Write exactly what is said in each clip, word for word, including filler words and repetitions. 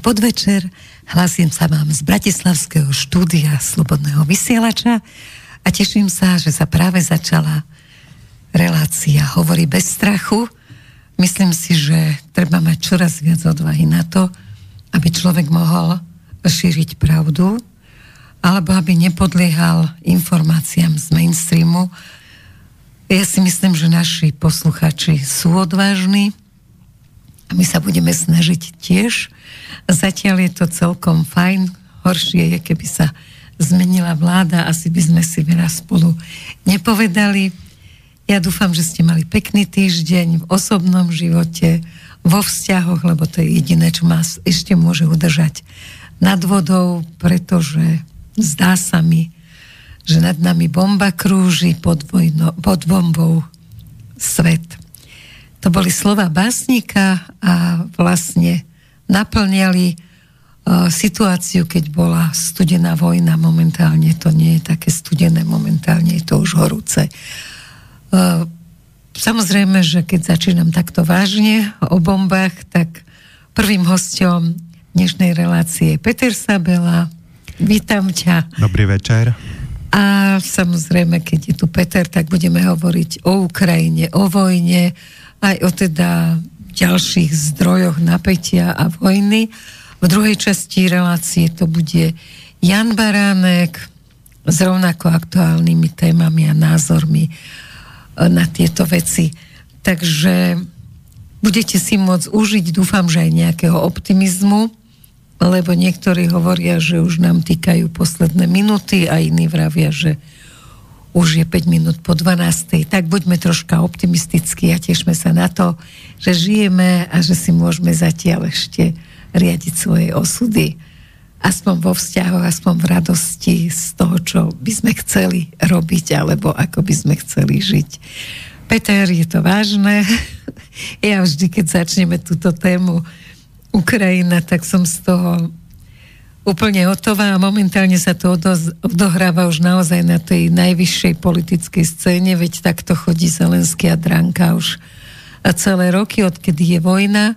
podvečer. Hlasím sa vám z bratislavského štúdia Slobodného vysielača a teším sa, že sa práve začala relácia Hovorí bez strachu. Myslím si, že treba mať čoraz viac odvahy na to, aby človek mohol šíriť pravdu, alebo aby nepodliehal informáciám z mainstreamu. Ja si myslím, že naši posluchači sú odvážni a my sa budeme snažiť tiež. Zatiaľ je to celkom fajn. Horšie je, keby sa zmenila vláda. Asi by sme si veľa spolu nepovedali. Ja dúfam, že ste mali pekný týždeň v osobnom živote, vo vzťahoch, lebo to je jediné, čo nás ešte môže udržať nad vodou, pretože zdá sa mi, že nad nami bomba krúži pod, vojno, pod bombou svet. To boli slova básnika a vlastne naplňali uh, situáciu, keď bola studená vojna. Momentálne to nie je také studené, momentálne je to už horúce. Uh, samozrejme, že keď začínam takto vážne o bombách, tak prvým hosťom dnešnej relácie je Peter Sabela. Vítam ťa. Dobrý večer. A samozrejme, keď je tu Peter, tak budeme hovoriť o Ukrajine, o vojne, aj o teda ďalších zdrojoch napätia a vojny. V druhej časti relácie to bude Jan Baránek s rovnako aktuálnymi témami a názormi na tieto veci. Takže budete si môcť užiť, dúfam, že aj nejakého optimizmu, lebo niektorí hovoria, že už nám týkajú posledné minúty a iní vravia, že už je päť minút po dvanástej. Tak buďme troška optimistickí a tešme sa na to, že žijeme a že si môžeme zatiaľ ešte riadiť svoje osudy. Aspoň vo vzťahoch, aspoň v radosti z toho, čo by sme chceli robiť, alebo ako by sme chceli žiť. Peter, je to vážne. Ja vždy, keď začneme túto tému Ukrajina, tak som z toho úplne hotová a momentálne sa to odohráva už naozaj na tej najvyššej politickej scéne, veď takto chodí Zelenský a Dranka už celé roky, odkedy je vojna.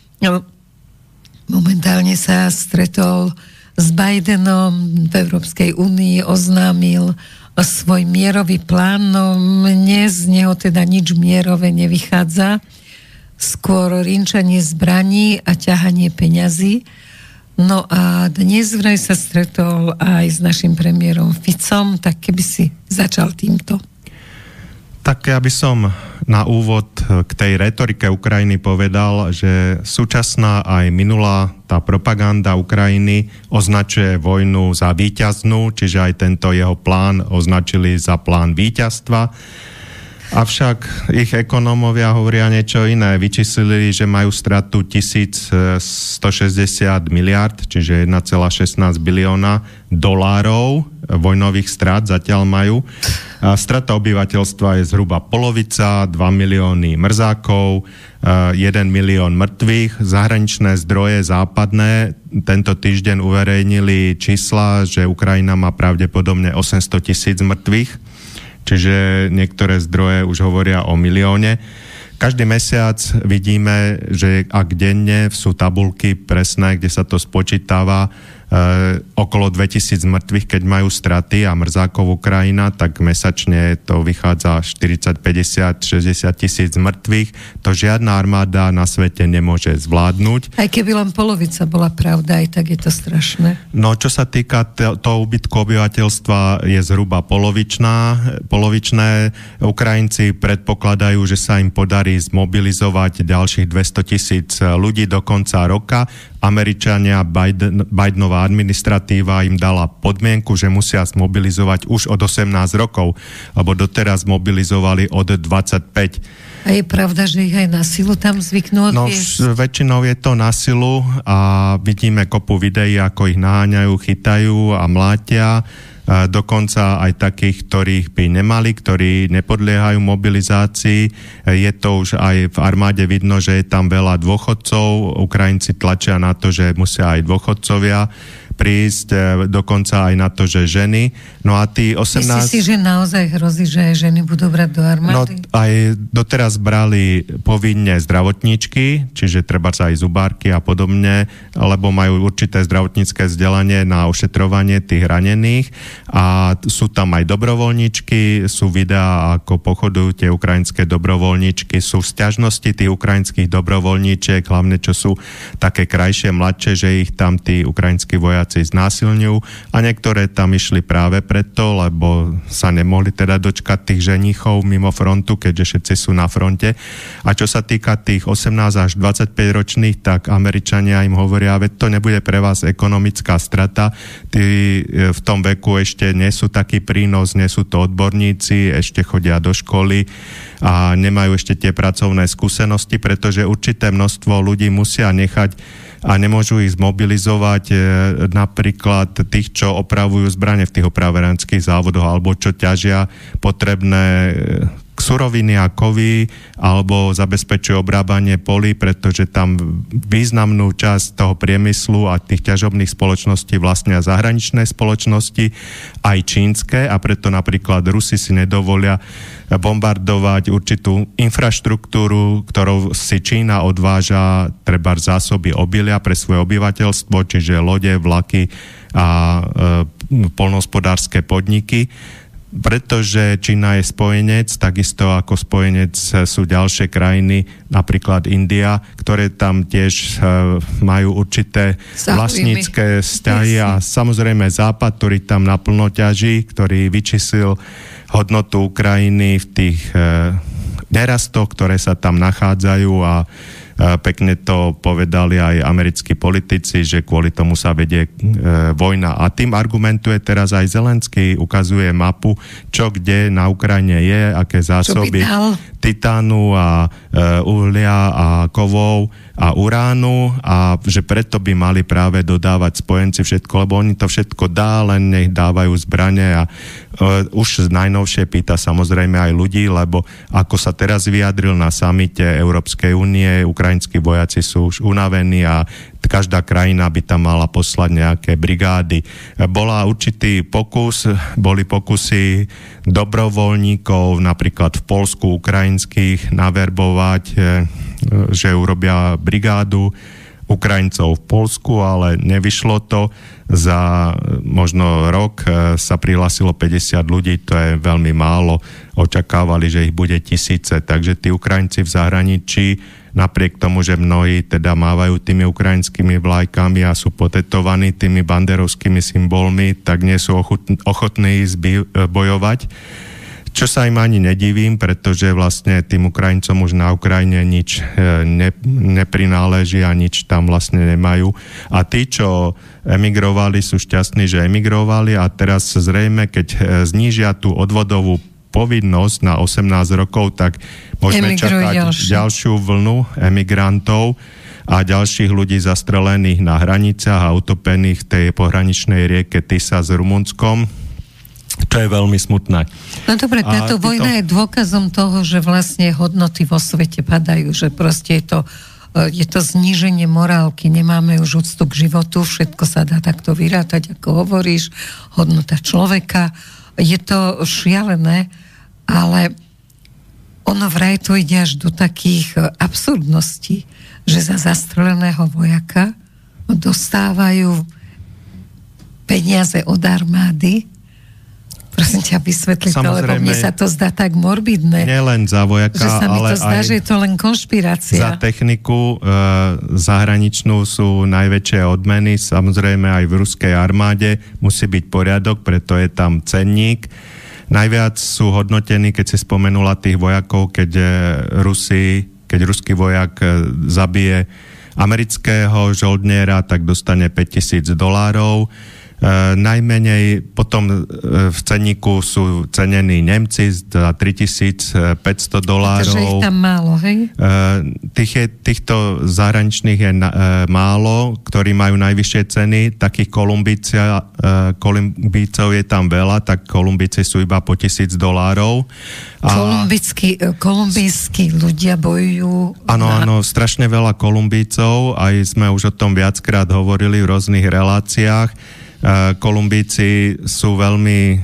Momentálne sa stretol s Bidenom v Európskej únii, oznámil svoj mierový plán, no mne z neho teda nič mierové nevychádza, skôr rinčanie zbraní a ťahanie peňazí. No a dnes vraj sa stretol aj s našim premiérom Ficom, tak keby si začal týmto. Tak ja by som na úvod k tej retorike Ukrajiny povedal, že súčasná aj minulá tá propaganda Ukrajiny označuje vojnu za víťaznú, čiže aj tento jeho plán označili za plán víťazstva. Avšak ich ekonómovia hovoria niečo iné. Vyčíslili, že majú stratu tisícstošesťdesiat miliárd, čiže jeden celá šestnásť bilióna dolárov vojnových strát zatiaľ majú. A strata obyvateľstva je zhruba polovica, dva milióny mrzákov, jeden milión mŕtvych. Zahraničné zdroje západné tento týždeň uverejnili čísla, že Ukrajina má pravdepodobne osemsto tisíc mŕtvych. Čiže niektoré zdroje už hovoria o milióne. Každý mesiac vidíme, že ak denne sú tabulky presné, kde sa to spočítava, e, okolo dvetisíc mŕtvych, keď majú straty a mrzákov Ukrajina, tak mesačne to vychádza štyridsať, päťdesiat, šesťdesiat tisíc mŕtvych. To žiadna armáda na svete nemôže zvládnuť. Aj keby len polovica bola pravda, aj tak je to strašné. No, čo sa týka toho úbytku obyvateľstva, je zhruba polovičná, polovičné. Ukrajinci predpokladajú, že sa im podarí zmobilizovať ďalších dvesto tisíc ľudí do konca roka. Američania, Biden, Bidenová administratíva im dala podmienku, že musia zmobilizovať už od osemnásť rokov, lebo doteraz mobilizovali od dvadsaťpäť. A je pravda, že ich aj na silu tam zvyknú odviesť? No, väčšinou je to na silu a vidíme kopu videí, ako ich naháňajú, chytajú a mlátia. Dokonca aj takých, ktorých by nemali, ktorí nepodliehajú mobilizácii. Je to už aj v armáde vidno, že je tam veľa dôchodcov. Ukrajinci tlačia na to, že musia aj dôchodcovia prísť dokonca aj na to, že ženy. No a tí osemnásť... Myslíš si, že naozaj hrozí, že ženy budú brať do armády? No aj doteraz brali povinne zdravotníčky, čiže treba sa aj zubárky a podobne, lebo majú určité zdravotnícke vzdelanie na ošetrovanie tých ranených a sú tam aj dobrovoľníčky, sú videá, ako pochodujú tie ukrajinské dobrovoľníčky, sú sťažnosti tých ukrajinských dobrovoľníčiek, hlavne čo sú také krajšie, mladšie, že ich tam tí ukrajinskí vojaci znásilňujú a niektoré tam išli práve preto, lebo sa nemohli teda dočkať tých ženichov mimo frontu, keďže všetci sú na fronte. A čo sa týka tých osemnásť až dvadsaťpäť ročných, tak Američania im hovoria, veď to nebude pre vás ekonomická strata, tí v tom veku ešte nie sú taký prínos, nie sú to odborníci, ešte chodia do školy a nemajú ešte tie pracovné skúsenosti, pretože určité množstvo ľudí musia nechať a nemôžu ich zmobilizovať e, napríklad tých, čo opravujú zbrane v tých opraverenských závodoch alebo čo ťažia potrebné e, suroviny a kovy alebo zabezpečujú obrábanie polí, pretože tam významnú časť toho priemyslu a tých ťažobných spoločností vlastnia zahraničné spoločnosti, aj čínske, a preto napríklad Rusi si nedovolia bombardovať určitú infraštruktúru, ktorou si Čína odváža treba zásoby obilia pre svoje obyvateľstvo, čiže lode, vlaky a e, poľnohospodárske podniky. Pretože Čína je spojenec, takisto ako spojenec sú ďalšie krajiny, napríklad India, ktoré tam tiež majú určité vlastnícke vzťahy a samozrejme Západ, ktorý tam naplno ťaží, ktorý vyčíslil hodnotu Ukrajiny v tých nerastoch, ktoré sa tam nachádzajú a pekne to povedali aj americkí politici, že kvôli tomu sa vedie e, vojna. A tým argumentuje teraz aj Zelenský, ukazuje mapu, čo kde na Ukrajine je, aké zásoby titánu a e, uhlia a kovov a uránu a že preto by mali práve dodávať spojenci všetko, lebo oni to všetko dá, len nech dávajú zbrane a e, už najnovšie pýta samozrejme aj ľudí, lebo ako sa teraz vyjadril na samite Európskej únie, ukrajinskí vojaci sú už unavení a každá krajina by tam mala poslať nejaké brigády. Bola určitý pokus, boli pokusy dobrovoľníkov, napríklad v Poľsku ukrajinských, naverbovať, že urobia brigádu Ukrajincov v Poľsku, ale nevyšlo to. Za možno rok sa prihlásilo päťdesiat ľudí, to je veľmi málo. Očakávali, že ich bude tisíce, takže tí Ukrajinci v zahraničí, napriek tomu, že mnohí teda mávajú tými ukrajinskými vlajkami a sú potetovaní tými banderovskými symbolmi, tak nie sú ochotní ísť bojovať. Čo sa im ani nedivím, pretože vlastne tým Ukrajincom už na Ukrajine nič ne, neprináleží a nič tam vlastne nemajú. A tí, čo emigrovali, sú šťastní, že emigrovali a teraz zrejme, keď znížia tú odvodovú povinnosť na osemnásť rokov, tak môžeme Emigrujú čakať ďalší. ďalšiu vlnu emigrantov a ďalších ľudí zastrelených na hraniciach a utopených v tej pohraničnej rieke Tisa s Rumunskom, čo je veľmi smutné. No dobre, táto tyto... vojna je dôkazom toho, že vlastne hodnoty vo svete padajú, že proste je to, je to zníženie morálky, nemáme už úctu k životu, všetko sa dá takto vyrátať, ako hovoríš, hodnota človeka, je to šialené, ale ono vraj to ide až do takých absurdností, že za zastreleného vojaka dostávajú peniaze od armády. Prosím ťa, vysvetli to, lebo mne sa to zdá tak morbidné. Nielen za vojaka, že sa mi ale to zdá, aj že je to len konšpirácia. Za techniku e, zahraničnú sú najväčšie odmeny, samozrejme aj v ruskej armáde musí byť poriadok, preto je tam cenník. Najviac sú hodnotení, keď si spomenula tých vojakov, keď Rusi, keď ruský vojak zabije amerického žoldniera, tak dostane päťtisíc dolárov. Uh, najmenej potom uh, v cenníku sú cenení Nemci za tritisícpäťsto dolárov. Takže ich tam málo, hej? Uh, tých je, týchto zahraničných je na, uh, málo, ktorí majú najvyššie ceny. Takých Kolumbícia, uh, Kolumbícov je tam veľa, tak Kolumbíci sú iba po tisíc dolárov. A... Kolumbijskí ľudia bojujú... Áno, na... áno, strašne veľa Kolumbícov, aj sme už o tom viackrát hovorili v rôznych reláciách. Kolumbíci sú veľmi,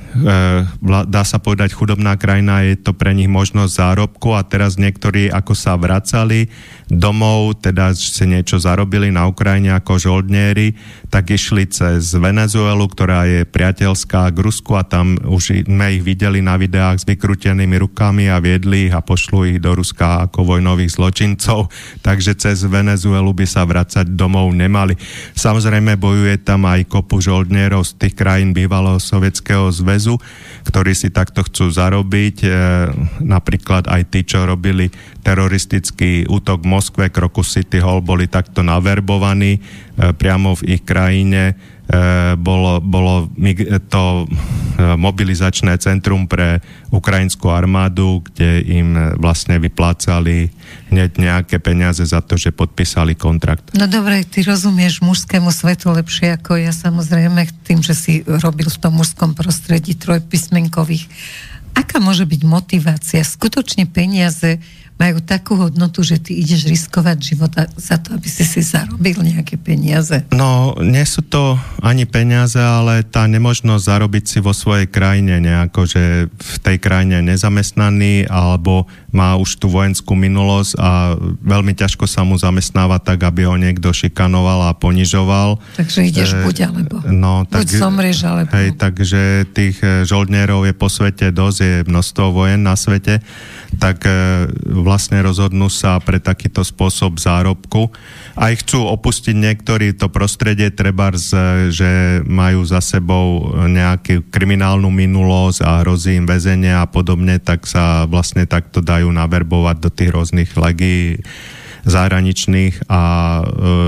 dá sa povedať, chudobná krajina, je to pre nich možnosť zárobku a teraz niektorí, ako sa vracali domov, teda si niečo zarobili na Ukrajine ako žoldnieri, tak išli cez Venezuelu, ktorá je priateľská k Rusku a tam už sme ich videli na videách s vykrútenými rukami a viedli ich a pošlu ich do Ruska ako vojnových zločincov, takže cez Venezuelu by sa vracať domov nemali. Samozrejme bojuje tam aj kopu žoldnierov z tých krajín bývalého Sovietskeho zväzu, ktorí si takto chcú zarobiť. E, napríklad aj tí, čo robili teroristický útok v Moskve, Crocus City Hall, boli takto naverbovaní e, priamo v ich krajine. E, bolo, bolo to e, mobilizačné centrum pre ukrajinskú armádu, kde im vlastne vyplácali hneď nejaké peniaze za to, že podpísali kontrakt. No dobre, ty rozumieš mužskému svetu lepšie ako ja, samozrejme, tým, že si robil v tom mužskom prostredí trojpísmenkových. Aká môže byť motivácia? Skutočne peniaze majú takú hodnotu, že ty ideš riskovať život za to, aby si si zarobil nejaké peniaze? No, nie sú to ani peniaze, ale tá nemožnosť zarobiť si vo svojej krajine nejako, že v tej krajine nezamestnaný alebo má už tú vojenskú minulosť a veľmi ťažko sa mu zamestnáva tak, aby ho niekto šikanoval a ponižoval. Takže ideš e, buď alebo. No, tak, buď zomrieš alebo. Hej, takže tých žoldnierov je po svete dosť, je množstvo vojen na svete, tak e, vlastne rozhodnú sa pre takýto spôsob zárobku. Aj chcú opustiť niektorí to prostredie, trebárs, že majú za sebou nejakú kriminálnu minulosť a hrozí im väzenie a podobne, tak sa vlastne takto dajú naverbovať do tých rôznych legií zahraničných a e,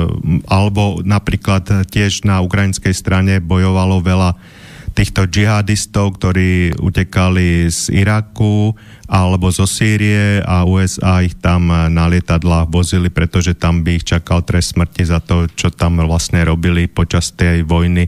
alebo napríklad tiež na ukrajinskej strane bojovalo veľa týchto džihadistov, ktorí utekali z Iraku alebo zo Sýrie a ú es á ich tam na lietadlách vozili, pretože tam by ich čakal trest smrti za to, čo tam vlastne robili počas tej vojny,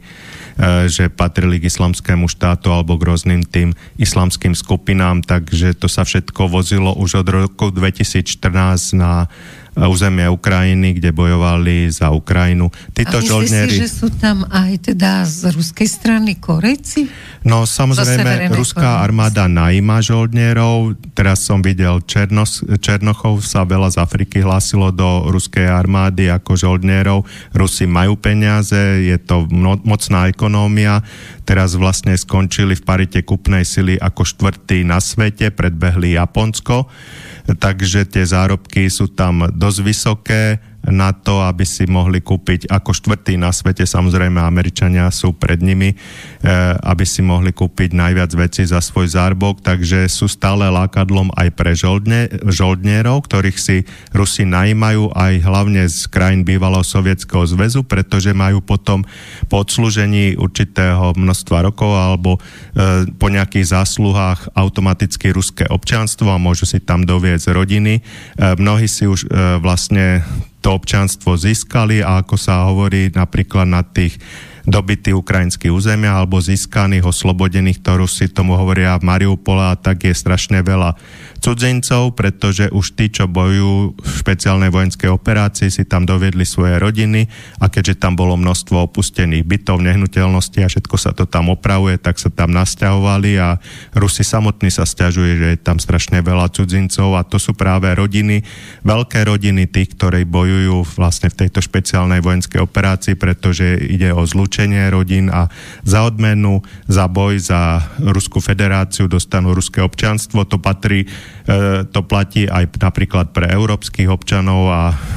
že patrili k islamskému štátu alebo k rôznym tým islamským skupinám, takže to sa všetko vozilo už od roku dvetisícštrnásť na územie Ukrajiny, kde bojovali za Ukrajinu. Títo a myslíš žoldnieri... si, že sú tam aj teda z ruskej strany Korejci? No samozrejme, ruská armáda najíma žoldnierov. Teraz som videl Černos, Černochov sa veľa z Afriky hlásilo do ruskej armády ako žoldnierov. Rusi majú peniaze, je to no, mocná ekonómia. Teraz vlastne skončili v parite kupnej sily ako štvrtý na svete, predbehli Japonsko. Takže tie zárobky sú tam dosť vysoké na to, aby si mohli kúpiť ako štvrtý na svete, samozrejme Američania sú pred nimi, aby si mohli kúpiť najviac vecí za svoj zárbok, takže sú stále lákadlom aj pre žoldne, žoldnierov, ktorých si Rusi najímajú aj hlavne z krajín bývalého Sovietskeho zväzu, pretože majú potom po odslúžení určitého množstva rokov alebo e, po nejakých zásluhách automaticky ruské občianstvo a môžu si tam doviesť rodiny. E, mnohí si už e, vlastne to občianstvo získali a ako sa hovorí napríklad na tých dobytých ukrajinských územia alebo získaných, oslobodených, ktorú si tomu hovoria v Mariupole, a tak je strašne veľa cudzincov, pretože už tí, čo bojujú v špeciálnej vojenskej operácii, si tam doviedli svoje rodiny a keďže tam bolo množstvo opustených bytov, nehnuteľností a všetko sa to tam opravuje, tak sa tam nasťahovali a Rusi samotní sa sťažuje, že je tam strašne veľa cudzincov a to sú práve rodiny, veľké rodiny tých, ktorí bojujú vlastne v tejto špeciálnej vojenskej operácii, pretože ide o zlúčenie rodín a za odmenu, za boj za Ruskú federáciu dostanú ruské občianstvo. To patrí to platí aj napríklad pre európskych občanov a e,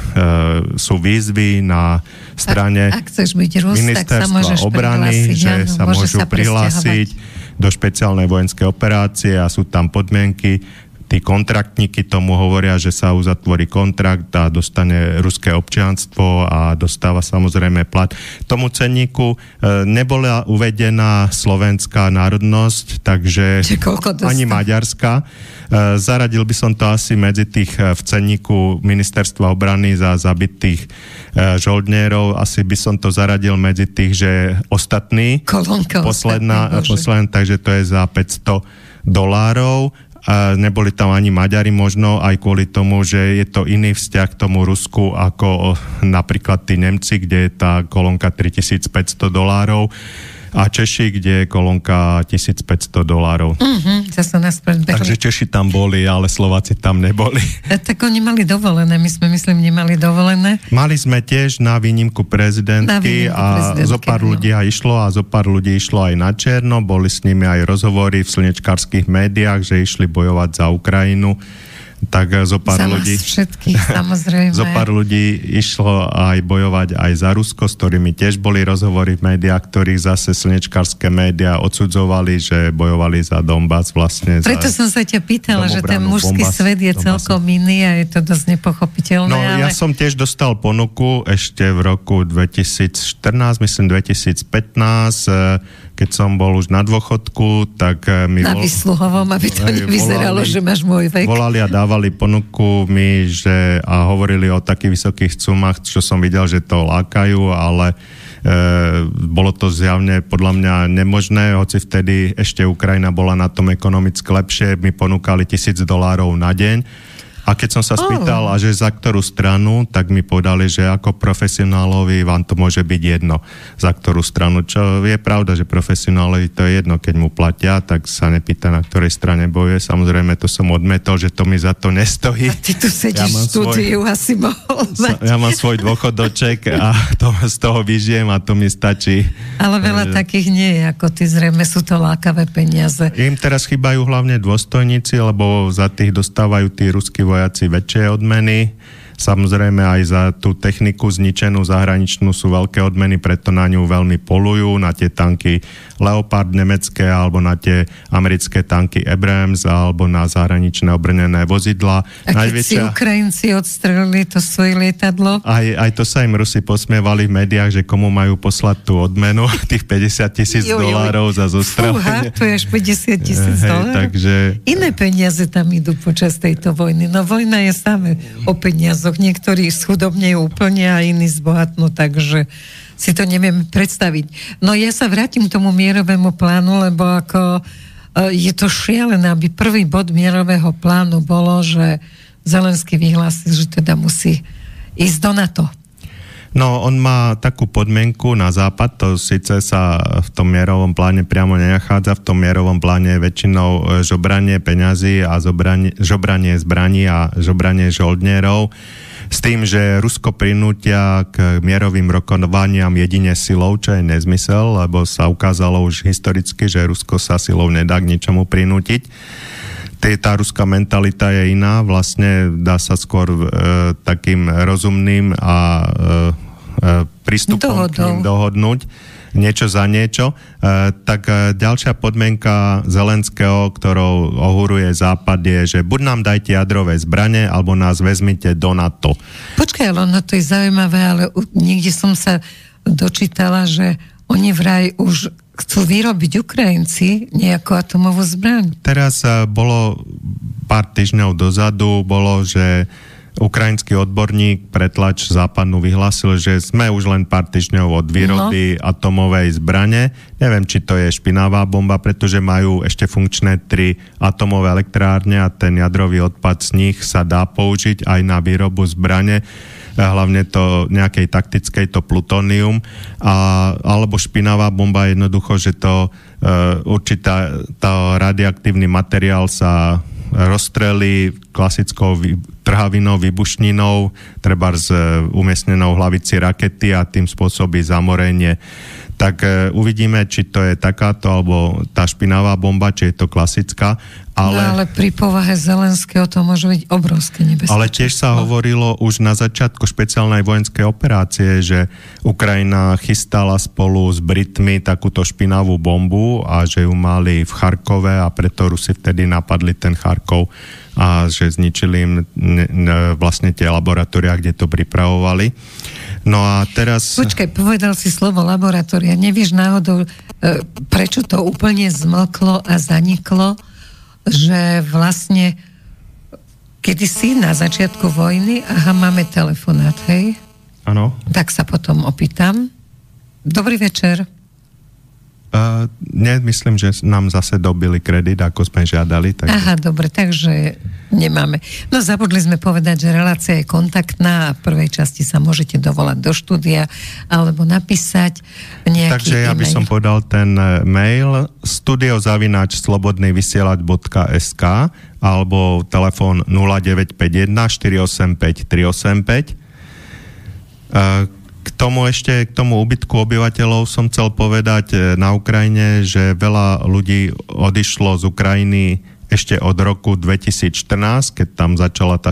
sú výzvy na strane ak, ak byť Rus, ministerstva obrany, že áno, sa môžu sa prihlásiť do špeciálnej vojenskej operácie a sú tam podmienky tí kontraktníky tomu hovoria, že sa uzatvorí kontrakt a dostane ruské občianstvo a dostáva samozrejme plat. Tomu cenníku nebola uvedená slovenská národnosť, takže ani maďarská. Zaradil by som to asi medzi tých v cenníku Ministerstva obrany za zabitých žoldnierov. Asi by som to zaradil medzi tých, že ostatní. Kolónka posledná, ostatný, posledná, takže to je za päťsto dolárov. A neboli tam ani Maďari možno aj kvôli tomu, že je to iný vzťah k tomu Rusku ako napríklad tí Nemci, kde je tá kolónka tritisícpäťsto dolárov a Češi, kde je kolónka tisícpäťsto dolárov. Uh-huh, zase nás predbehli. Takže Češi tam boli, ale Slováci tam neboli. A tak oni mali dovolené, my sme myslím nemali dovolené. Mali sme tiež na výnimku prezidentky a zo pár no. ľudí aj išlo a zo pár ľudí išlo aj na černo, boli s nimi aj rozhovory v slnečkárskych médiách, že išli bojovať za Ukrajinu. Tak zo pár za ľudí... všetkých, samozrejme. Zo pár ľudí išlo aj bojovať aj za Rusko, s ktorými tiež boli rozhovory v médiách, ktorých zase slnečkárske médiá odsudzovali, že bojovali za Donbas vlastne. Preto som sa ťa pýtala, že ten mužský Donbas, svet je Donbasu. Celkom iný a je to dosť nepochopiteľné. No ale... ja som tiež dostal ponuku ešte v roku dvetisícštrnásť, myslím dvetisícpätnásť, keď som bol už na dôchodku, tak mi... Na výsluhovom, aby to nevyzeralo, volali, že máš môj vek. Volali a dávali ponuku mi, že a hovorili o takých vysokých sumách, čo som videl, že to lákajú, ale e, bolo to zjavne podľa mňa nemožné, hoci vtedy ešte Ukrajina bola na tom ekonomicky lepšie, mi ponúkali tisíc dolárov na deň. A keď som sa spýtal, oh. a že za ktorú stranu, tak mi povedali, že ako profesionálovi vám to môže byť jedno, za ktorú stranu. Čo je pravda, že profesionálovi to je jedno, keď mu platia, tak sa nepýta, na ktorej strane bojuje. Samozrejme, to som odmetol, že to mi za to nestojí. A ty tu sedíš ja v štúdiu, svoj, asi mohol mať. Ja mám svoj dôchodoček a to, z toho vyžijem a to mi stačí. Ale veľa že... takých nie je, ako ty, zrejme sú to lákavé peniaze. Im teraz chýbajú hlavne dôstojníci, lebo za tých dostávajú tí ruskí vojaci väčšie odmeny. Samozrejme aj za tú techniku zničenú zahraničnú sú veľké odmeny, preto na ňu veľmi polujú, na tie tanky Leopard nemecké, alebo na tie americké tanky Abrams, alebo na zahraničné obrnené vozidla. A keď Najväčšia... si Ukrajinci odstrelili to svoje lietadlo? Aj, aj to sa im Rusi posmievali v médiách, že komu majú poslať tú odmenu, tých päťdesiat tisíc dolárov za zostrelenie. Fúha, to je až päťdesiat tisíc dolárov. Takže... Iné peniaze tam idú počas tejto vojny. No vojna je samé o peniazoch. Niektorí schudobnejú úplne a iní zbohatnú, takže si to neviem predstaviť. No ja sa vrátim k tomu mierovému plánu, lebo ako je to šialené, aby prvý bod mierového plánu bolo, že Zelenský vyhlásil, že teda musí ísť do NATO. No, on má takú podmienku na západ, to síce sa v tom mierovom pláne priamo nenachádza, v tom mierovom pláne je väčšinou žobranie peňazí a zobranie, žobranie zbraní a žobranie žoldnierov, s tým, že Rusko prinútia k mierovým rokovaniam jedine silou, čo je nezmysel, lebo sa ukázalo už historicky, že Rusko sa silou nedá k ničomu prinútiť. Tá ruská mentalita je iná, vlastne dá sa skôr e, takým rozumným a e, prístupom Dohodou. K ním dohodnúť niečo za niečo. E, tak e, ďalšia podmienka Zelenského, ktorou ohuruje Západ, je, že buď nám dajte jadrové zbrane, alebo nás vezmite do NATO. Počkaj, ale ono to je zaujímavé, ale niekde som sa dočítala, že oni vraj už chcú vyrobiť Ukrajinci nejakú atomovú zbraň. Teraz uh, bolo pár týždňov dozadu, bolo, že ukrajinský odborník pre tlač západnú vyhlásil, že sme už len pár týždňov od výroby no. atomovej zbrane. Neviem, či to je špinavá bomba, pretože majú ešte funkčné tri atomové elektrárne a ten jadrový odpad z nich sa dá použiť aj na výrobu zbrane. Hlavne to nejakej taktickej, to plutónium, a, alebo špinavá bomba, jednoducho, že to e, určitá tá radioaktívny materiál sa rozstrelí klasickou vý, trhavinou, výbušninou, treba z umiestnenou v hlavici rakety a tým spôsobí zamorenie. tak uvidíme, či to je takáto, alebo tá špinavá bomba, či je to klasická. Ale, no ale pri povahe Zelenského to môže byť obrovské nebezpečenstvo. Ale tiež sa hovorilo už na začiatku špeciálnej vojenskej operácie, že Ukrajina chystala spolu s Britmi takúto špinavú bombu a že ju mali v Charkove a preto Rusi vtedy napadli ten Charkov a že zničili im vlastne tie laboratória, kde to pripravovali. No a teraz... Počkaj, povedal si slovo laboratória. Nevieš náhodou, prečo to úplne zmlklo a zaniklo, že vlastne kedysi na začiatku vojny, aha, máme telefonát, hej? Áno. Tak sa potom opýtam. Dobrý večer. Uh, nie, myslím, že nám zase dobili kredit, ako sme žiadali. Takže... Aha, dobre, takže nemáme. No zabudli sme povedať, že relácia je kontaktná a v prvej časti sa môžete dovolať do štúdia alebo napísať nejaký Takže ja by e-mail. som povedal ten mail studio zavináč slobodný vysielač bodka es ká alebo telefón nula deväť päť jeden štyri osem päť tri osem päť. Uh, K tomu ešte, k tomu úbytku obyvateľov som chcel povedať na Ukrajine, že veľa ľudí odišlo z Ukrajiny ešte od roku dvetisícštrnásť, keď tam začala tá,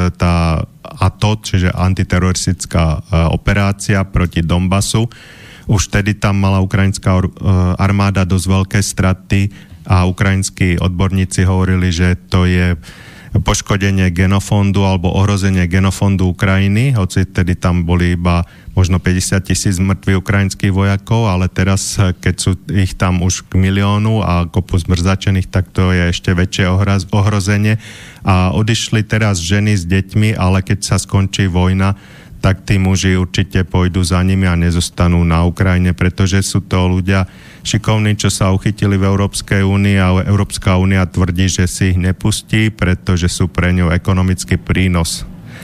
tá á té ó, čiže antiteroristická operácia proti Donbasu. Už vtedy tam mala ukrajinská armáda dosť veľké straty a ukrajinskí odborníci hovorili, že to je poškodenie genofondu alebo ohrozenie genofondu Ukrajiny, hoci tedy tam boli iba možno päťdesiat tisíc mŕtvych ukrajinských vojakov, ale teraz, keď sú ich tam už k miliónu a kopu zmrzačených, tak to je ešte väčšie ohrozenie. A odišli teraz ženy s deťmi, ale keď sa skončí vojna, tak tí muži určite pôjdu za nimi a nezostanú na Ukrajine, pretože sú to ľudia šikovní, čo sa uchytili v Európskej únii a Európska únia tvrdí, že si ich nepustí, pretože sú pre ňu ekonomický prínos.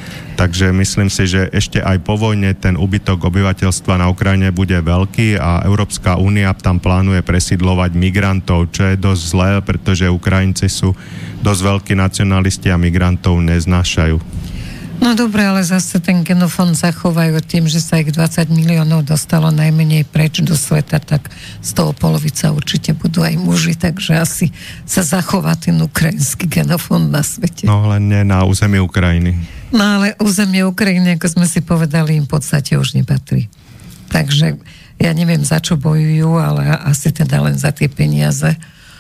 Takže myslím si, že ešte aj po vojne ten úbytok obyvateľstva na Ukrajine bude veľký a Európska únia tam plánuje presídlovať migrantov, čo je dosť zlé, pretože Ukrajinci sú dosť veľkí nacionalisti a migrantov neznášajú. No dobre, ale zase ten genofond zachovajú tým, že sa ich dvadsať miliónov dostalo najmenej preč do sveta, tak z toho polovica určite budú aj muži, takže asi sa zachová ten ukrajinský genofond na svete. No len nie na území Ukrajiny. No ale územie Ukrajiny, ako sme si povedali, im v podstate už nepatrí. Takže ja neviem, za čo bojujú, ale asi teda len za tie peniaze.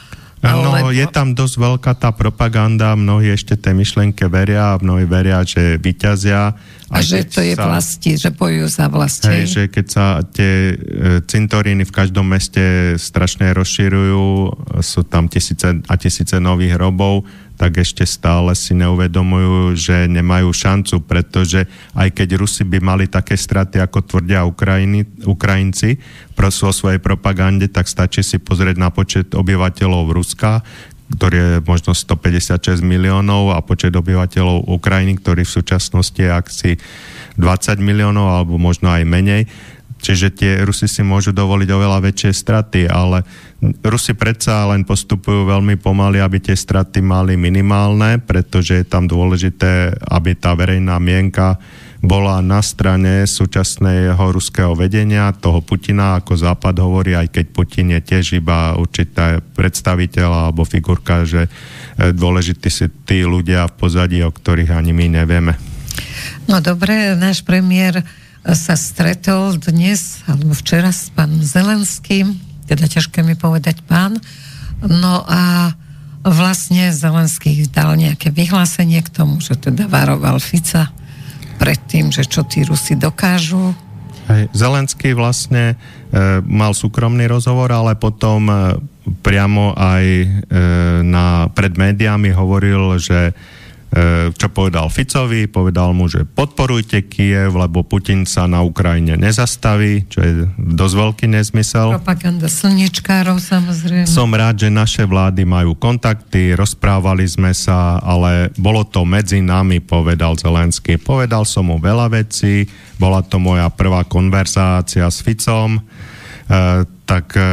No, ale... je tam dosť veľká tá propaganda, mnohí ešte tej myšlienke veria, mnohí veria, že vyťazia. A že to je sa, vlasti, že bojujú za vlast. Hej, že keď sa tie cintoríny v každom meste strašne rozširujú, sú tam tisíce a tisíce nových hrobov, tak ešte stále si neuvedomujú, že nemajú šancu, pretože aj keď Rusi by mali také straty, ako tvrdia Ukrajiny, Ukrajinci vo svojej propagande, tak stačí si pozrieť na počet obyvateľov Ruska, ktorý je možno stopäťdesiatšesť miliónov a počet obyvateľov Ukrajiny, ktorý v súčasnosti je asi dvadsať miliónov alebo možno aj menej. Čiže tie Rusi si môžu dovoliť oveľa väčšie straty, ale Rusi predsa len postupujú veľmi pomaly, aby tie straty mali minimálne, pretože je tam dôležité, aby tá verejná mienka bola na strane súčasného ruského vedenia, toho Putina, ako Západ hovorí, aj keď Putin je tiež iba určitá predstaviteľ alebo figurka, že dôležití sú tí ľudia v pozadí, o ktorých ani my nevieme. No dobre, náš premiér sa stretol dnes, alebo včera s pánom Zelenským, teda ťažké mi povedať pán, no a vlastne Zelenský dal nejaké vyhlásenie k tomu, že teda varoval Fica pred tým, že čo tí Rusi dokážu. Hej, Zelenský vlastne e, mal súkromný rozhovor, ale potom e, priamo aj e, na, pred médiami hovoril, že čo povedal Ficovi, povedal mu, že podporujte Kyjev, lebo Putin sa na Ukrajine nezastaví, čo je dosť veľký nezmysel. Propaganda slniečkárov, samozrejme. Som rád, že naše vlády majú kontakty, rozprávali sme sa, ale bolo to medzi nami, povedal Zelenský. Povedal som mu veľa vecí, bola to moja prvá konverzácia s Ficom, e, tak e,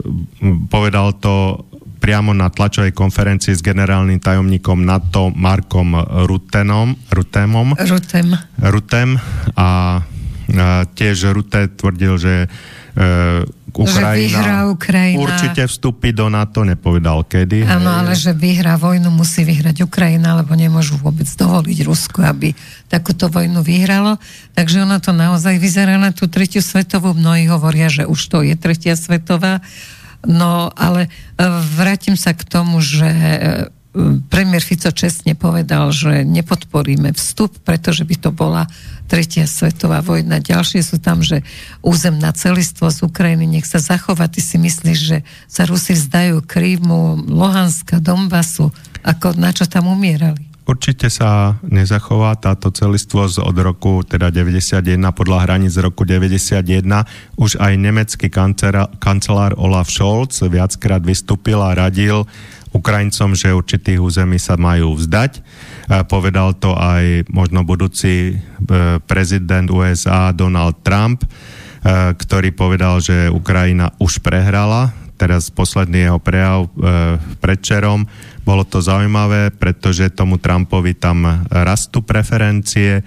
povedal to priamo na tlačovej konferencii s generálnym tajomníkom NATO Markom Rutenom, Rutemom. Rutem. Rutem a, a tiež Rute tvrdil, že e, Ukrajina, že vyhrá Ukrajina určite vstúpi do NATO, nepovedal kedy. Áno, ale že vyhrá vojnu, musí vyhrať Ukrajina, lebo nemôžu vôbec dovoliť Rusku, aby takúto vojnu vyhralo. Takže ono to naozaj vyzerá na tú tretiu svetovú. Mnohí hovoria, že už to je tretia svetová. No, ale vrátim sa k tomu, že premiér Fico čestne povedal, že nepodporíme vstup, pretože by to bola tretia svetová vojna. Ďalšie sú tam, že územná celistvosť Ukrajiny nech sa zachová. Ty si myslíš, že sa Rusi vzdajú Krymu, Luhanska, Donbasu, ako na čo tam umierali? Určite sa nezachová táto celistvosť od roku teda deväťdesiatjeden, podľa hraníc roku deväťdesiatjeden. Už aj nemecký kancelár, kancelár Olaf Scholz viackrát vystúpil a radil Ukrajincom, že určitých území sa majú vzdať. Povedal to aj možno budúci prezident ú es á Donald Trump, ktorý povedal, že Ukrajina už prehrala. Teraz posledný jeho prejav predčerom. Bolo to zaujímavé, pretože tomu Trumpovi tam rastú preferencie.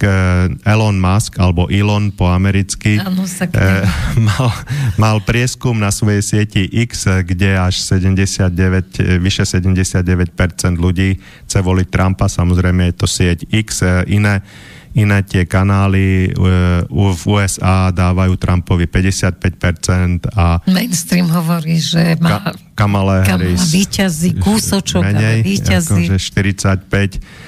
Elon Musk, alebo Elon po americky, eh, mal, mal prieskum na svojej sieti X, kde až sedemdesiatdeväť, vyše sedemdesiatdeväť percent ľudí chce voliť Trumpa. Samozrejme je to sieť X. Iné, iné tie kanály v ú es á dávajú Trumpovi päťdesiatpäť percent a mainstream hovorí, že má Ka- Kamala Harris víťazí, kúsočok, menej, ale víťazí. akože štyridsaťpäť.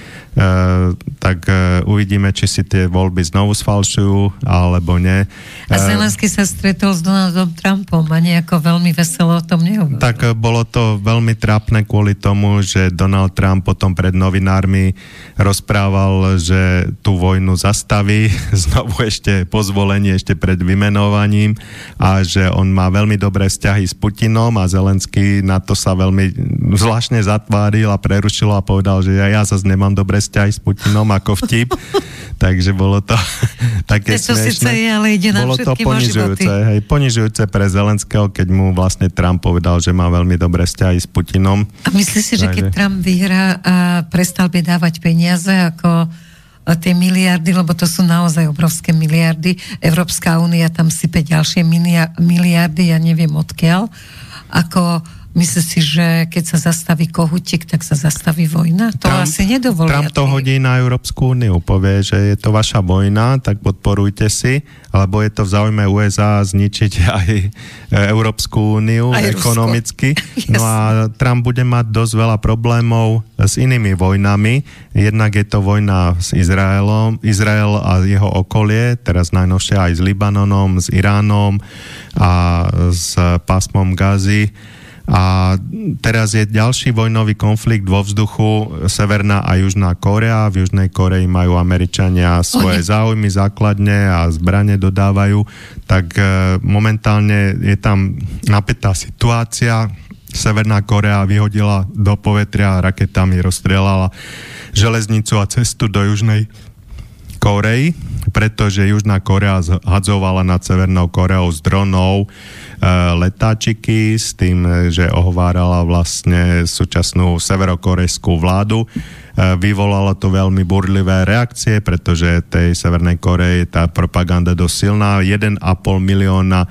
Uh, tak uh, uvidíme, či si tie voľby znovu sfalšujú, alebo nie. A Zelenský sa stretol s Donaldom Trumpom a nejako veľmi veselo o tom nehovoril. Tak uh, bolo to veľmi trápne kvôli tomu, že Donald Trump potom pred novinármi rozprával, že tú vojnu zastaví, znovu ešte po zvolení, ešte pred vymenovaním a že on má veľmi dobré vzťahy s Putinom a Zelenský na to sa veľmi zvláštne zatváril a prerušil a povedal, že ja, ja zase nemám dobré vzťahy s Putinom ako vtip, takže bolo to také to smiešné. Je, ale ide na bolo to ponižujúce, hej, ponižujúce pre Zelenského, keď mu vlastne Trump povedal, že má veľmi dobré vzťahy s Putinom. A myslíš si, že keď Trump vyhrá a prestal by dávať peniaze ako tie miliardy, lebo to sú naozaj obrovské miliardy, Európska únia tam sype ďalšie miliardy, ja neviem odkiaľ, ako myslíš si, že keď sa zastaví kohutík, tak sa zastaví vojna? To Trump, asi nedovolia. Trump to hodí na Európsku úniu, povie, že je to vaša vojna, tak podporujte si, alebo je to v záujme ú es á zničiť aj Európsku úniu aj ekonomicky. Yes. No a Trump bude mať dosť veľa problémov s inými vojnami. Jednak je to vojna s Izraelom, Izrael a jeho okolie, teraz najnovšie aj s Libanonom, s Iránom a s pásmom Gazy. A teraz je ďalší vojnový konflikt vo vzduchu, Severná a Južná Kórea. V Južnej Kórei majú Američania svoje záujmy, základne a zbrane dodávajú. Tak e, momentálne je tam napätá situácia. Severná Kórea vyhodila do povetria raketami, rozstrieľala železnicu a cestu do Južnej Kórei, pretože Južná Kórea hadzovala nad Severnou Kóreou z dronov e, letáčiky s tým, že ohovárala vlastne súčasnú severokorejskú vládu. E, vyvolalo to veľmi burlivé reakcie, pretože tej Severnej Kórei tá propaganda dosť silná. jeden a pol milióna e,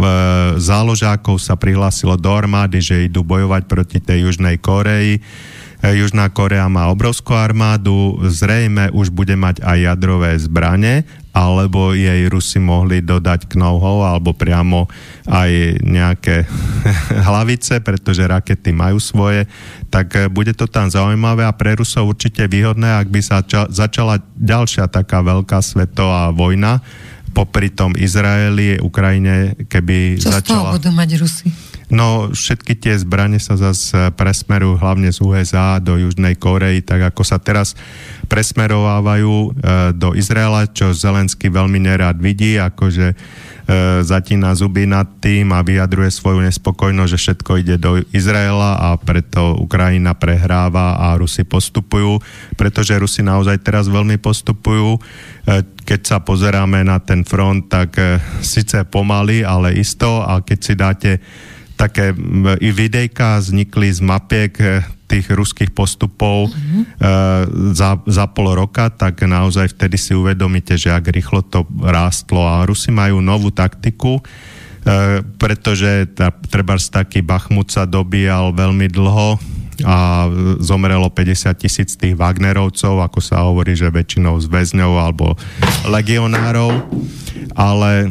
záložákov sa prihlásilo do armády, že idú bojovať proti tej Južnej Kórei. Južná Kórea má obrovskú armádu, zrejme už bude mať aj jadrové zbrane, alebo jej Rusi mohli dodať k know-how, alebo priamo aj nejaké hlavice, pretože rakety majú svoje, tak bude to tam zaujímavé a pre Rusov určite výhodné, ak by sa ča- začala ďalšia taká veľká svetová vojna popri tom Izraeli, Ukrajine, keby Čo začala... Čo z toho budú mať Rusi? No, všetky tie zbrane sa zase presmerujú hlavne z ú es á do Južnej Kórei, tak ako sa teraz presmerovávajú e, do Izraela, čo Zelenský veľmi nerád vidí, akože e, zatína zuby nad tým a vyjadruje svoju nespokojnosť, že všetko ide do Izraela a preto Ukrajina prehráva a Rusi postupujú, pretože Rusi naozaj teraz veľmi postupujú. E, keď sa pozeráme na ten front, tak e, síce pomaly, ale isto, a keď si dáte také i videjka vznikli z mapiek tých ruských postupov mm-hmm. e, za, za pol roka, tak naozaj vtedy si uvedomíte, že ak rýchlo to rástlo. A Rusi majú novú taktiku, pretože tá, trebárs taký Bachmut sa dobíjal veľmi dlho a zomrelo päťdesiat tisíc tých Wagnerovcov, ako sa hovorí, že väčšinou z väzňov alebo legionárov, ale e,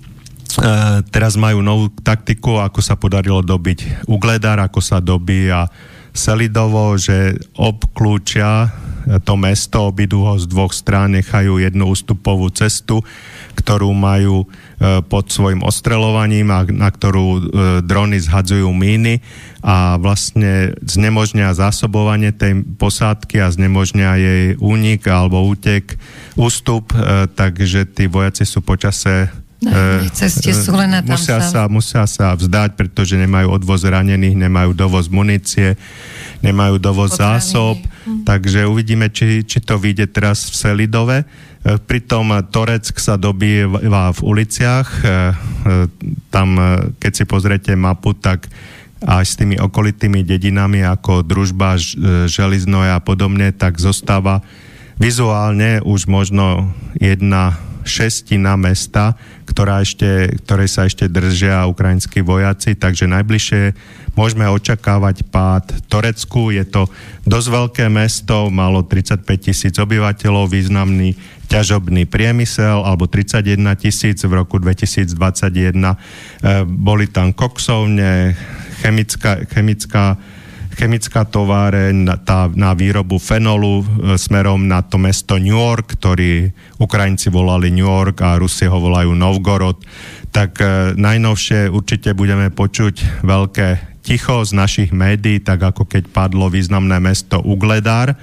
teraz majú novú taktiku, ako sa podarilo dobiť Ugledar, ako sa dobíja Selidovo, že obklúčia to mesto, obidú ho z dvoch strán, nechajú jednu ústupovú cestu, ktorú majú e, pod svojim ostrelovaním a na ktorú e, drony zhadzujú míny a vlastne znemožnia zásobovanie tej posádky a znemožnia jej únik alebo útek, ústup, e, takže tí vojaci sú počase Na ceste sú len na tam musia sa, musia sa vzdať, pretože nemajú odvoz ranených, nemajú dovoz munície, nemajú dovoz Potraviny. zásob, hm. takže uvidíme, či, či to vyjde teraz v Selidove. Pritom Toreck sa dobýva v uliciach. Tam, keď si pozriete mapu, tak aj s tými okolitými dedinami ako Družba, Želiznoje a podobne, tak zostáva vizuálne už možno jedna šestina mesta, ktorá ešte, ktorej sa ešte držia ukrajinskí vojaci, takže najbližšie môžeme očakávať pád Torecku. Je to dosť veľké mesto, malo tridsaťpäť tisíc obyvateľov, významný ťažobný priemysel, alebo tridsaťjeden tisíc v roku dvetisícdvadsaťjeden. E, boli tam koksovne, chemická, chemická chemická továreň tá, na výrobu fenolu e, smerom na to mesto New York, ktorý Ukrajinci volali New York a Rusi ho volajú Novgorod. Tak e, najnovšie určite budeme počuť veľké ticho z našich médií, tak ako keď padlo významné mesto Ugledar, e,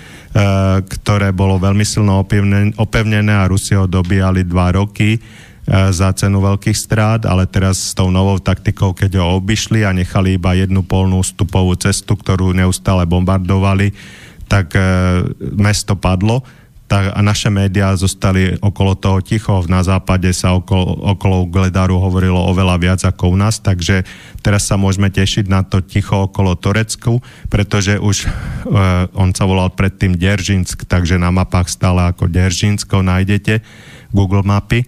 ktoré bolo veľmi silno opevnené a Rusi ho dobíjali dva roky za cenu veľkých strát, ale teraz s tou novou taktikou, keď ho obišli a nechali iba jednu polnú vstupovú cestu, ktorú neustále bombardovali, tak e, mesto padlo tak, a naše médiá zostali okolo toho ticho. Na západe sa okolo, okolo Ugledaru hovorilo oveľa viac ako u nás, takže teraz sa môžeme tešiť na to ticho okolo Torecku, pretože už e, on sa volal predtým Deržinsk, takže na mapách stále ako Deržinsko nájdete Google mapy.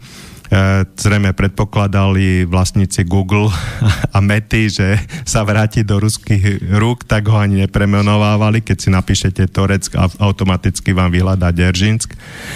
Zrejme predpokladali vlastníci Google a Mety, že sa vráti do ruských rúk, tak ho ani nepremenovávali. Keď si napíšete Toreck, automaticky vám vyhľadá Deržinsk.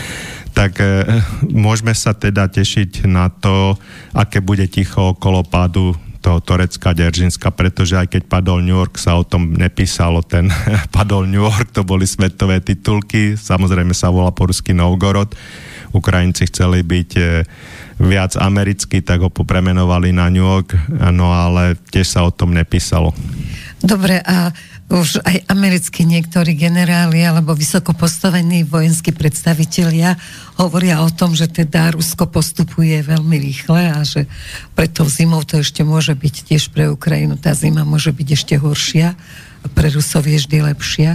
Tak e, môžeme sa teda tešiť na to, aké bude ticho okolo pádu toho Torecka, Deržinska, pretože aj keď padol New York, sa o tom nepísalo. Ten padol New York, to boli svetové titulky, samozrejme sa volá po rusky Novgorod. Ukrajinci chceli byť e, viac americký, tak ho popremenovali na New York, no ale tiež sa o tom nepísalo. Dobre, a už aj americkí niektorí generáli alebo vysoko postavení vojenskí predstavitelia hovoria o tom, že teda Rusko postupuje veľmi rýchle a že pred tou zimou to ešte môže byť tiež pre Ukrajinu. Tá zima môže byť ešte horšia, pre Rusov je vždy lepšia.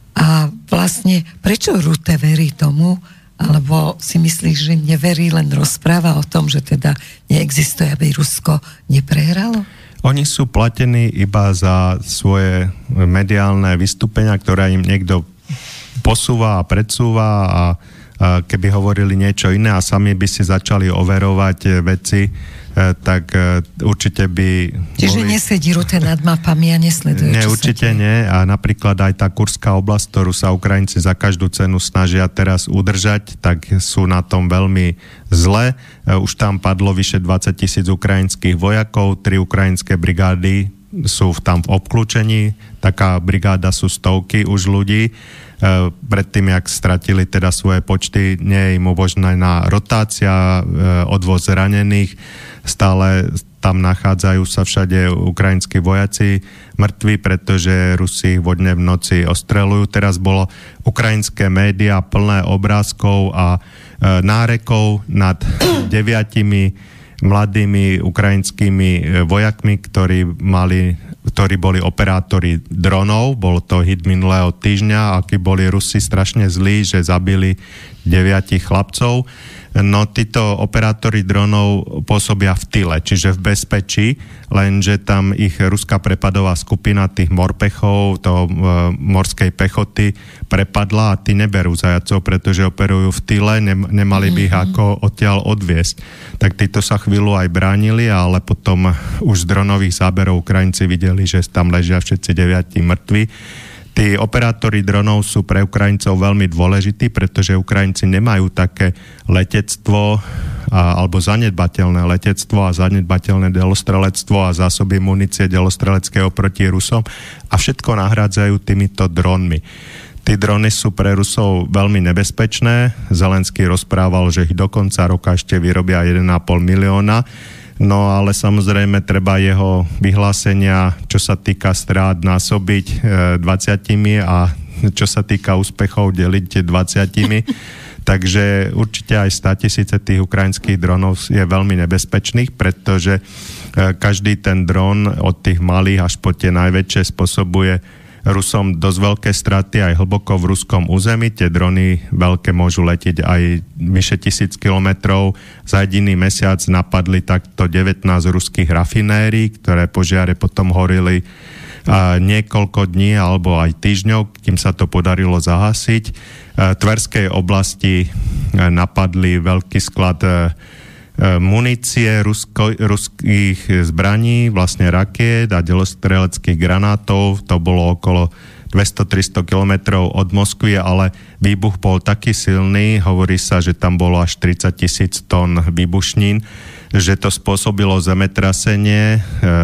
A vlastne prečo Rutte verí tomu, alebo si myslíš, že neverí, len rozpráva o tom, že teda neexistuje, aby Rusko neprehralo? Oni sú platení iba za svoje mediálne vystúpenia, ktoré im niekto posúva a predsúva a, a keby hovorili niečo iné a sami by si začali overovať veci, tak určite by... Čiže boli... nesedí Rutte nad mapami a nesleduje, Nie, čo určite nie. A napríklad aj tá kurská oblasť, ktorú sa Ukrajinci za každú cenu snažia teraz udržať, tak sú na tom veľmi zle. Už tam padlo vyše dvadsať tisíc ukrajinských vojakov, tri ukrajinské brigády sú tam v obklúčení, taká brigáda sú stovky už ľudí. Predtým, jak stratili teda svoje počty, nie je im umožnená rotácia, odvoz ranených, stále tam nachádzajú sa všade ukrajinskí vojaci mŕtvi, pretože Rusi ich vodne v noci ostreľujú. Teraz bolo ukrajinské médiá plné obrázkov a nárekov nad deviatimi mladými ukrajinskými vojakmi, ktorí mali, ktorí boli operátori dronov. Bol to hit minulého týždňa, akí boli Rusi strašne zlí, že zabili deviatich chlapcov. No títo operátori dronov pôsobia v tyle, čiže v bezpečí, lenže tam ich ruská prepadová skupina tých morpechov, toho e, morskej pechoty prepadla a tí neberú zajacov, pretože operujú v tyle, ne, nemali by ich mm-hmm. ako odtiaľ odviesť. Tak títo sa chvíľu aj bránili, ale potom už z dronových záberov Ukrajinci videli, že tam ležia všetci deviati mŕtvi. Tí operátori dronov sú pre Ukrajincov veľmi dôležití, pretože Ukrajinci nemajú také letectvo a, alebo zanedbateľné letectvo a zanedbateľné delostrelectvo a zásoby munície delostreleckého proti Rusom a všetko nahrádzajú týmito dronmi. Tí drony sú pre Rusov veľmi nebezpečné. Zelenský rozprával, že ich do konca roka ešte vyrobia jeden a pol milióna. No ale samozrejme treba jeho vyhlásenia, čo sa týka strát, násobiť e, dvadsiatimi a čo sa týka úspechov deliť dvadsiatimi. Takže určite aj státisíce tých ukrajinských dronov je veľmi nebezpečných, pretože e, každý ten dron od tých malých až po tie najväčšie spôsobuje Rusom dosť veľké straty aj hlboko v ruskom území. Tie drony veľké môžu letieť aj vyše tisíc kilometrov. Za jediný mesiac napadli takto devätnásť ruských rafinérií, ktoré požiare potom horili a niekoľko dní alebo aj týždňov, kým sa to podarilo zahasiť. V Tverskej oblasti napadli veľký sklad munície rusko, ruských zbraní, vlastne rakiet a delostreleckých granátov. To bolo okolo dvesto tristo kilometrov od Moskvy, ale výbuch bol taký silný, hovorí sa, že tam bolo až tridsať tisíc tón výbušnín, že to spôsobilo zemetrasenie, e,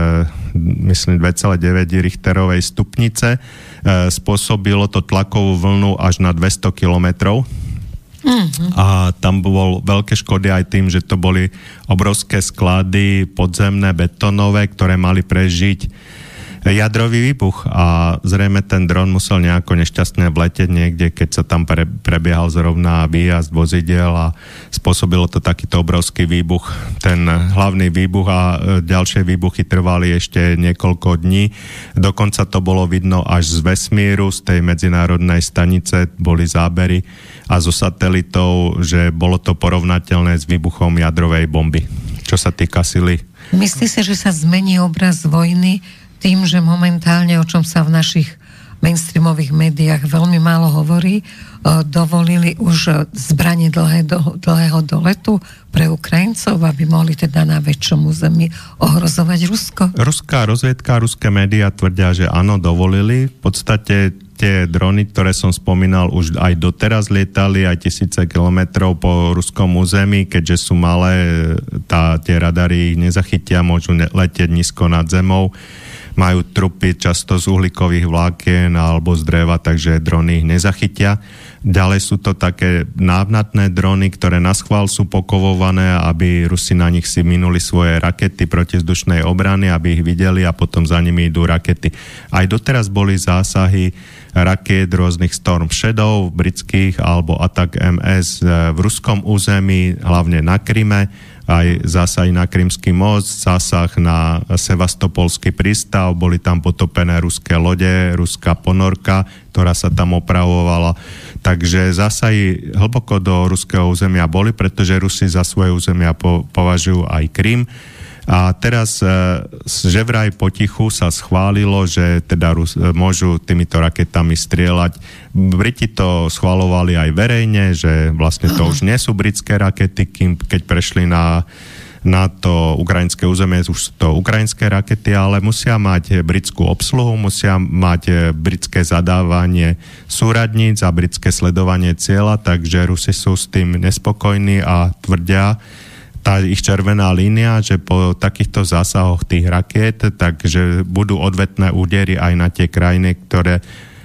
myslím dva celé deväť Richterovej stupnice, e, spôsobilo to tlakovú vlnu až na dvesto kilometrov. Mm-hmm. A tam bol veľké škody aj tým, že to boli obrovské sklady podzemné, betónové, ktoré mali prežiť jadrový výbuch a zrejme ten dron musel nejako nešťastne vletieť niekde, keď sa tam pre, prebiehal zrovna výjazd vozidiel a spôsobilo to takýto obrovský výbuch. Ten hlavný výbuch a ďalšie výbuchy trvali ešte niekoľko dní. Dokonca to bolo vidno až z vesmíru, z tej medzinárodnej stanice boli zábery a zo satelitov, že bolo to porovnateľné s výbuchom jadrovej bomby. Čo sa týka sily. Myslí si, že sa zmení obraz vojny tým, že momentálne, o čom sa v našich mainstreamových médiách veľmi málo hovorí, dovolili už zbranie dlhé do, dlhého doletu pre Ukrajincov, aby mohli teda na väčšom území ohrozovať Rusko? Ruská rozviedka, ruské médiá tvrdia, že áno, dovolili. V podstate tie drony, ktoré som spomínal, už aj doteraz lietali aj tisíce kilometrov po ruskom území, keďže sú malé, tá, tie radary ich nezachytia, môžu letieť nízko nad zemou. Majú trupy často z uhlíkových vlákien alebo z dreva, takže drony ich nezachytia. Ďalej sú to také návnatné drony, ktoré naschvál sú pokovované, aby Rusi na nich si minuli svoje rakety protizdušnej obrany, aby ich videli a potom za nimi idú rakety. Aj doteraz boli zásahy rakiet rôznych Storm Shadow britských alebo Attack em es v ruskom území, hlavne na Kryme, aj zásah na Krymský most, zásah na Sevastopolský prístav, boli tam potopené ruské lode, ruská ponorka, ktorá sa tam opravovala. Takže zásahy hlboko do ruského územia boli, pretože Rusi za svoje územia po, považujú aj Krym. A teraz že vraj potichu sa schválilo, že teda Rus, môžu týmito raketami strieľať. Briti to schvalovali aj verejne, že vlastne to už nie sú britské rakety, kým, keď prešli na, na to ukrajinské územie, už sú to ukrajinské rakety, ale musia mať britskú obsluhu, musia mať britské zadávanie súradníc a britské sledovanie cieľa, takže Rusi sú s tým nespokojní a tvrdia, tá ich červená línia, že po takýchto zásahoch tých rakiet, takže budú odvetné údery aj na tie krajiny, ktoré e,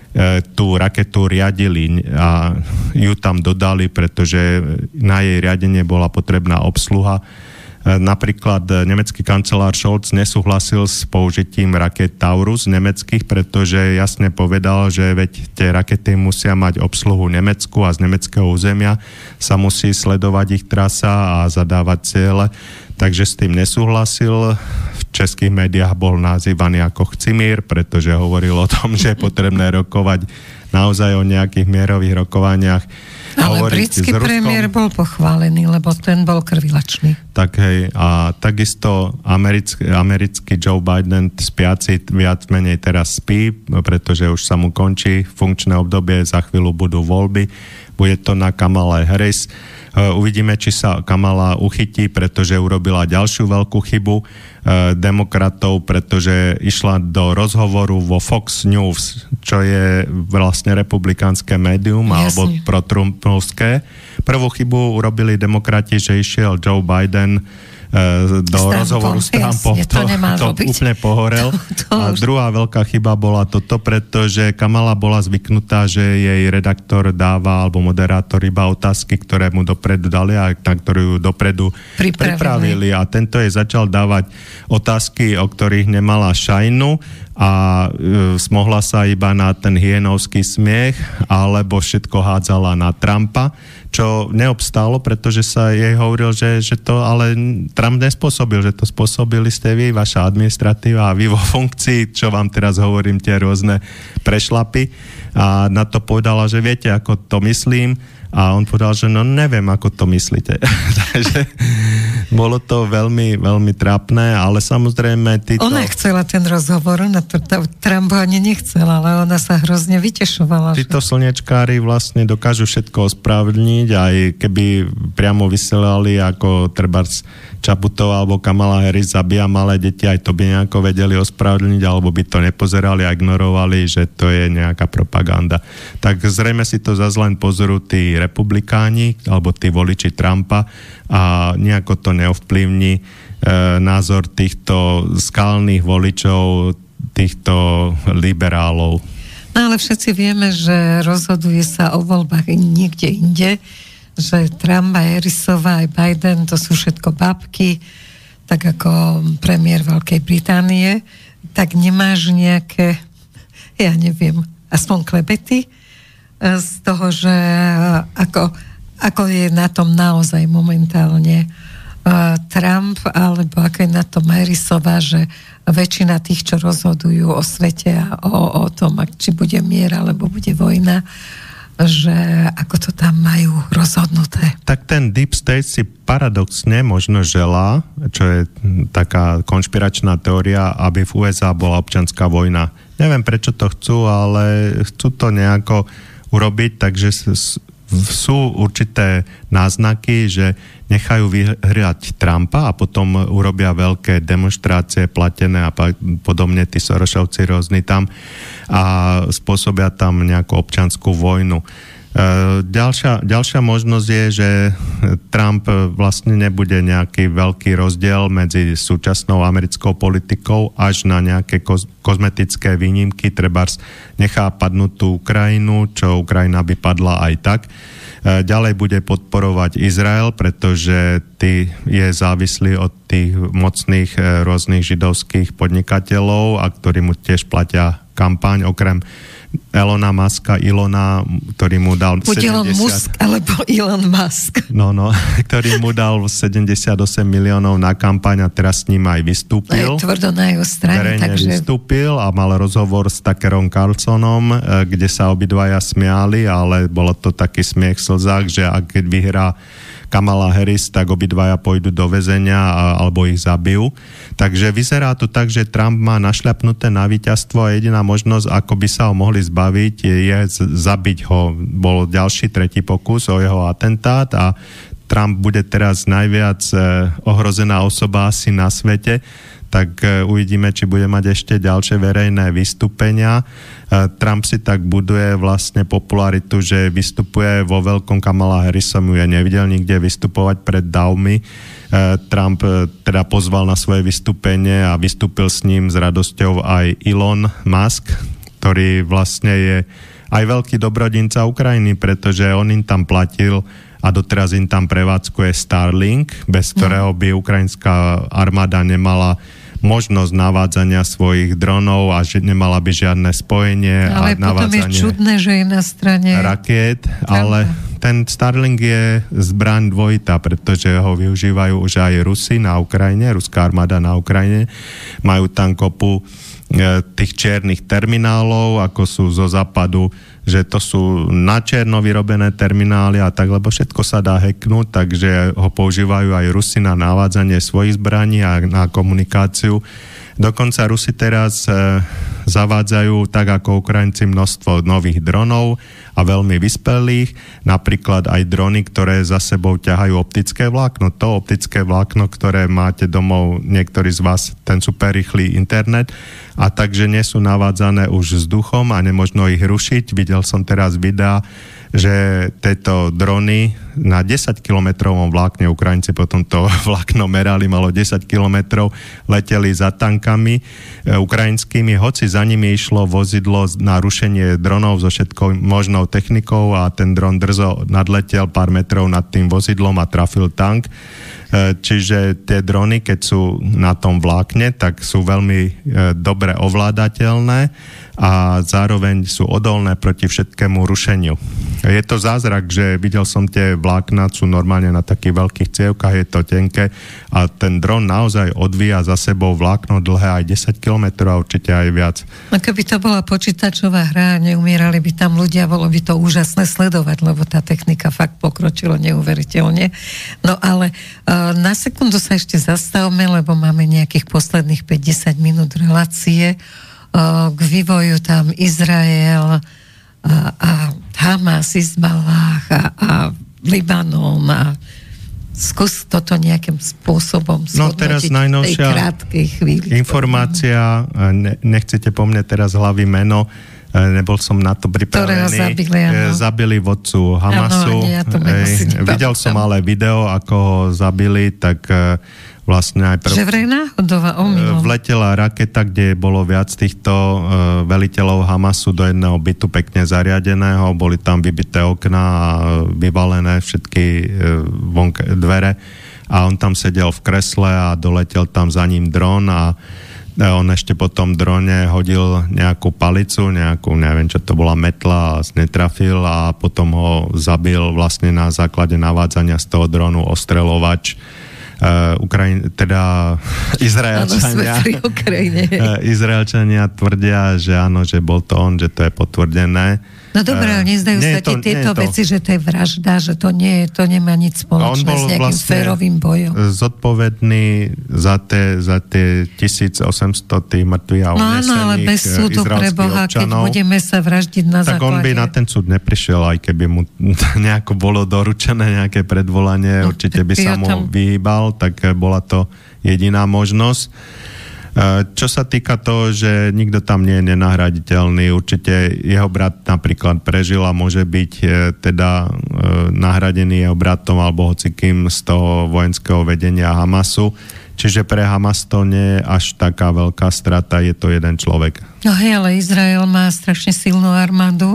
tú raketu riadili a ju tam dodali, pretože na jej riadenie bola potrebná obsluha. Napríklad nemecký kancelár Scholz nesúhlasil s použitím raket Taurus nemeckých, pretože jasne povedal, že veď tie rakety musia mať obsluhu Nemecku a z nemeckého územia sa musí sledovať ich trasa a zadávať ciele. Takže s tým nesúhlasil. V českých médiách bol nazývaný ako chcimír, pretože hovoril o tom, že je potrebné rokovať naozaj o nejakých mierových rokovaniach. Ale britský premiér bol pochválený, lebo ten bol krvilačný. Tak hej, a takisto americký, americký Joe Biden spiaci viac menej teraz spí, pretože už sa mu končí funkčné obdobie, za chvíľu budú voľby. Bude to na Kamala Harris. Uvidíme, či sa Kamala uchytí, pretože urobila ďalšiu veľkú chybu demokratov, pretože išla do rozhovoru vo Fox News, čo je vlastne republikánske médium, Jasne. alebo protrumpnovské. Prvú chybu urobili demokrati, že išiel Joe Biden do Trumpom, rozhovoru s Trumpom, jasne, to, to, to úplne pohorel. To, to a už... druhá veľká chyba bola toto, pretože Kamala bola zvyknutá, že jej redaktor dáva, alebo moderátor iba otázky, ktoré mu dopredu dali a na ktorú dopredu pripravili. pripravili. A tento jej začal dávať otázky, o ktorých nemala šajnu a e, smohla sa iba na ten hyenovský smiech, alebo všetko hádzala na Trumpa, čo neobstálo, pretože sa jej hovoril, že, že to ale Trump nespôsobil, že to spôsobili ste vy, vaša administratíva a vy vo funkcii, čo vám teraz hovorím, tie rôzne prešlapy. A na to povedala, že viete, ako to myslím. A on povedal, že no neviem, ako to myslíte. Takže bolo to veľmi, veľmi trápne, ale samozrejme títo... Ona chcela ten rozhovor, na to Trump ani nechcela, ale ona sa hrozne vytešovala. Títo že... slnečkári vlastne dokážu všetko ospravedlniť, aj keby priamo vysielali ako trebárs Čaputová alebo Kamala Harris zabíja malé deti, aj to by nejako vedeli ospravedlniť, alebo by to nepozerali a ignorovali, že to je nejaká propaganda. Tak zrejme si to zase len pozorujú tí republikáni, alebo tí voliči Trumpa a nejako to neovplyvní e, názor týchto skalných voličov, týchto liberálov. No ale všetci vieme, že rozhoduje sa o voľbách niekde inde, že Trump a Harrisová aj Biden, to sú všetko babky, tak ako premiér Veľkej Británie, tak nemáš nejaké, ja neviem, aspoň klebety z toho, že ako, ako je na tom naozaj momentálne Trump, alebo ako je na tom Harrisová, že väčšina tých, čo rozhodujú o svete a o, o tom, či bude mier, alebo bude vojna, že ako to tam majú rozhodnuté. Tak ten Deep State si paradoxne možno želá, čo je taká konšpiračná teória, aby v ú es á bola občianská vojna. Neviem, prečo to chcú, ale chcú to nejako urobiť, takže sú určité náznaky, že nechajú vyhrať Trumpa a potom urobia veľké demonštrácie platené a podobne, tí Sorošovci rôzni tam a spôsobia tam nejakú občiansku vojnu. Ďalšia, ďalšia možnosť je, že Trump vlastne nebude nejaký veľký rozdiel medzi súčasnou americkou politikou až na nejaké koz, kozmetické výnimky, trebárs nechá padnúť tú Ukrajinu, čo Ukrajina by padla aj tak. Ďalej bude podporovať Izrael, pretože tý je závislý od tých mocných rôznych židovských podnikateľov, a ktorí mu tiež platia kampaň, okrem Elona Muska, Ilona, ktorý mu dal Buď sedemdesiat... Elon Musk, alebo Elon Musk. No, no, ktorý mu dal sedemdesiatosem miliónov na kampaň a teraz s ním aj vystúpil. Aj tvrdo na jeho strane, takže... vystúpil a mal rozhovor s Tuckerom Carlsonom, kde sa obidvaja smiali, ale bolo to taký smiech v slzách, že ak vyhrá Kamala Harris, tak obidvaja pôjdu do väzenia alebo ich zabijú. Takže vyzerá to tak, že Trump má našľapnuté na víťazstvo a jediná možnosť, ako by sa ho mohli zbaviť, je zabiť ho. Bol ďalší tretí pokus o jeho atentát a Trump bude teraz najviac ohrozená osoba asi na svete, tak uvidíme, či bude mať ešte ďalšie verejné vystúpenia. Trump si tak buduje vlastne popularitu, že vystupuje vo veľkom. Kamala Harrisom ju ja nevidel nikde vystupovať pred davmi. Trump teda pozval na svoje vystúpenie a vystúpil s ním s radosťou aj Elon Musk, ktorý vlastne je aj veľký dobrodinca Ukrajiny, pretože on im tam platil a doteraz im tam prevádzkuje Starlink, bez ktorého by ukrajinská armáda nemala možnosť navádzania svojich dronov a že nemala by žiadne spojenie. Ale a potom je čudné, že je na strane rakiet, ale ten Starlink je zbraň dvojitá, pretože ho využívajú už aj Rusi na Ukrajine, ruská armáda na Ukrajine. Majú tam kopu tých čiernych terminálov, ako sú zo západu že to sú na čierno vyrobené terminály a tak, lebo všetko sa dá hacknúť, takže ho používajú aj Rusi na navádzanie svojich zbraní a na komunikáciu. Dokonca Rusi teraz e, zavádzajú, tak ako Ukrajinci, množstvo nových dronov a veľmi vyspelých, napríklad aj drony, ktoré za sebou ťahajú optické vlákno. To optické vlákno, ktoré máte domov, niektorí z vás, ten super rýchly internet, a takže nie sú navádzané už vzduchom a nemožno ich rušiť. Videl som teraz videa, že tieto drony na desaťkilometrovom vlákne, Ukrajinci potom to vlákno merali, malo desať kilometrov, leteli za tankami e, ukrajinskými, hoci za nimi išlo vozidlo na rušenie dronov so všetkou možnou technikou a ten dron drzo nadletel pár metrov nad tým vozidlom a trafil tank. E, čiže tie drony, keď sú na tom vlákne, tak sú veľmi e, dobre ovládateľné a zároveň sú odolné proti všetkému rušeniu. Je to zázrak, že videl som tie vlákna, sú normálne na takých veľkých cievkách, je to tenké a ten dron naozaj odvíja za sebou vlákno dlhé aj desať kilometrov a určite aj viac. No keby to bola počítačová hra, neumierali by tam ľudia, bolo by to úžasné sledovať, lebo tá technika fakt pokročila neuveriteľne. No ale uh, na sekundu sa ešte zastavme, lebo máme nejakých posledných päť až desať minút relácie k vývoju tam Izrael a, a Hamas, Hizballah a, a Libanon a skús toto nejakým spôsobom no, teraz najnovšia v tej krátkej chvíli. Informácia, ne, nechcete po mne teraz hlavy meno, nebol som na to pripravený. Zabili, zabili vodcu Hamasu. Ano, ja to Ej, videl som ale video, ako ho zabili, tak vlastne aj prv... Že vraj náhodová omylom. Vletela raketa, kde bolo viac týchto uh, veliteľov Hamasu do jedného bytu pekne zariadeného, boli tam vybité okná a vyvalené všetky uh, vonk- dvere a on tam sedel v kresle a doletel tam za ním dron a on ešte po tom drone hodil nejakú palicu, nejakú, neviem čo to bola, metla a netrafil a potom ho zabil vlastne na základe navádzania z toho dronu ostreľovač. Uh, Ukrajin, teda Izraelčania uh, Izraelčania tvrdia, že áno, že bol to on, že to je potvrdené. No dobré, ale nezdajú uh, sa ti tieto veci, že to je vražda, že to nie to nemá nič spoločné s nejakým vlastne férovým bojom. Zodpovedný za tie, za tie tisícosemsto tých mŕtvych a unesených no áno, ale bez súdu pre Boha, občanov, keď budeme sa vraždiť na tak základe. Tak on by na ten súd neprišiel, aj keby mu nejako bolo doručené nejaké predvolanie, no, určite by sa mu tam vyhýbal, tak bola to jediná možnosť. Čo sa týka toho, že nikto tam nie je nenahraditeľný, určite jeho brat napríklad prežil a môže byť teda nahradený jeho bratom alebo hocikým z toho vojenského vedenia Hamasu. Čiže pre Hamas to nie je až taká veľká strata, je to jeden človek. No hej, ale Izrael má strašne silnú armádu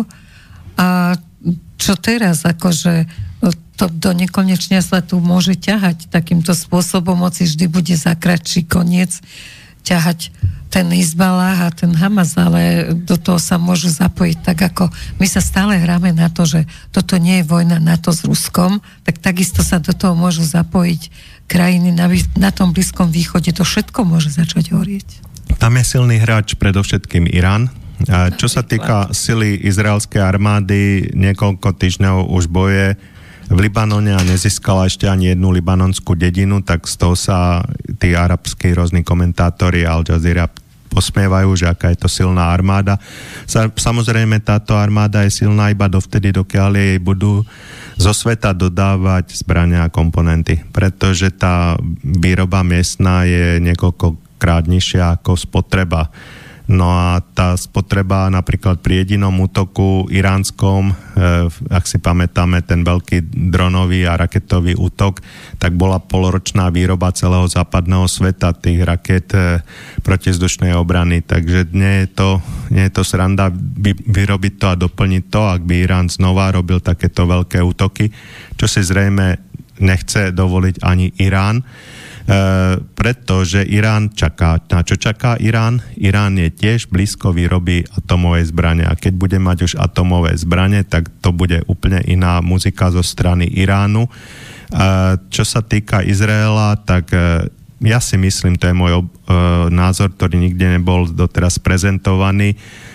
a čo teraz, akože to do nekonečne sa tu môže ťahať takýmto spôsobom, moci vždy bude za kratší koniec ťahať ten Hizballah a ten Hamas, ale do toho sa môžu zapojiť tak, ako my sa stále hráme na to, že toto nie je vojna NATO s Ruskom, tak takisto sa do toho môžu zapojiť krajiny na, na tom Blízkom východe. To všetko môže začať horieť. Tam je silný hráč predovšetkým Irán. A čo sa týka sily izraelskej armády, niekoľko týždňov už boje v Libanone a nezískala ešte ani jednu libanonskú dedinu, tak z toho sa tí arabskí rôzni komentátori Al Jazeera posmievajú, že aká je to silná armáda. Samozrejme, táto armáda je silná iba dovtedy, dokiaľ jej budú zo sveta dodávať zbrania a komponenty, pretože tá výroba miestna je niekoľkokrát nižšia ako spotreba. No a tá spotreba napríklad pri jedinom útoku iránskom, eh, ak si pamätáme ten veľký dronový a raketový útok, tak bola poloročná výroba celého západného sveta tých raket eh, protizdušnej obrany. Takže nie je to, nie je to sranda vy, vyrobiť to a doplniť to, ak by Irán znova robil takéto veľké útoky, čo si zrejme nechce dovoliť ani Irán. Uh, pretože Irán čaká. Na čo čaká Irán? Irán je tiež blízko výroby atomovej zbrane a keď bude mať už atomové zbrane, tak to bude úplne iná muzika zo strany Iránu. Uh, čo sa týka Izraela, tak uh, ja si myslím, to je môj uh, názor, ktorý nikde nebol doteraz prezentovaný,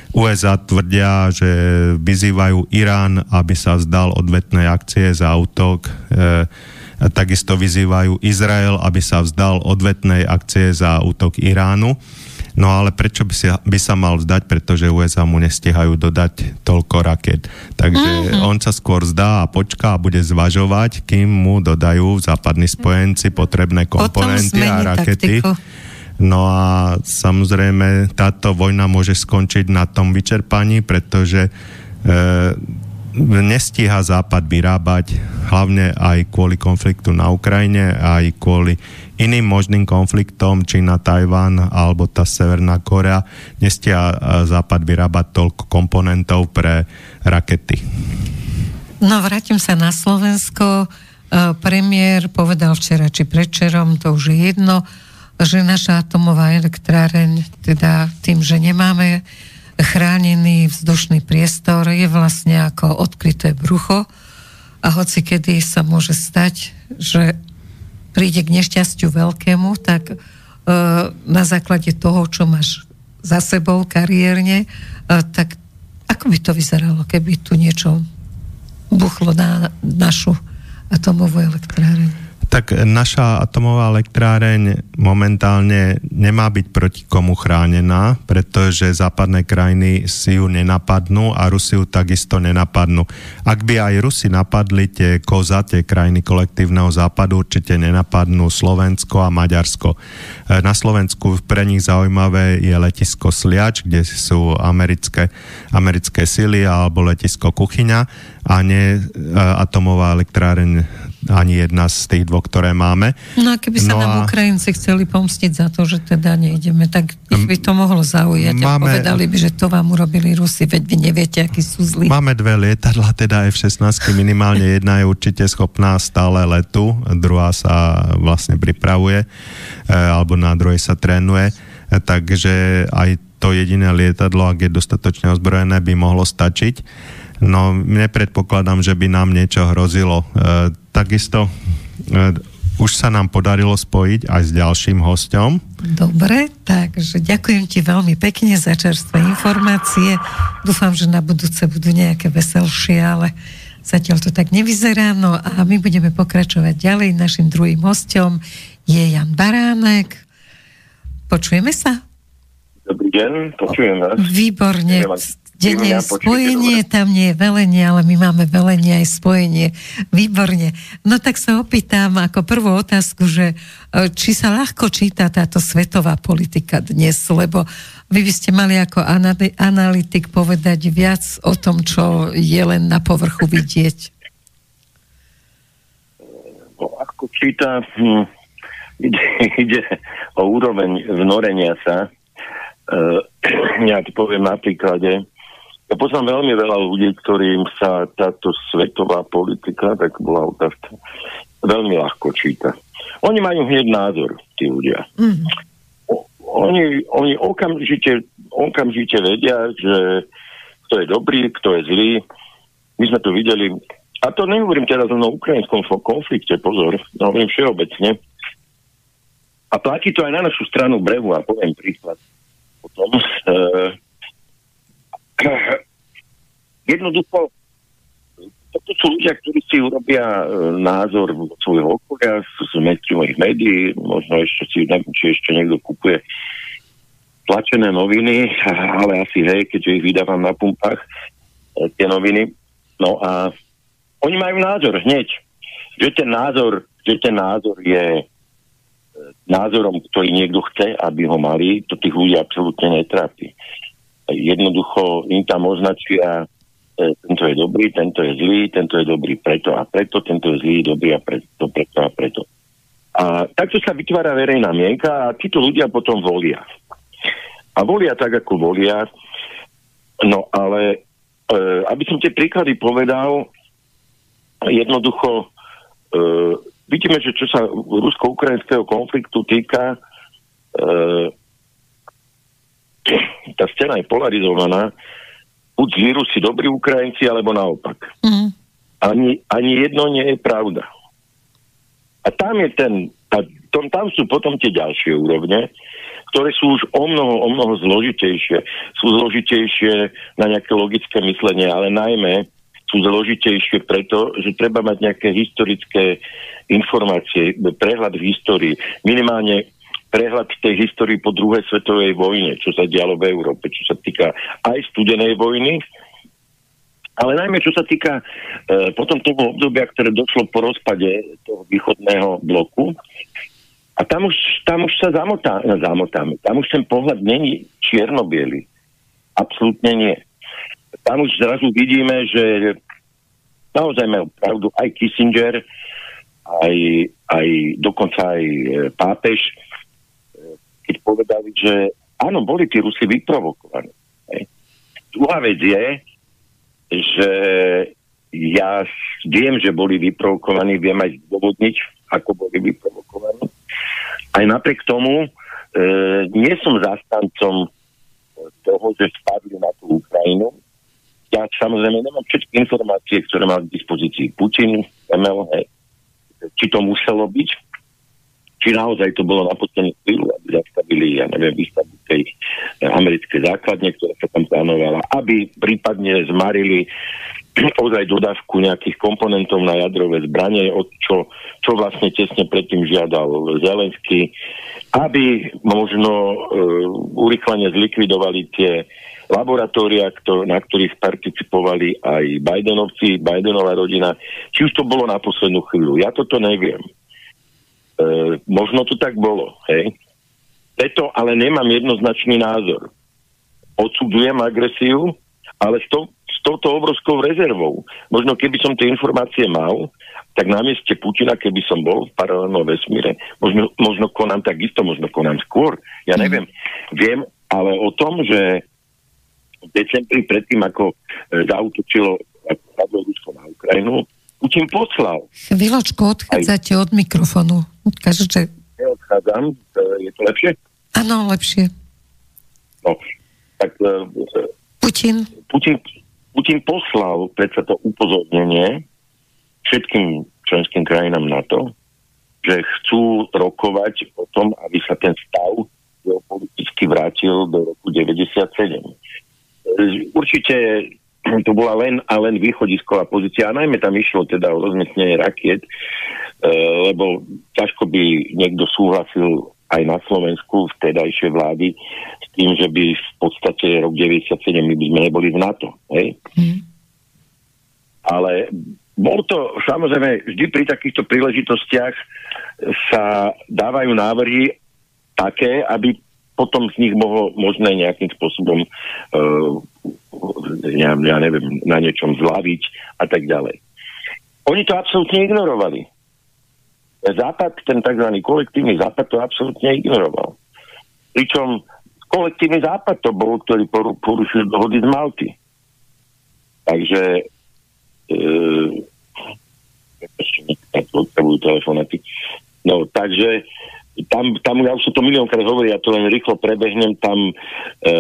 ú es á tvrdia, že vyzývajú Irán, aby sa vzdal odvetnej akcie za útok. E, takisto vyzývajú Izrael, aby sa vzdal odvetnej akcie za útok Iránu. No ale prečo by, si, by sa mal vzdať? Pretože ú es á mu nestihajú dodať toľko raket. Takže mm-hmm. on sa skôr zdá a počká a bude zvažovať, kým mu dodajú západní spojenci potrebné komponenty a rakety. Taktiku. No a samozrejme táto vojna môže skončiť na tom vyčerpaní, pretože e, nestíha Západ vyrábať, hlavne aj kvôli konfliktu na Ukrajine, aj kvôli iným možným konfliktom, Čína, Tajván alebo tá Severná Korea, nestíha Západ vyrábať toľko komponentov pre rakety. No vrátim sa na Slovensko. Premiér povedal včera či predčerom, to už je jedno, že naša atomová elektráreň, teda tým, že nemáme chránený vzdušný priestor, je vlastne ako odkryté brucho a hoci kedy sa môže stať, že príde k nešťastiu veľkému, tak e, na základe toho, čo máš za sebou kariérne, e, tak ako by to vyzeralo, keby tu niečo buchlo na našu atomovú elektráreň? Tak naša atomová elektráreň momentálne nemá byť proti komu chránená, pretože západné krajiny si ju nenapadnú a Rusi ju takisto nenapadnú. Ak by aj Rusi napadli tie koza, tie krajiny kolektívneho západu, určite nenapadnú Slovensko a Maďarsko. Na Slovensku pre nich zaujímavé je letisko Sliač, kde sú americké, americké sily, alebo letisko Kuchyňa a nie atomová elektráreň ani jedna z tých dvoch, ktoré máme. No a keby sa no nám a... Ukrajinci chceli pomstiť za to, že teda nejdeme, tak ich by to mohlo zaujať máme... a povedali by, že to vám urobili Rusi, veď vy neviete, akí sú zlí. Máme dve lietadla, teda ef šestnásť, minimálne jedna je určite schopná stále letu, druhá sa vlastne pripravuje, alebo na druhej sa trénuje, takže aj to jediné lietadlo, ak je dostatočne ozbrojené, by mohlo stačiť. No, nepredpokladám, že by nám niečo hrozilo. E, takisto e, už sa nám podarilo spojiť aj s ďalším hosťom. Dobre, takže ďakujem ti veľmi pekne za čerstvé informácie. Dúfam, že na budúce budú nejaké veselšie, ale zatiaľ to tak nevyzerá. No a my budeme pokračovať ďalej. Našim druhým hosťom je Jan Baránek. Počujeme sa? Dobrý deň, počujem vás. Výborne. Kde nie je spojenie, tam nie je velenie, ale my máme velenie aj spojenie. Výborne. No tak sa opýtam ako prvú otázku, že či sa ľahko číta táto svetová politika dnes, lebo vy by ste mali ako analytik povedať viac o tom, čo je len na povrchu vidieť. Ľahko číta, hm, ide, ide o úroveň vnorenia sa. Uh, ja ti poviem na príklade. Ja poznám veľmi veľa ľudí, ktorým sa táto svetová politika, tak bola otázka, veľmi ľahko číta. Oni majú hneď názor, tí ľudia. Mm. Oni, oni okamžite, okamžite vedia, že kto je dobrý, kto je zlý. My sme to videli, a to nehovorím teraz len o ukrajinskom konflikte, pozor, hovorím všeobecne. A platí to aj na našu stranu brehu, a poviem príklad. Potom, e, jednoducho, toto sú ľudia, ktorí si urobia názor svojho okolia z mainstreamových médií, možno ešte si, neviem, či ešte niekto kupuje tlačené noviny, ale asi hej, keďže ich vydávam na pumpách, tie noviny. No a oni majú názor hneď, že ten názor, že ten názor je názorom, ktorý niekto chce, aby ho mali, to tých ľudí absolútne netrápi. Jednoducho im tam označia, e, tento je dobrý, tento je zlý, tento je dobrý preto a preto, tento je zlý, dobrý a preto, preto a preto. A takto sa vytvára verejná mienka a títo ľudia potom volia. A volia tak, ako volia. No ale, e, aby som tie príklady povedal, jednoducho e, vidíme, že čo sa rusko-ukrajinského konfliktu týka, e, tá scéna je polarizovaná. Buď zlí Rusi, dobrí Ukrajinci, alebo naopak. Mm. Ani, ani jedno nie je pravda. A tam je ten, tá tom, tam sú potom tie ďalšie úrovne, ktoré sú už o mnoho, o mnoho zložitejšie. Sú zložitejšie na nejaké logické myslenie, ale najmä sú zložitejšie preto, že treba mať nejaké historické informácie, prehľad v histórii. Minimálne prehľad tej histórii po druhej svetovej vojne, čo sa dialo v Európe, čo sa týka aj studenej vojny, ale najmä čo sa týka e, potom toho obdobia, ktoré došlo po rozpade toho východného bloku. A tam už, tam už sa zamotá, no, zamotáme. Tam už ten pohľad není čierno-biely. Absolútne nie. Tam už zrazu vidíme, že naozaj majú pravdu aj Kissinger, aj, aj dokonca aj pápež, keď povedali, že áno, boli tí Rusi vyprovokovaní. Hej. Druhá vec je, že ja viem, že boli vyprovokovaní, viem aj zdôvodniť, ako boli vyprovokovaní. Aj napriek tomu e, nie som zastancom toho, že spadli na tú Ukrajinu. Ja samozrejme nemám všetky informácie, ktoré mal k dispozícii Putin, em el, hej. Či to muselo byť, či naozaj to bolo na poslednú chvíľu, aby zastavili, ja neviem, výstavbu tej americkej základne, ktorá sa tam plánovala, aby prípadne zmarili ozaj dodávku nejakých komponentov na jadrové zbranie, od čo, čo vlastne tesne predtým žiadal Zelenský, aby možno e, urýchlene zlikvidovali tie laboratória, ktor- na ktorých participovali aj Bidenovci, Bidenová rodina. Či už to bolo na poslednú chvíľu. Ja toto neviem. E, možno to tak bolo, hej. Preto ale nemám jednoznačný názor. Odsudzujem agresiu, ale s, to, s touto obrovskou rezervou. Možno keby som tie informácie mal, tak na mieste Putina, keby som bol v paralelnom vesmíre, možno, možno konám takisto, možno konám skôr. Ja neviem. Viem ale o tom, že v decembri predtým, ako zaútočilo Rusko na Ukrajinu, Putin poslal. Chvíľočku, odchádzate Aj... od mikrofónu. Kažete... Neodchádzam, je to lepšie? Áno, lepšie. No, tak... Putin? Putin, Putin poslal predsa to upozornenie všetkým členským krajinám NATO, že chcú rokovať o tom, aby sa ten stav geopoliticky vrátil do roku deväťdesiatsedem. Určite to bola len a len východisková pozícia a najmä tam išlo teda o rozmiestnenie rakiet, lebo ťažko by niekto súhlasil aj na Slovensku vtedajšie vlády s tým, že by v podstate rok deväťdesiatsedem my by sme neboli v NATO. Hej? Mm. Ale bol to, samozrejme, vždy pri takýchto príležitostiach sa dávajú návrhy také, aby potom z nich mohlo možné nejakým spôsobom uh, ja, ja neviem, na niečom zlaviť a tak ďalej. Oni to absolútne ignorovali. Západ, ten tzv. Kolektívny západ to absolútne ignoroval. Pričom kolektívny západ to bol, ktorý porušil dohody z Malty. Takže e, odpravujú telefonaty. No, takže tam, tam ja už som to miliónkrát hovoril, ja to len rýchlo prebehnem, tam e,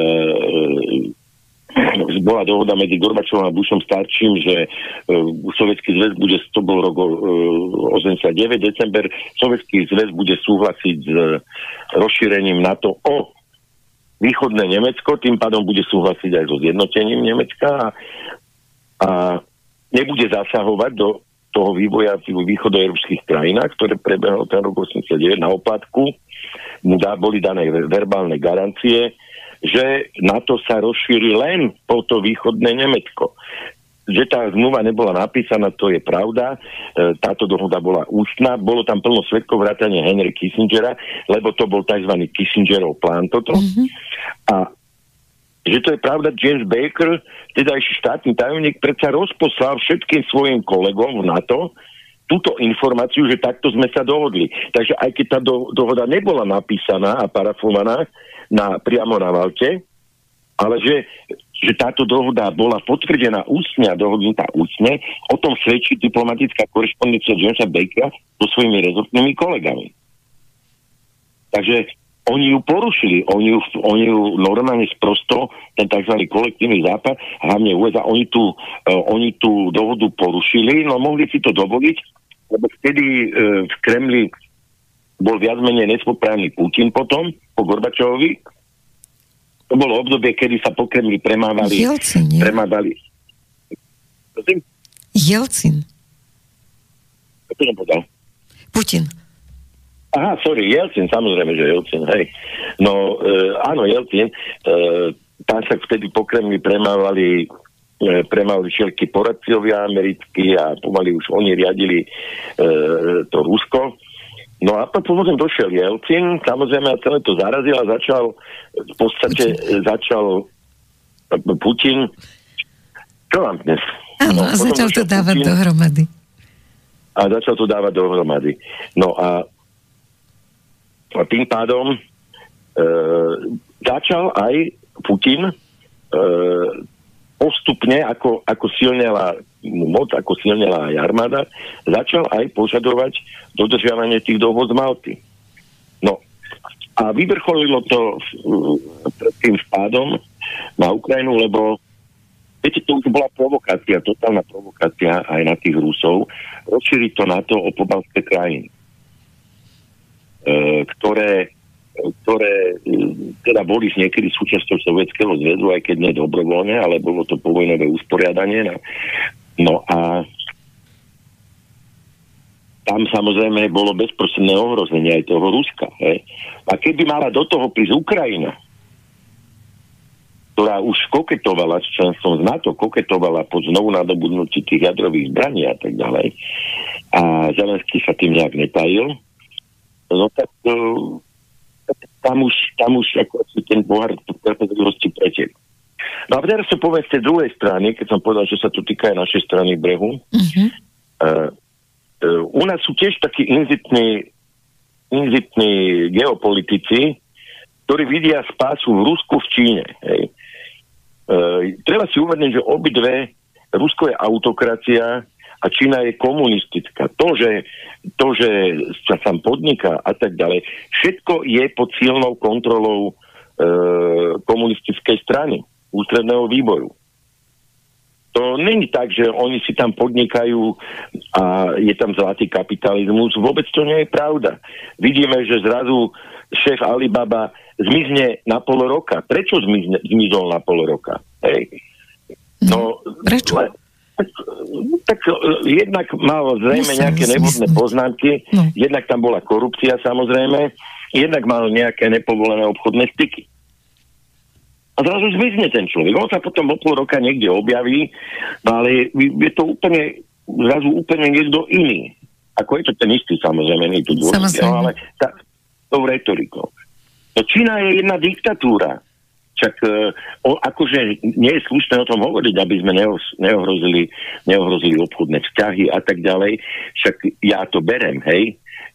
bola dohoda medzi Gorbačovom a Bushom starším, že uh, Sovietský zväz bude, to bol rok uh, osemdesiatdeväť, december, Sovietský zväz bude súhlasiť s uh, rozšírením NATO o východné Nemecko, tým pádom bude súhlasiť aj so zjednotením Nemecka a, a nebude zasahovať do toho vývoja v východoeurópskych krajinách, ktoré prebehlo ten rok osemdesiatdeväť na oplátku. Mu dá, boli dané verbálne garancie, že NATO sa rozšíri len po to východné Nemecko. Že tá zmluva nebola napísaná, to je pravda. E, táto dohoda bola ústna. Bolo tam plno svedkov vrátane Henry Kissingera, lebo to bol tzv. Kissingerov plán toto. Mm-hmm. A že to je pravda, James Baker, tedajší štátny tajomník, predsa rozposlal všetkým svojim kolegom v NATO túto informáciu, že takto sme sa dohodli. Takže aj keď tá do, dohoda nebola napísaná a parafovaná na, priamo na Malte, ale že, že táto dohoda bola potvrdená ústne a dohodnutá ústne, o tom svedčí diplomatická korešpondencia Jamesa Bakera so svojimi rezortnými kolegami. Takže oni ju porušili, oni ju, oni ju normálne sprosto, ten tzv. Kolektívny západ, hlavne ú es á, oni tú, uh, oni tú dohodu porušili, no mohli si to dovoliť, lebo vtedy uh, v Kremli bol viac menej nespoprávny Putin potom, po Gorbačovovi. To bolo obdobie, kedy sa po Kremli premávali... Jelcin, nie? Premávali... Prosím? Jelcin. Čo som povedal? Putin. Aha, sorry, Jelcin, samozrejme, že Jelcin, hej. No, e, áno, Jelcin, e, tam sa vtedy po Kremli premávali e, premávali všetky poradcovia americkí a pomaly už oni riadili e, to Rusko. No a potom došiel Jelcin, samozrejme, a celé to zarazil a začal v podstate Putin. začal Putin. Čo vám dnes? Áno, no, a začal to dávať Putin, dohromady. A začal to dávať dohromady. No a, a tým pádom e, začal aj Putin e, postupne, ako, ako silnela moc, ako silnela aj armáda, začal aj požadovať dodržiavanie tých dohod z Malty. No a vyvrcholilo to pred tým vpádom na Ukrajinu, lebo viete, to už bola provokácia, totálna provokácia aj na tých Rusov, rozšíriť to na to o pobaltské krajiny, e, ktoré ktoré teda boli niekedy súčasťou Sovietskeho zväzu, aj keď nie dobrovoľne, ale bolo to povojnové usporiadanie. No a tam samozrejme bolo bezprostredné ohrozenie aj toho Ruska. He? A keby mala do toho prísť Ukrajina, ktorá už koketovala s členstvom z NATO, koketovala po znovu nadobudnutí tých jadrových zbraní a tak ďalej, a Zelenský sa tým nejak netajil, no tak tam už, tam už ako ten pohár trpezlivosti pretek. No a teraz to poviem z tej druhej strany, keď som povedal, že sa to týka aj našej strany brehu. Uh-huh. Uh, uh, u nás sú tiež takí inzitní, inzitní geopolitici, ktorí vidia spásu v Rusku, v Číne. Hej. Uh, treba si uvedomiť, že obidve, Rusko je autokracia a Čína je komunistická. To, že, to, že sa tam podniká a tak ďalej, všetko je pod silnou kontrolou e, komunistickej strany, ústredného výboru. To není tak, že oni si tam podnikajú a je tam zlatý kapitalizmus. Vôbec to nie je pravda. Vidíme, že zrazu šéf Alibaba zmizne na pol roka. Prečo zmizne, zmizol na pol roka? Hej. No, prečo? Le, Tak, tak jednak mal zrejme musel, nejaké nevhodné poznámky, no. Jednak tam bola korupcia samozrejme, jednak mal nejaké nepovolené obchodné styky. A zrazu zmizne ten človek. On sa potom o pol roka niekde objaví, ale je to úplne, zrazu úplne niekto iný. Ako je to ten istý samozrejme, nie je to dôležité, ale tá, tou retorikou. No Čína je jedna diktatúra. Však o, akože nie je slušné o tom hovoriť, aby sme neohrozili, neohrozili obchodné vzťahy a tak ďalej. Však ja to berem, hej.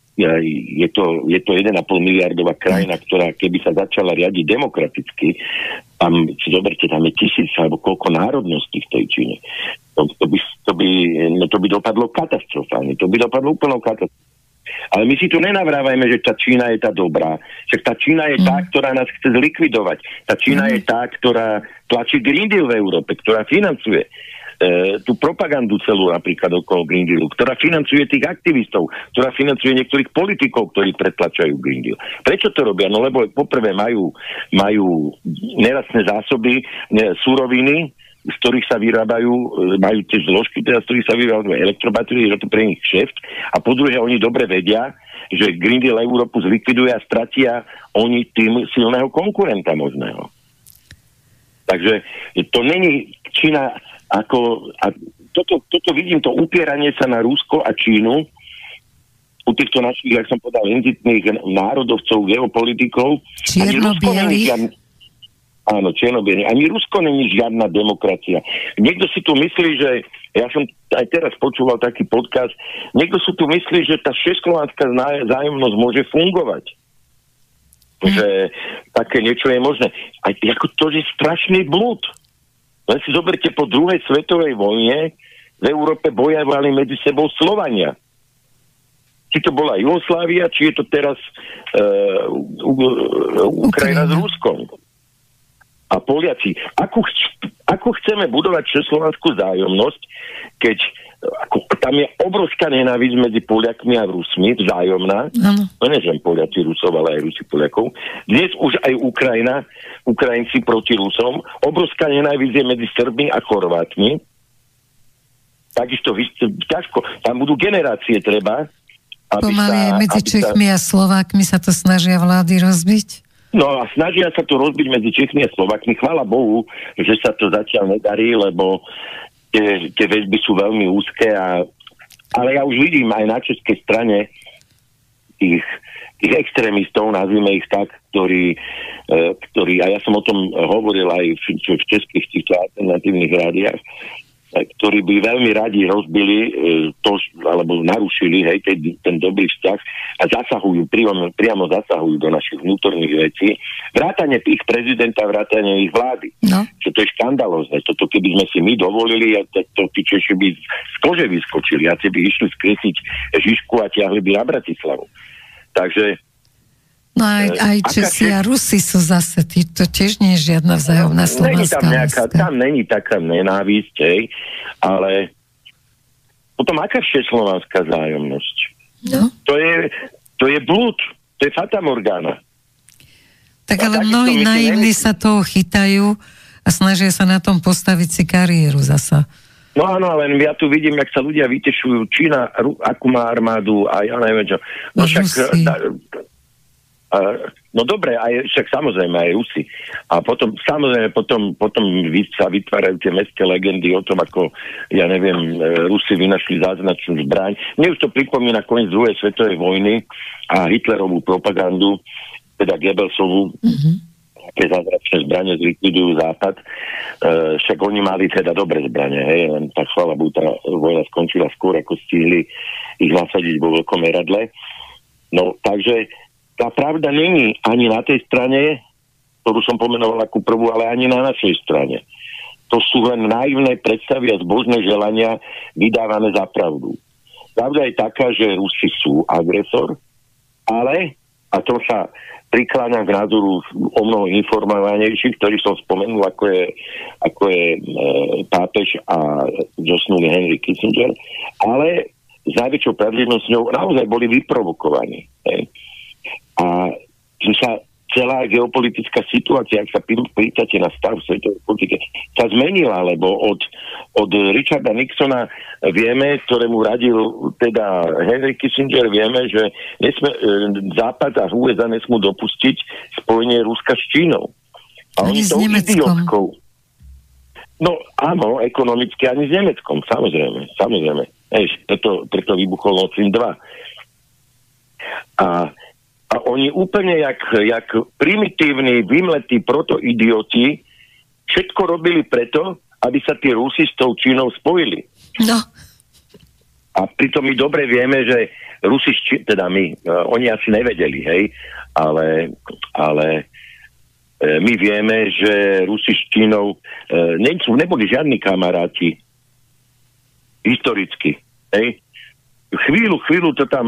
Je to, je to jeden a pol miliardová krajina, ktorá keby sa začala riadiť demokraticky, tam, si zoberte, tam je tisíc alebo koľko národností v tej Číne. To, to, by, to, by, no to by dopadlo katastrofálne. To by dopadlo úplnou katastrofálne. Ale my si tu nenavrávajme, že tá Čína je tá dobrá. Však tá Čína je mm. tá, ktorá nás chce zlikvidovať. Tá Čína mm. je tá, ktorá tlačí Green Deal v Európe, ktorá financuje e, tú propagandu celú napríklad okolo Green Dealu, ktorá financuje tých aktivistov, ktorá financuje niektorých politikov, ktorí pretlačajú Green Deal. Prečo to robia? No lebo poprvé majú, majú nerastné zásoby, ne, suroviny, z ktorých sa vyrábajú, majú tie zložky, teda z ktorých sa vyrábajú elektrobatérie, že to pre nich kšeft. A po druhé, oni dobre vedia, že Green Deal Európu zlikviduje a stratia oni tým silného konkurenta možného. Takže to není Čína ako... A toto, toto vidím, to upieranie sa na Rusko a Čínu u týchto našich, jak som povedal, inzitných národovcov, geopolitikov. Čierno-bielých. Áno, čierno-bielý. Ani Rusko není žiadna demokracia. Niekto si tu myslí, že... Ja som aj teraz počúval taký podcast. Niekto si tu myslí, že tá všeslovanská vzájomnosť môže fungovať. Mm. Že také niečo je možné. Aj ako to je strašný blúd. Len si zoberte, po druhej svetovej vojne v Európe bojovali medzi sebou Slovania. Či to bola Jugoslávia, či je to teraz uh, uh, Ukrajina s Ruskom. A Poliaci, ako, ch- ako chceme budovať československú vzájomnosť, keď ako, tam je obrovská nenávisť medzi Poliakmi a Rusmi, vzájomná. Ano. No nie, že Poliaci Rusov, ale aj Rusi Poliakov. Dnes už aj Ukrajina, Ukrajinci proti Rusom. Obrovská nenávisť je medzi Srbmi a Chorvátmi. Takisto ťažko. Tam budú generácie treba. Pomaly medzi Čechmi sa... a Slovákmi sa to snažia vlády rozbiť? No a snažia sa to rozbiť medzi Čechmi a Slovákmi. Chvála Bohu, že sa to zatiaľ nedarí, lebo tie, tie väzby sú veľmi úzke. A, ale ja už vidím aj na českej strane tých, tých extrémistov, nazvime ich tak, ktorí, e, ktorí, a ja som o tom hovoril aj v, v českých týchto alternatívnych rádiách, ktorí by veľmi radi rozbili to, alebo narušili hej, ten, ten dobrý vzťah a zasahujú, priamo, priamo zasahujú do našich vnútorných vecí. Vrátane ich prezidenta, vrátane ich vlády. No. Čo to je škandalózne. Toto keby sme si my dovolili, to, to tí Češi by z kože vyskočili a by išli skresniť Žižku a tiahli by na Bratislavu. Takže no aj, aj Česi a Rusi sú zase, tí, to tiež nie je žiadna vzájomná slovanská tam, nejaká, tam není taká nenávisť, hej, ale potom aká je slovanská vzájomnosť? No. To je, to je blúd, to je fatamorgána. Tak ale mnohí naivní sa toho chytajú a snažia sa na tom postaviť si kariéru zasa. No áno, ale ja tu vidím, jak sa ľudia vytešujú. Čína, akú má armádu a ja neviem čo. No však... Uh, no dobre, aj, však samozrejme aj Rusi. A potom, samozrejme, potom, potom sa vytvárajú tie mestské legendy o tom, ako, ja neviem, Rusi vynašli záznačnú zbraň. Mne už to pripomína koniec druhej svetovej vojny a Hitlerovú propagandu, teda Goebbelsovú, mm-hmm. keď zázračné zbrane zlikvidujú Západ. Uh, však oni mali teda dobré zbrane, hej, len tak chvála Bohu, tá vojna skončila skôr, ako stihli ich nasadiť vo veľkom meradle. No, takže tá pravda není ani na tej strane, ktorú som pomenoval ako prvú, ale ani na našej strane. To sú len naivné predstavy a zbožné želania vydávané za pravdu. Pravda je taká, že Rusi sú agresor, ale, a to sa prikláňam k názoru o mnoho informovanejších, ktorý som spomenul, ako je, ako je e, pápež a zosnulý Henry Kissinger, ale s najväčšou pravdivnosťou naozaj boli vyprovokovaní. Hej. A že sa celá geopolitická situácia, ak sa pýtate na stav svetovej politike, sa zmenila, lebo od, od Richarda Nixona vieme, ktorému radil teda Henry Kissinger, vieme, že nesme, Západ a ú es á nesmú dopustiť spojenie Ruska s Čínou. A ani oni tou idiotkou. No áno, ekonomicky ani s Nemeckom, samozrejme, samozrejme. Ej, preto, preto vybuchol Nord Stream dva. A A oni úplne jak, jak primitívni, vymletí protoidioti všetko robili preto, aby sa tí Rusi s tou Čínou spojili. No. A pritom my dobre vieme, že Rusi, teda my, uh, oni asi nevedeli, hej, ale, ale uh, my vieme, že Rusi s Čínou uh, ne, neboli žiadni kamaráti historicky, hej. Chvíľu, chvíľu to tam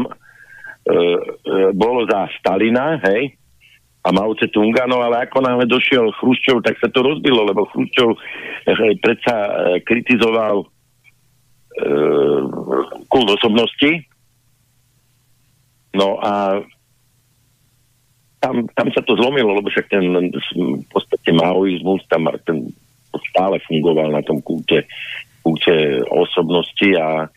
bolo za Stalina, hej, a Mao Tse-tunga, no ale ako náhle došiel Chruščov, tak sa to rozbilo, lebo Chruščov hej, predsa kritizoval e, kult osobnosti. No a tam, tam sa to zlomilo, lebo však ten v podstate maoizmus tam ten stále fungoval na tom kulte, kulte osobnosti a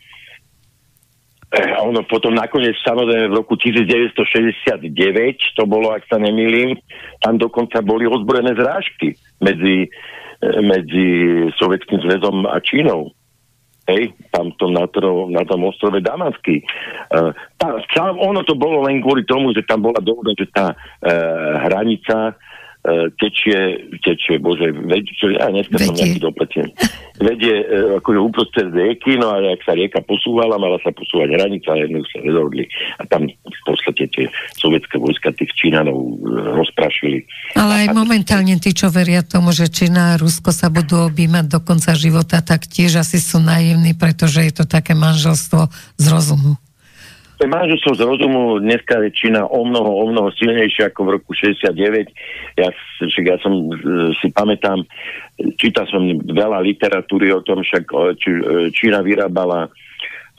A ono potom nakoniec, samozrejme v roku devätnásť šesťdesiatdeväť, to bolo, ak sa nemýlim, tam dokonca boli ozbrojené zrážky medzi, medzi Sovietským zväzom a Čínou. Hej, tam to na, to, na tom ostrove Damansky. Uh, tá, tá, ono to bolo len kvôli tomu, že tam bola dohoda, že tá uh, hranica uh, tečie, tečie, bože, vedie, čo, ja dneska som nejaký dopletien. Vedie uh, akože uprostred rieky, no a ak sa rieka posúvala, mala sa posúvať hranica a jednu sa rozhodli. A tam v podstate tie sovietské vojska tých Čínanov uh, rozprašili. Ale aj a, momentálne tí, čo veria tomu, že Čína a Rusko sa budú objímať do konca života, tak tiež asi sú naivní, pretože je to také manželstvo z rozumu. Manželstvo z rozumu, dneska je Čína o mnoho, o mnoho silnejšia ako v roku šesťdesiatdeväť. Ja, ja som si pamätám, čítal som veľa literatúry o tom, však Čína vyrábala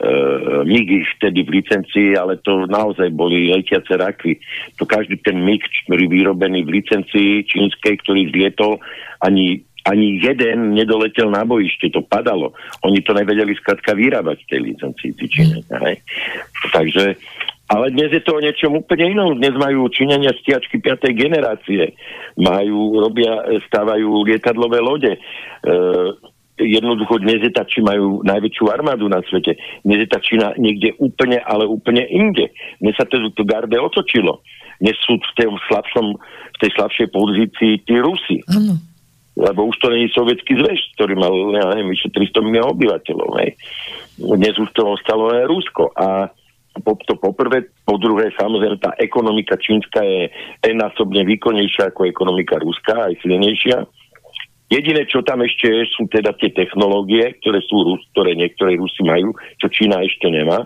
migy vtedy v licencii, ale to naozaj boli letiace rakvy. To každý ten mig, ktorý vyrobený v licencii čínskej, ktorý zlietol, ani, ani jeden nedoletel na bojište, to padalo. Oni to nevedeli skrátka vyrábať v tej licencii, tí Číňania. Takže, ale dnes je to o niečom úplne inom. Dnes majú Číňania stíhačky piatej generácie. Majú, robia, stávajú lietadlové lode. E, Jednoducho dnes je tá, či majú najväčšiu armádu na svete. Dnes je tá Čína niekde úplne, ale úplne inde. Dnes sa to, to garde otočilo. Dnes sú v tej, slabšom, v tej slabšej pozícii tí Rusi. Ano. Lebo už to nie je sovietský zväz, ktorý mal, ja neviem, vyše tristo miliónov obyvateľov. Hej. Dnes už to ostalo aj Rusko. A po, to poprvé, po druhé, samozrejme, tá ekonomika čínska je násobne výkonnejšia ako ekonomika ruská, aj silnejšia. Jediné, čo tam ešte je, sú teda tie technológie, ktoré sú, ktoré niektoré Rusi majú, čo Čína ešte nemá.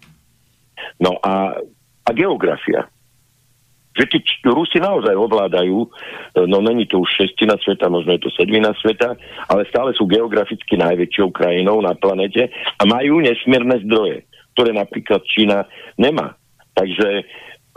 No a, a geografia. Že tí Rusi naozaj ovládajú, no není to už šestina sveta, možno je to sedmina sveta, ale stále sú geograficky najväčšou krajinou na planete a majú nesmierne zdroje, ktoré napríklad Čína nemá. Takže,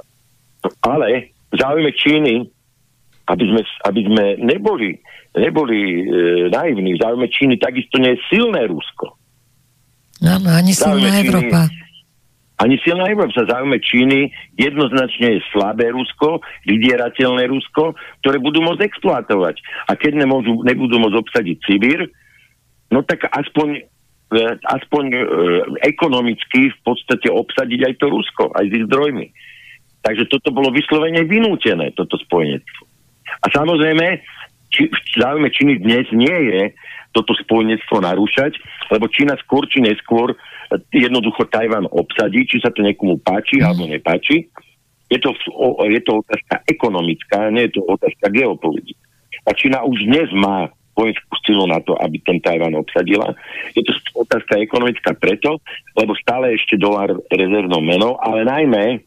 ale v záujme Číny, aby sme, aby sme neboli neboli e, naivní. V záujme Číny takisto nie je silné Rusko. Áno, ani silná Európa. Ani silná Európa. V záujme Číny jednoznačne je slabé Rusko, vydierateľné Rusko, ktoré budú môcť exploatovať. A keď nemôžu, nebudú môcť obsadiť Sibír, no tak aspoň, e, aspoň e, ekonomicky v podstate obsadiť aj to Rusko, aj s ich zdrojmi. Takže toto bolo vyslovene vynútené, toto spojenectvo. A samozrejme, či, v záujme Číny dnes nie je toto spojenectvo narúšať, lebo Čína skôr či neskôr jednoducho Tajvan obsadí, či sa to niekomu páči mm. alebo nepáči. Je to, je to otázka ekonomická, nie je to otázka geopolitika. A Čína už dnes má vojenskú silu na to, aby ten Tajvan obsadila. Je to otázka ekonomická preto, lebo stále ešte dolár rezervnou menou, ale najmä e,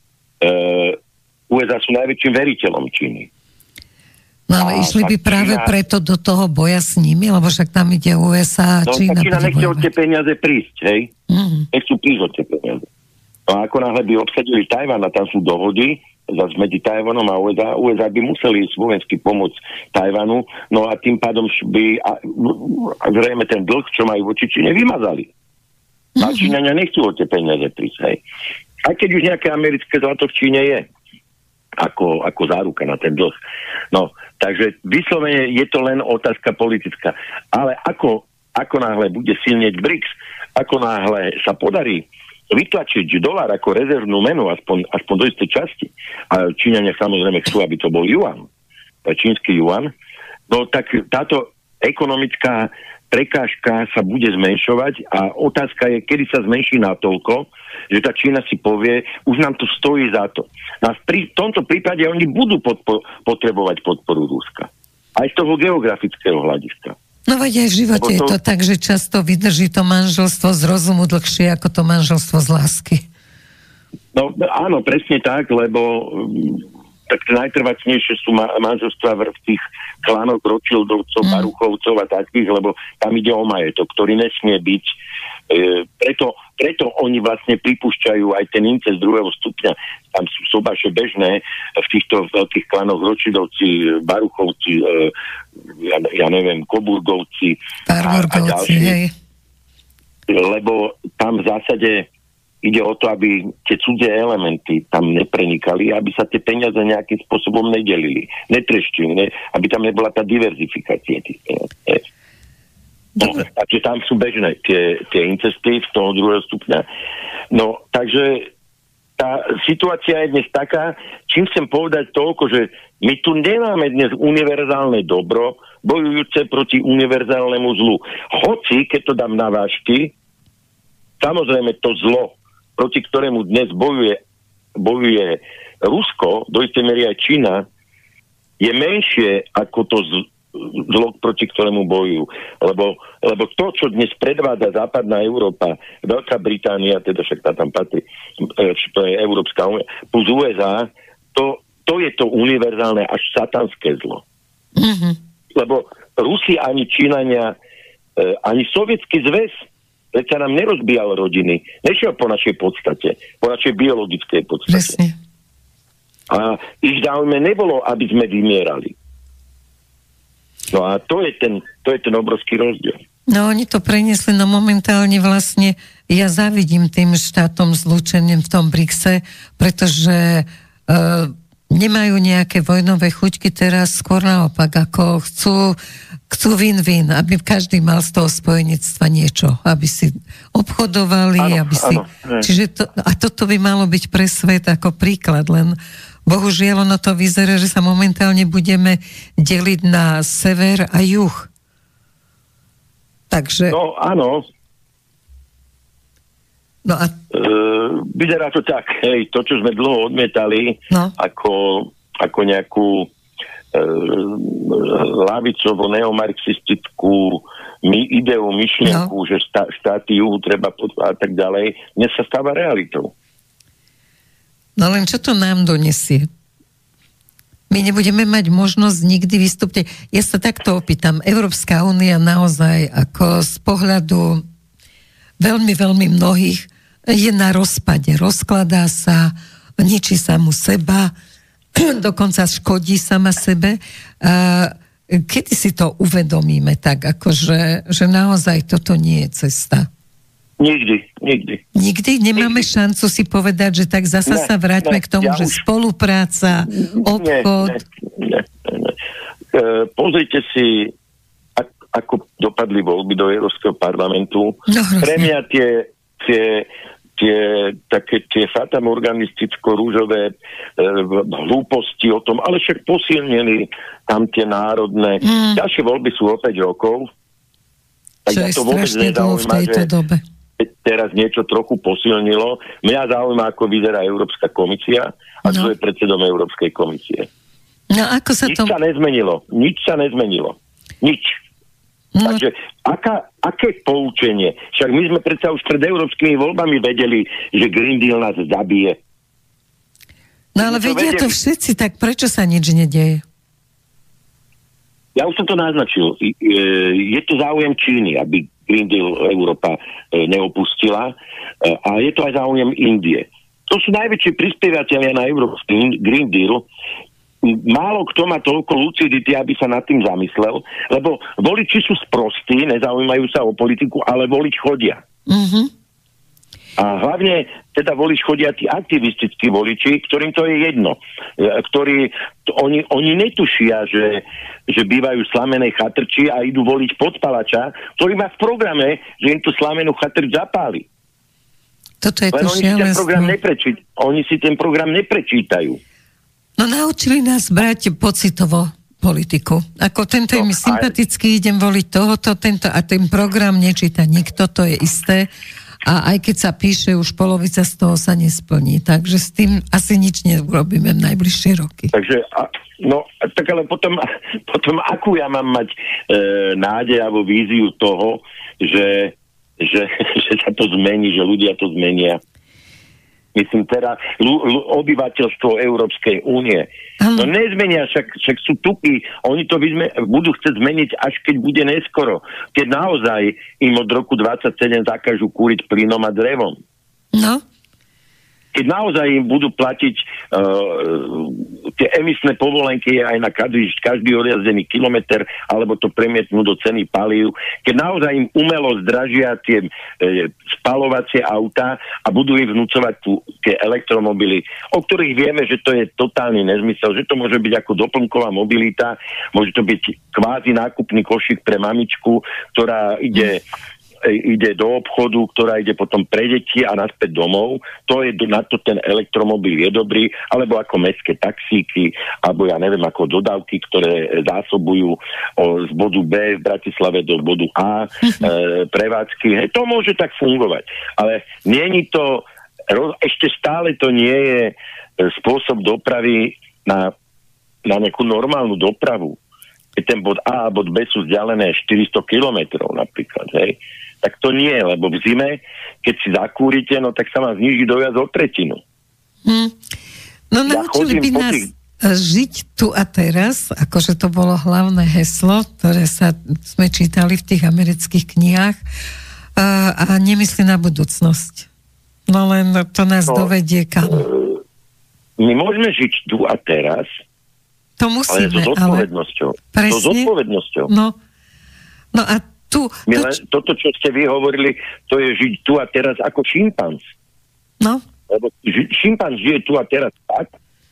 ú es á sú najväčším veriteľom Číny. No ale a išli by práve Čína, preto do toho boja s nimi, lebo však tam ide ú es á a no, Čína. No Čína nechce od tie peniaze prísť, hej? Mm-hmm. Nechcú prísť od tie peniaze. No a ako náhle by obsadili Tajvan a tam sú dohody zase medzi Tajvanom a ú es á, ú es á by museli vojensky pomôcť Tajvanu, no a tým pádom by a, a zrejme ten dlh, čo majú voči Číne, vymazali. Mm-hmm. A Číňania nechcú od tie peniaze prísť, hej? Aj keď už nejaké americké zlato v Číne je. Ako, ako záruka na ten dlh. No, takže vyslovene je to len otázka politická. Ale ako, ako náhle bude silnieť BRICS, ako náhle sa podarí vytlačiť dolár ako rezervnú menu, aspoň, aspoň do istej časti, a Číňania samozrejme chcú, aby to bol juan, čínsky juan, no tak táto ekonomická prekážka sa bude zmenšovať a otázka je, kedy sa zmenší natoľko, že tá Čína si povie, už nám to stojí za to. A v tomto prípade oni budú podpo- potrebovať podporu Ruska. Aj z toho geografického hľadiska. No veď aj v živote to... je to tak, že často vydrží to manželstvo z rozumu dlhšie ako to manželstvo z lásky. No áno, presne tak, lebo tak najtrvácnejšie sú ma- manželstvá v tých klánoch Rothschildovcov, mm. Baruchovcov a takých, lebo tam ide o majetok, ktorý nesmie byť. E, preto, preto oni vlastne pripúšťajú aj ten incest druhého stupňa. Tam sú sobáše bežné v týchto veľkých klánoch Rothschildovci, Baruchovci, e, ja, ja neviem, Coburgovci a, a ďalší. Hej. Lebo tam v zásade ide o to, aby tie cudzie elementy tam neprenikali, aby sa tie peniaze nejakým spôsobom nedelili, netreštili, ne, aby tam nebola tá diverzifikácia tých peniazí. No, takže tam sú bežné tie, tie incesty z toho druhého stupňa. No, takže tá situácia je dnes taká, čím chcem povedať toľko, že my tu nemáme dnes univerzálne dobro, bojujúce proti univerzálnemu zlu. Hoci, keď to dám na vážky, samozrejme to zlo, proti ktorému dnes bojuje, bojuje Rusko, do istej miery aj Čína, je menšie ako to zlo, proti ktorému bojujú. Lebo, lebo to, čo dnes predvádza západná Európa, Veľká Británia, teda však tá tam patrí, to je Európska únia, plus ú es á, to, to je to univerzálne až satanské zlo. Mm-hmm. Lebo Rusi ani Čínania, ani Sovietský zväz Veď sa nám nerozbíjal rodiny. Nešiel po našej podstate, po našej biologickej podstate. Presne. A ich záujme nebolo, aby sme vymierali. No a to je ten, to je ten obrovský rozdiel. No oni to preniesli, no momentálne vlastne ja závidím tým štátom zlúčeným v tom BRICSe, pretože uh, nemajú nejaké vojnové chuťky teraz, skôr naopak, ako chcú, chcú win-win, aby každý mal z toho spojenectva niečo, aby si obchodovali, ano, aby si... Ano, čiže to, a toto by malo byť pre svet ako príklad, len bohužiaľ ono to vyzerá, že sa momentálne budeme deliť na sever a juh. Takže... No, áno. No a... E, vyzerá to tak, hej, to, čo sme dlho odmietali, no. ako, ako nejakú e, lavicovo-neomarxistickú my, ideu, myšlienku, no. že štá, štáty juhu treba podpávať a tak ďalej, dnes sa stáva realitou. No len čo to nám donesie? My nebudeme mať možnosť nikdy vystúpiť. Ja sa takto opýtam. Európska únia naozaj ako z pohľadu veľmi, veľmi mnohých je na rozpade. Rozkladá sa, ničí samu seba, dokonca škodí sama sebe. Kedy si to uvedomíme tak, akože, že naozaj toto nie je cesta? Nikdy, nikdy. Nikdy? Nemáme nikdy. Šancu si povedať, že tak zasa ne, sa vráťme ne, k tomu, ja že už... spolupráca, obchod... Ne, ne, ne, ne. E, pozrite si, ak, ako dopadli voľby do Európskeho parlamentu. No, pre mňa tie, tie, tie také tie fatamorganisticko-rúžové e, hlúposti o tom, ale však posilnili tam tie národné. Mm. Ďalšie voľby sú o päť rokov. Tak čo ja je to vôbec strašne dlho v tejto že... dobe. Teraz niečo trochu posilnilo. Mňa zaujíma, ako vyzerá Európska komisia a kto no. je predsedom Európskej komisie. No ako sa Nič to... sa nezmenilo. Nič sa nezmenilo. Nič. No. Takže aká, aké poučenie? Však my sme predsa už pred európskymi voľbami vedeli, že Green Deal nás zabije. No ale vedia to všetci, tak prečo sa nič nedieje? Ja už som to naznačil. Je to záujem Číny, aby Green Deal Európa neopustila a je to aj záujem Indie. To sú najväčší prispievateľia na Európsky Green Deal. Málo kto má toľko lucidity, aby sa nad tým zamyslel, lebo voliči sú sprostí, nezaujímajú sa o politiku, ale voliť chodia. Mhm. A hlavne teda volič chodia tí aktivistickí voliči, ktorým to je jedno. Ktorí, to, oni, oni netušia, že, že bývajú slamené chatrči a idú voliť podpalača, ktorý má v programe, že im tú slamenú chatrč zapáli. Toto je Len to oni si, ten program neprečít, oni si ten program neprečítajú. No naučili nás brať pocitovo politiku. Ako tento no, je mi sympatický, idem voliť tohoto, tento a ten program nečíta nikto, to je isté. A aj keď sa píše, už polovica z toho sa nesplní. Takže s tým asi nič neurobíme v najbližšie roky. Takže, no, tak ale potom, potom akú ja mám mať e, nádej alebo víziu toho, že, že, že sa to zmení, že ľudia to zmenia. Myslím teda l- l- obyvateľstvo Európskej únie. No nezmenia, však, však sú tupí. Oni to vyzme- budú chcieť zmeniť, až keď bude neskoro. Keď naozaj im od roku dvadsaťsedem zakážu kúriť plynom a drevom. No. Keď naozaj im budú platiť uh, tie emisné povolenky aj na každý, každý odjazdený kilometr, alebo to premietnú do ceny palív, keď naozaj im umelo zdražia tie e, spalovacie autá a budú im vnúcovať tu, tie elektromobily, o ktorých vieme, že to je totálny nezmysel, že to môže byť ako doplnková mobilita, môže to byť kvázi nákupný košík pre mamičku, ktorá ide... ide do obchodu, ktorá ide potom pre deti a naspäť domov. To je, na to ten elektromobil je dobrý, alebo ako mestské taxíky, alebo ja neviem, ako dodávky, ktoré zásobujú o, z bodu B v Bratislave do bodu A e, prevádzky. He, to môže tak fungovať. Ale nie je to, ešte stále to nie je spôsob dopravy na, na nejakú normálnu dopravu. Keď ten bod A a bod B sú vzdialené štyristo kilometrov napríklad, hej, tak to nie, lebo v zime, keď si zakúrite, no tak sa vám zníži dojazd o tretinu. Hmm. No ja naučili by nás tých... žiť tu a teraz, akože to bolo hlavné heslo, ktoré sa sme čítali v tých amerických knihách. a nemyslí na budúcnosť. No len to nás no, dovedie kam. My môžeme žiť tu a teraz, to musíme, ale so zodpovednosťou. Ale... So zodpovednosťou. No, no a tu... My to, len, toto, čo ste vy hovorili, to je žiť tu a teraz ako šimpanz. No. Lebo ži, šimpanz žije tu a teraz tak,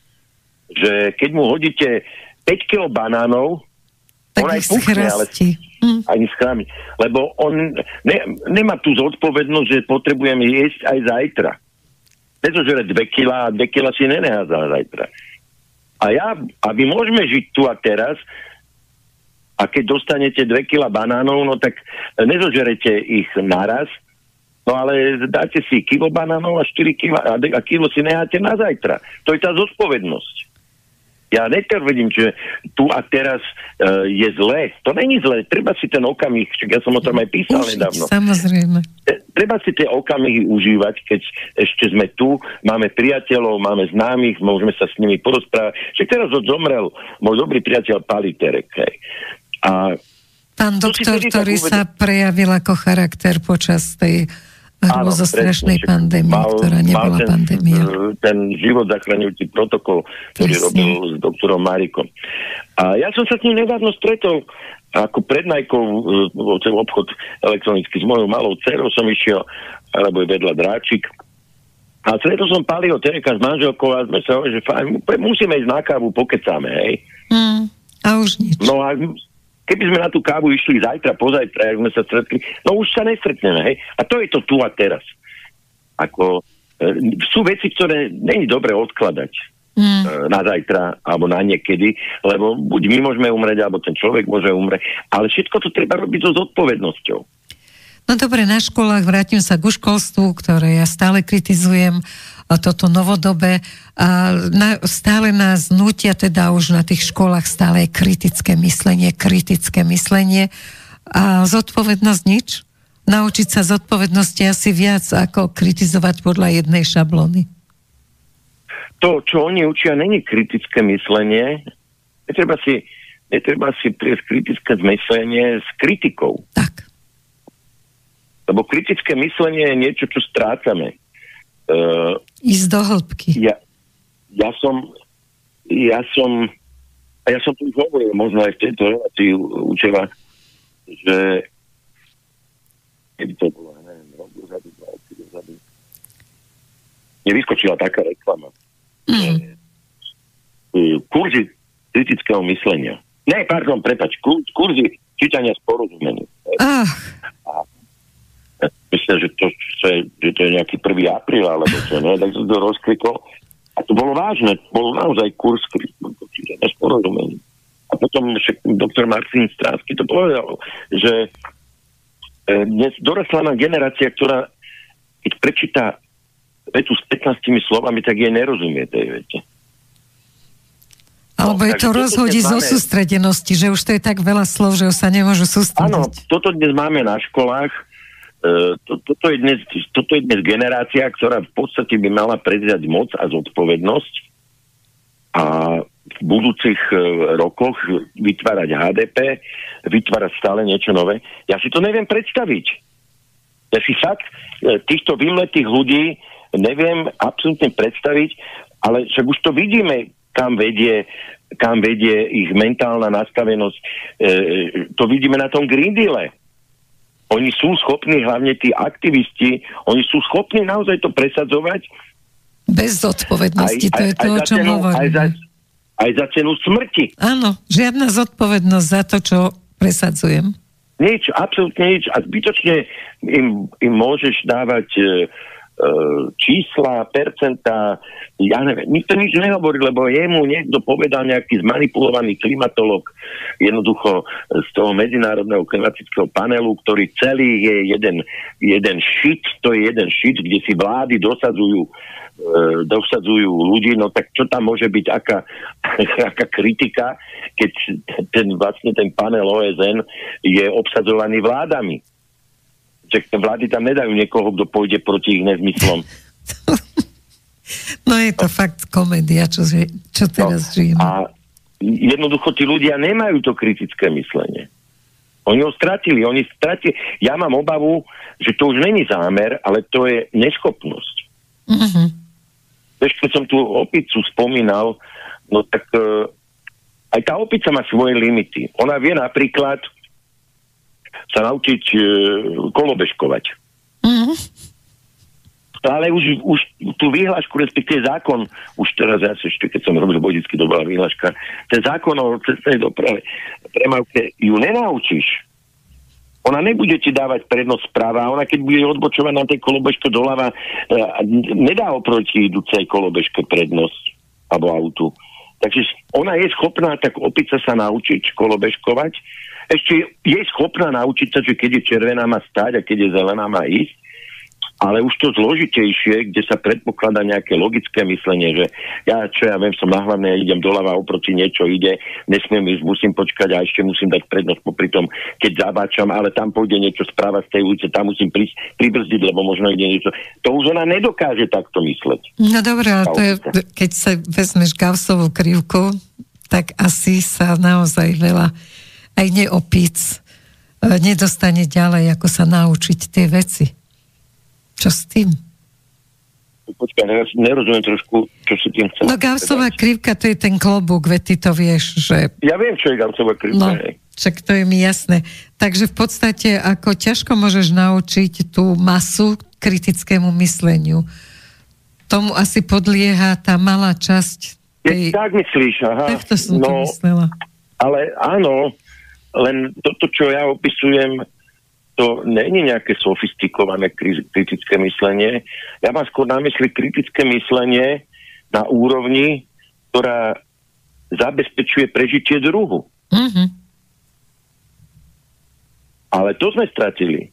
že keď mu hodíte päť kilogramov banánov, tak on aj puchne, ale hm. ani schrámi. Lebo on ne, nemá tú zodpovednosť, že potrebujeme jesť aj zajtra. Nezožere dve kilá a dve kilá si nenehá za zajtra. A ja, a my môžeme žiť tu a teraz, a keď dostanete dve kilá banánov, no tak nezožerete ich naraz, no ale dáte si kilo banánov a štyri kilá a, a kilo si necháte na zajtra. To je tá zodpovednosť. Ja netvrdím, že tu a teraz uh, je zlé. To není zlé. Treba si ten okamih, ja som o tom aj písal Užiť, nedávno. Samozrejme. Treba si tie okamihy užívať, keď ešte sme tu, máme priateľov, máme známych, môžeme sa s nimi porozprávať. Však teraz zomrel môj dobrý priateľ Paliterek. Hej. A pán doktor, ktorý sa prejavil ako charakter počas tej hrozostrašnej pandémie, mal, ktorá nebola ten, pandémia. ten život zachraňujúci protokol, ktorý Presne. robil s doktorom Marikom. A ja som sa s ním nedávno stretol ako prednajkou v obchod elektronicky s mojou malou dcerou som išiel, alebo je vedľa dráčik. A stretol som Palio Tereka s manželkou a sme sa hovorili, že fajn, musíme ísť na kávu, pokecáme, hej. Mm, a už nič. No a keby sme na tú kávu išli zajtra, pozajtra, jak sme sa stretli, no už sa nestretneme, hej. A to je to tu a teraz. Ako, e, sú veci, ktoré není dobre odkladať mm. e, na zajtra, alebo na niekedy, lebo buď my môžeme umrieť, alebo ten človek môže umrieť, ale všetko to treba robiť so zodpovednosťou. No dobre, na školách, vrátim sa ku školstvu, ktoré ja stále kritizujem, a toto novodobé, a na, stále nás nutia teda už na tých školách stále kritické myslenie, kritické myslenie a zodpovednosť nič. Naučiť sa zodpovednosti asi viac ako kritizovať podľa jednej šablóny. To, čo oni učia, není kritické myslenie. Netreba si, netreba si priesť kritické myslenie s kritikou. Tak. Lebo kritické myslenie je niečo, čo strácame. Uh, Ísť do hĺbky. Ja, ja som ja som a ja som tu už hovoril, možno aj v tejto relácii učeva, že keby to bolo, neviem, rok dozadu, dva roky dozadu, nevyskočila taká reklama. Mm. Kurzy kritického myslenia. Ne, pardon, prepač, kurzy čítania s porozumením. Ach. Myslím, že to, že, že to je nejaký prvý apríl, alebo čo, ne? Tak som to rozklikol. A to bolo vážne. To bol naozaj kurz čítania s porozumením. A potom však doktor Martin Strásky to povedal, že dnes dorastla generácia, ktorá keď prečíta vetu s pätnástimi slovami, tak jej nerozumie tej vete. Alebo no, je to rozhodí zo máme... sústredenosti, že už to je tak veľa slov, že už sa nemôžu sústrediť. Áno, toto dnes máme na školách. Uh, to, toto, je dnes, toto je dnes generácia, ktorá v podstate by mala prevziať moc a zodpovednosť a v budúcich uh, rokoch vytvárať há dé pé, vytvárať stále niečo nové. Ja si to neviem predstaviť. Ja si fakt uh, týchto vymletých ľudí neviem absolútne predstaviť, ale však už to vidíme, kam vedie, kam vedie ich mentálna nastavenosť. Uh, to vidíme na tom Green Deale. Oni sú schopní, hlavne tí aktivisti, oni sú schopní naozaj to presadzovať. Bez zodpovednosti, aj, to aj, je to, o čom hovoríme. Aj za, aj za cenu smrti. Áno, žiadna zodpovednosť za to, čo presadzujem. Nič, absolútne nič. A zbytočne im, im môžeš dávať e, čísla, percentá, ja neviem, nikto nič nehovorí, lebo jemu niekto povedal nejaký zmanipulovaný klimatolog jednoducho z toho medzinárodného klimatického panelu, ktorý celý je jeden, jeden šit, to je jeden šit, kde si vlády dosadzujú dosadzujú ľudí, no tak čo tam môže byť, aká, aká kritika, keď ten vlastne ten panel ó es en je obsadzovaný vládami. Čiže vlády tam nedajú niekoho, kto pôjde proti ich nezmyslom. No je to fakt komédia, čo, čo teraz no, žijeme. A jednoducho tí ľudia nemajú to kritické myslenie. Oni ho stratili, oni stratili. Ja mám obavu, že to už není zámer, ale to je neschopnosť. Mm-hmm. Vieš, keď som tú opicu spomínal, no tak uh, aj tá opica má svoje limity. Ona vie napríklad sa naučiť uh, kolobežkovať. Mm-hmm. Ale už, už tú výhlášku, respektíve zákon, už teraz ja ešte, keď som robil vodicky, to bola výhláška, ten zákon o cestnej doprave, premávke, ju nenaučíš. Ona nebude ti dávať prednosť správa, ona keď bude odbočovať na tej kolobežke doľava, nedá oproti idúcej kolobežke prednosť alebo autu. Takže ona je schopná, tak opica sa naučiť kolobežkovať. Ešte je schopná naučiť sa, že keď je červená má stáť a keď je zelená má ísť. Ale už to zložitejšie, kde sa predpokladá nejaké logické myslenie, že ja, čo ja viem, som na hlavnej, idem doľava, oproti niečo ide, nesmiem ísť, musím počkať a ešte musím dať prednosť popri tom, keď zabáčam, ale tam pôjde niečo správa z tej ulice, tam musím prísť, pribrzdiť, lebo možno ide niečo. To už ona nedokáže takto mysleť. No dobré, ale to je, keď sa vezmeš Gaussovú krivku, tak asi sa naozaj veľa aj neopíc nedostane ďalej, ako sa naučiť tie veci. Čo s tým? Počkaj, nerozumiem trošku, čo si tým chcem. No Gaussová krivka, to je ten klobúk, veď ty to vieš, že... Ja viem, čo je Gaussová krivka. No, však to je mi jasné. Takže v podstate, ako ťažko môžeš naučiť tú masu kritickému mysleniu. Tomu asi podlieha tá malá časť tej... Je, tak myslíš, aha. Tak to som no, to myslela. Ale áno, len toto, čo ja opisujem, to nie je nejaké sofistikované kritické myslenie. Ja mám skôr na mysli kritické myslenie na úrovni, ktorá zabezpečuje prežitie druhu. Mm-hmm. Ale to sme stratili.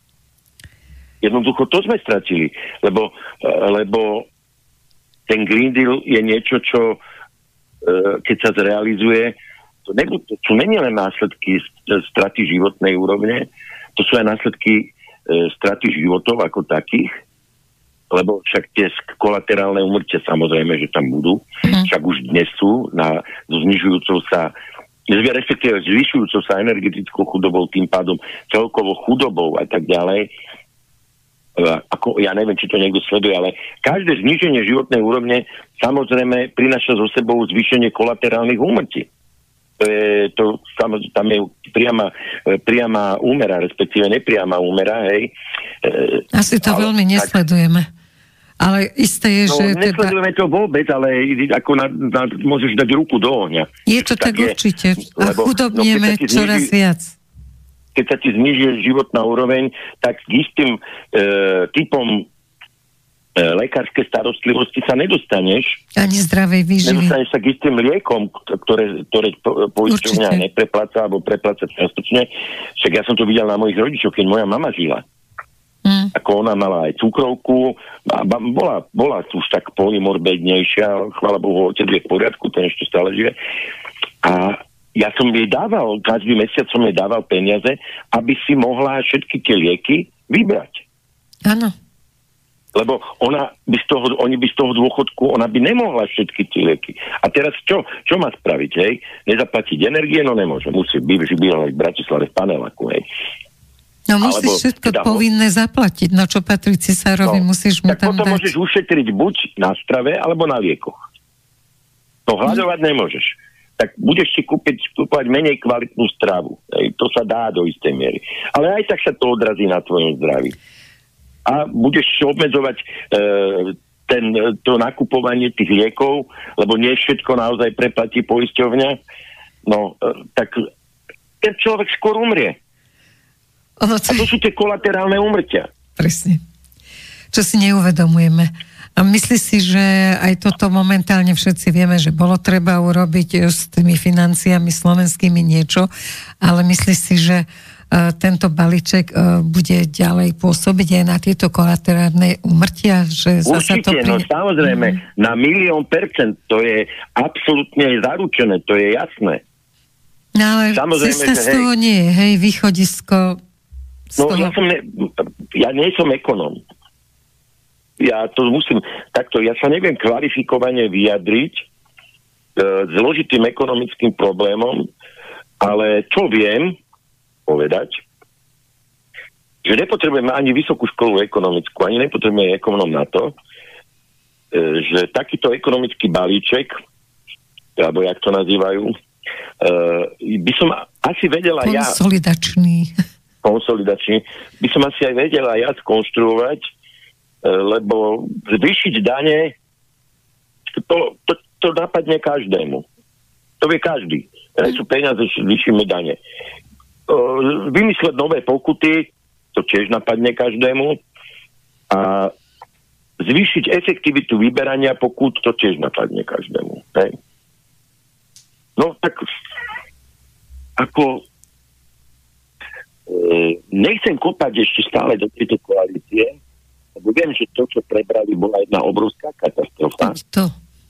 Jednoducho to sme stratili. Lebo, lebo ten Green Deal je niečo, čo keď sa zrealizuje, to, nebud, to sú nie len následky straty životnej úrovne, to sú aj následky e, straty životov ako takých, lebo však tie kolaterálne úmrtia samozrejme, že tam budú, mm. však už dnes sú na znižujúcou sa, respektíve zvyšujúcou sa energetickou chudobou, tým pádom celkovo chudobou a tak ďalej. E, ako, ja neviem, či to niekto sleduje, ale každé zníženie životnej úrovne samozrejme prináša so sebou zvýšenie kolaterálnych úmrtí. To je, to, tam je priama, priama úmera, respektíve nepriama úmera, hej. Asi to ale, veľmi nesledujeme. Ale isté je, no, že... nesledujeme teda... to vôbec, ale ako na, na, môžeš dať ruku do ohňa. Je to tak, tak určite. Je, a chudobnieme no, čoraz zniží, viac. Keď sa ti znižuje životná úroveň, tak k istým e, typom lekárskej starostlivosti sa nedostaneš. Ani zdravej výživy. Nedostaneš sa k istým liekom, ktoré, ktoré poisťovňa neprepláca alebo prepláca čiastočne. Však ja som to videl na mojich rodičoch, keď moja mama žila. Mm. Ako ona mala aj cukrovku, a bola, bola už tak polymorbidnejšia, chvála Bohu, otec je v poriadku, ten ešte stále žije. A ja som jej dával, každý mesiac som jej dával peniaze, aby si mohla všetky tie lieky vybrať. Áno. Lebo ona by z toho, oni by z toho dôchodku, ona by nemohla všetky tie lieky. A teraz čo? Čo má spraviť, hej? Nezaplatiť energie? No nemôže. Musí byť v Bratislave v paneláku, hej. No musíš Alebo, všetko teda, povinné zaplatiť. No čo patrí cisárovi, no, musíš mu tam dať. Tak potom môžeš ušetriť buď na strave, alebo na liekoch. To hľadovať hmm. nemôžeš. Tak budeš si kúpiť, kúpať menej kvalitnú stravu. Hej. To sa dá do istej miery. Ale aj tak sa to odrazí na tvojom zdraví. A budeš obmedzovať e, ten, to nakupovanie tých liekov, lebo nie všetko naozaj preplatí poisťovňa, no e, tak ten človek skôr umrie. Ono to... A to sú tie kolaterálne úmrtia. Presne. Čo si neuvedomujeme. A myslíš si, že aj toto momentálne všetci vieme, že bolo treba urobiť s tými financiami slovenskými niečo, ale myslíš si, že tento balíček uh, bude ďalej pôsobiť aj na tieto kolaterálne úmrtia? Že Určite, to pri... no samozrejme, mm. na milión percent to je absolútne zaručené, to je jasné. No ale cesta z toho hej, nie je, hej, východisko z no, toho... ja, som ne, ja nie som ekonóm. Ja to musím, takto, ja sa neviem kvalifikovane vyjadriť e, zložitým ekonomickým problémom, ale čo viem, povedať, že nepotrebujeme ani vysokú školu ekonomickú, ani nepotrebujeme ekonom na to, že takýto ekonomický balíček, alebo jak to nazývajú, by som asi vedela ja... Konsolidačný. Konsolidačný. By som asi aj vedela ja skonštruovať, lebo zvýšiť dane, to, to, to napadne každému. To vie každý. Keď sú peniaze, zvýšime dane. Vymysleť nové pokuty, to tiež napadne každému. A zvýšiť efektivitu vyberania pokút, to tiež napadne každému. Hej. No tak ako e, nechcem kopať ešte stále do tejto koalície, lebo viem, že to, čo prebrali, bola jedna obrovská katastrofa. To.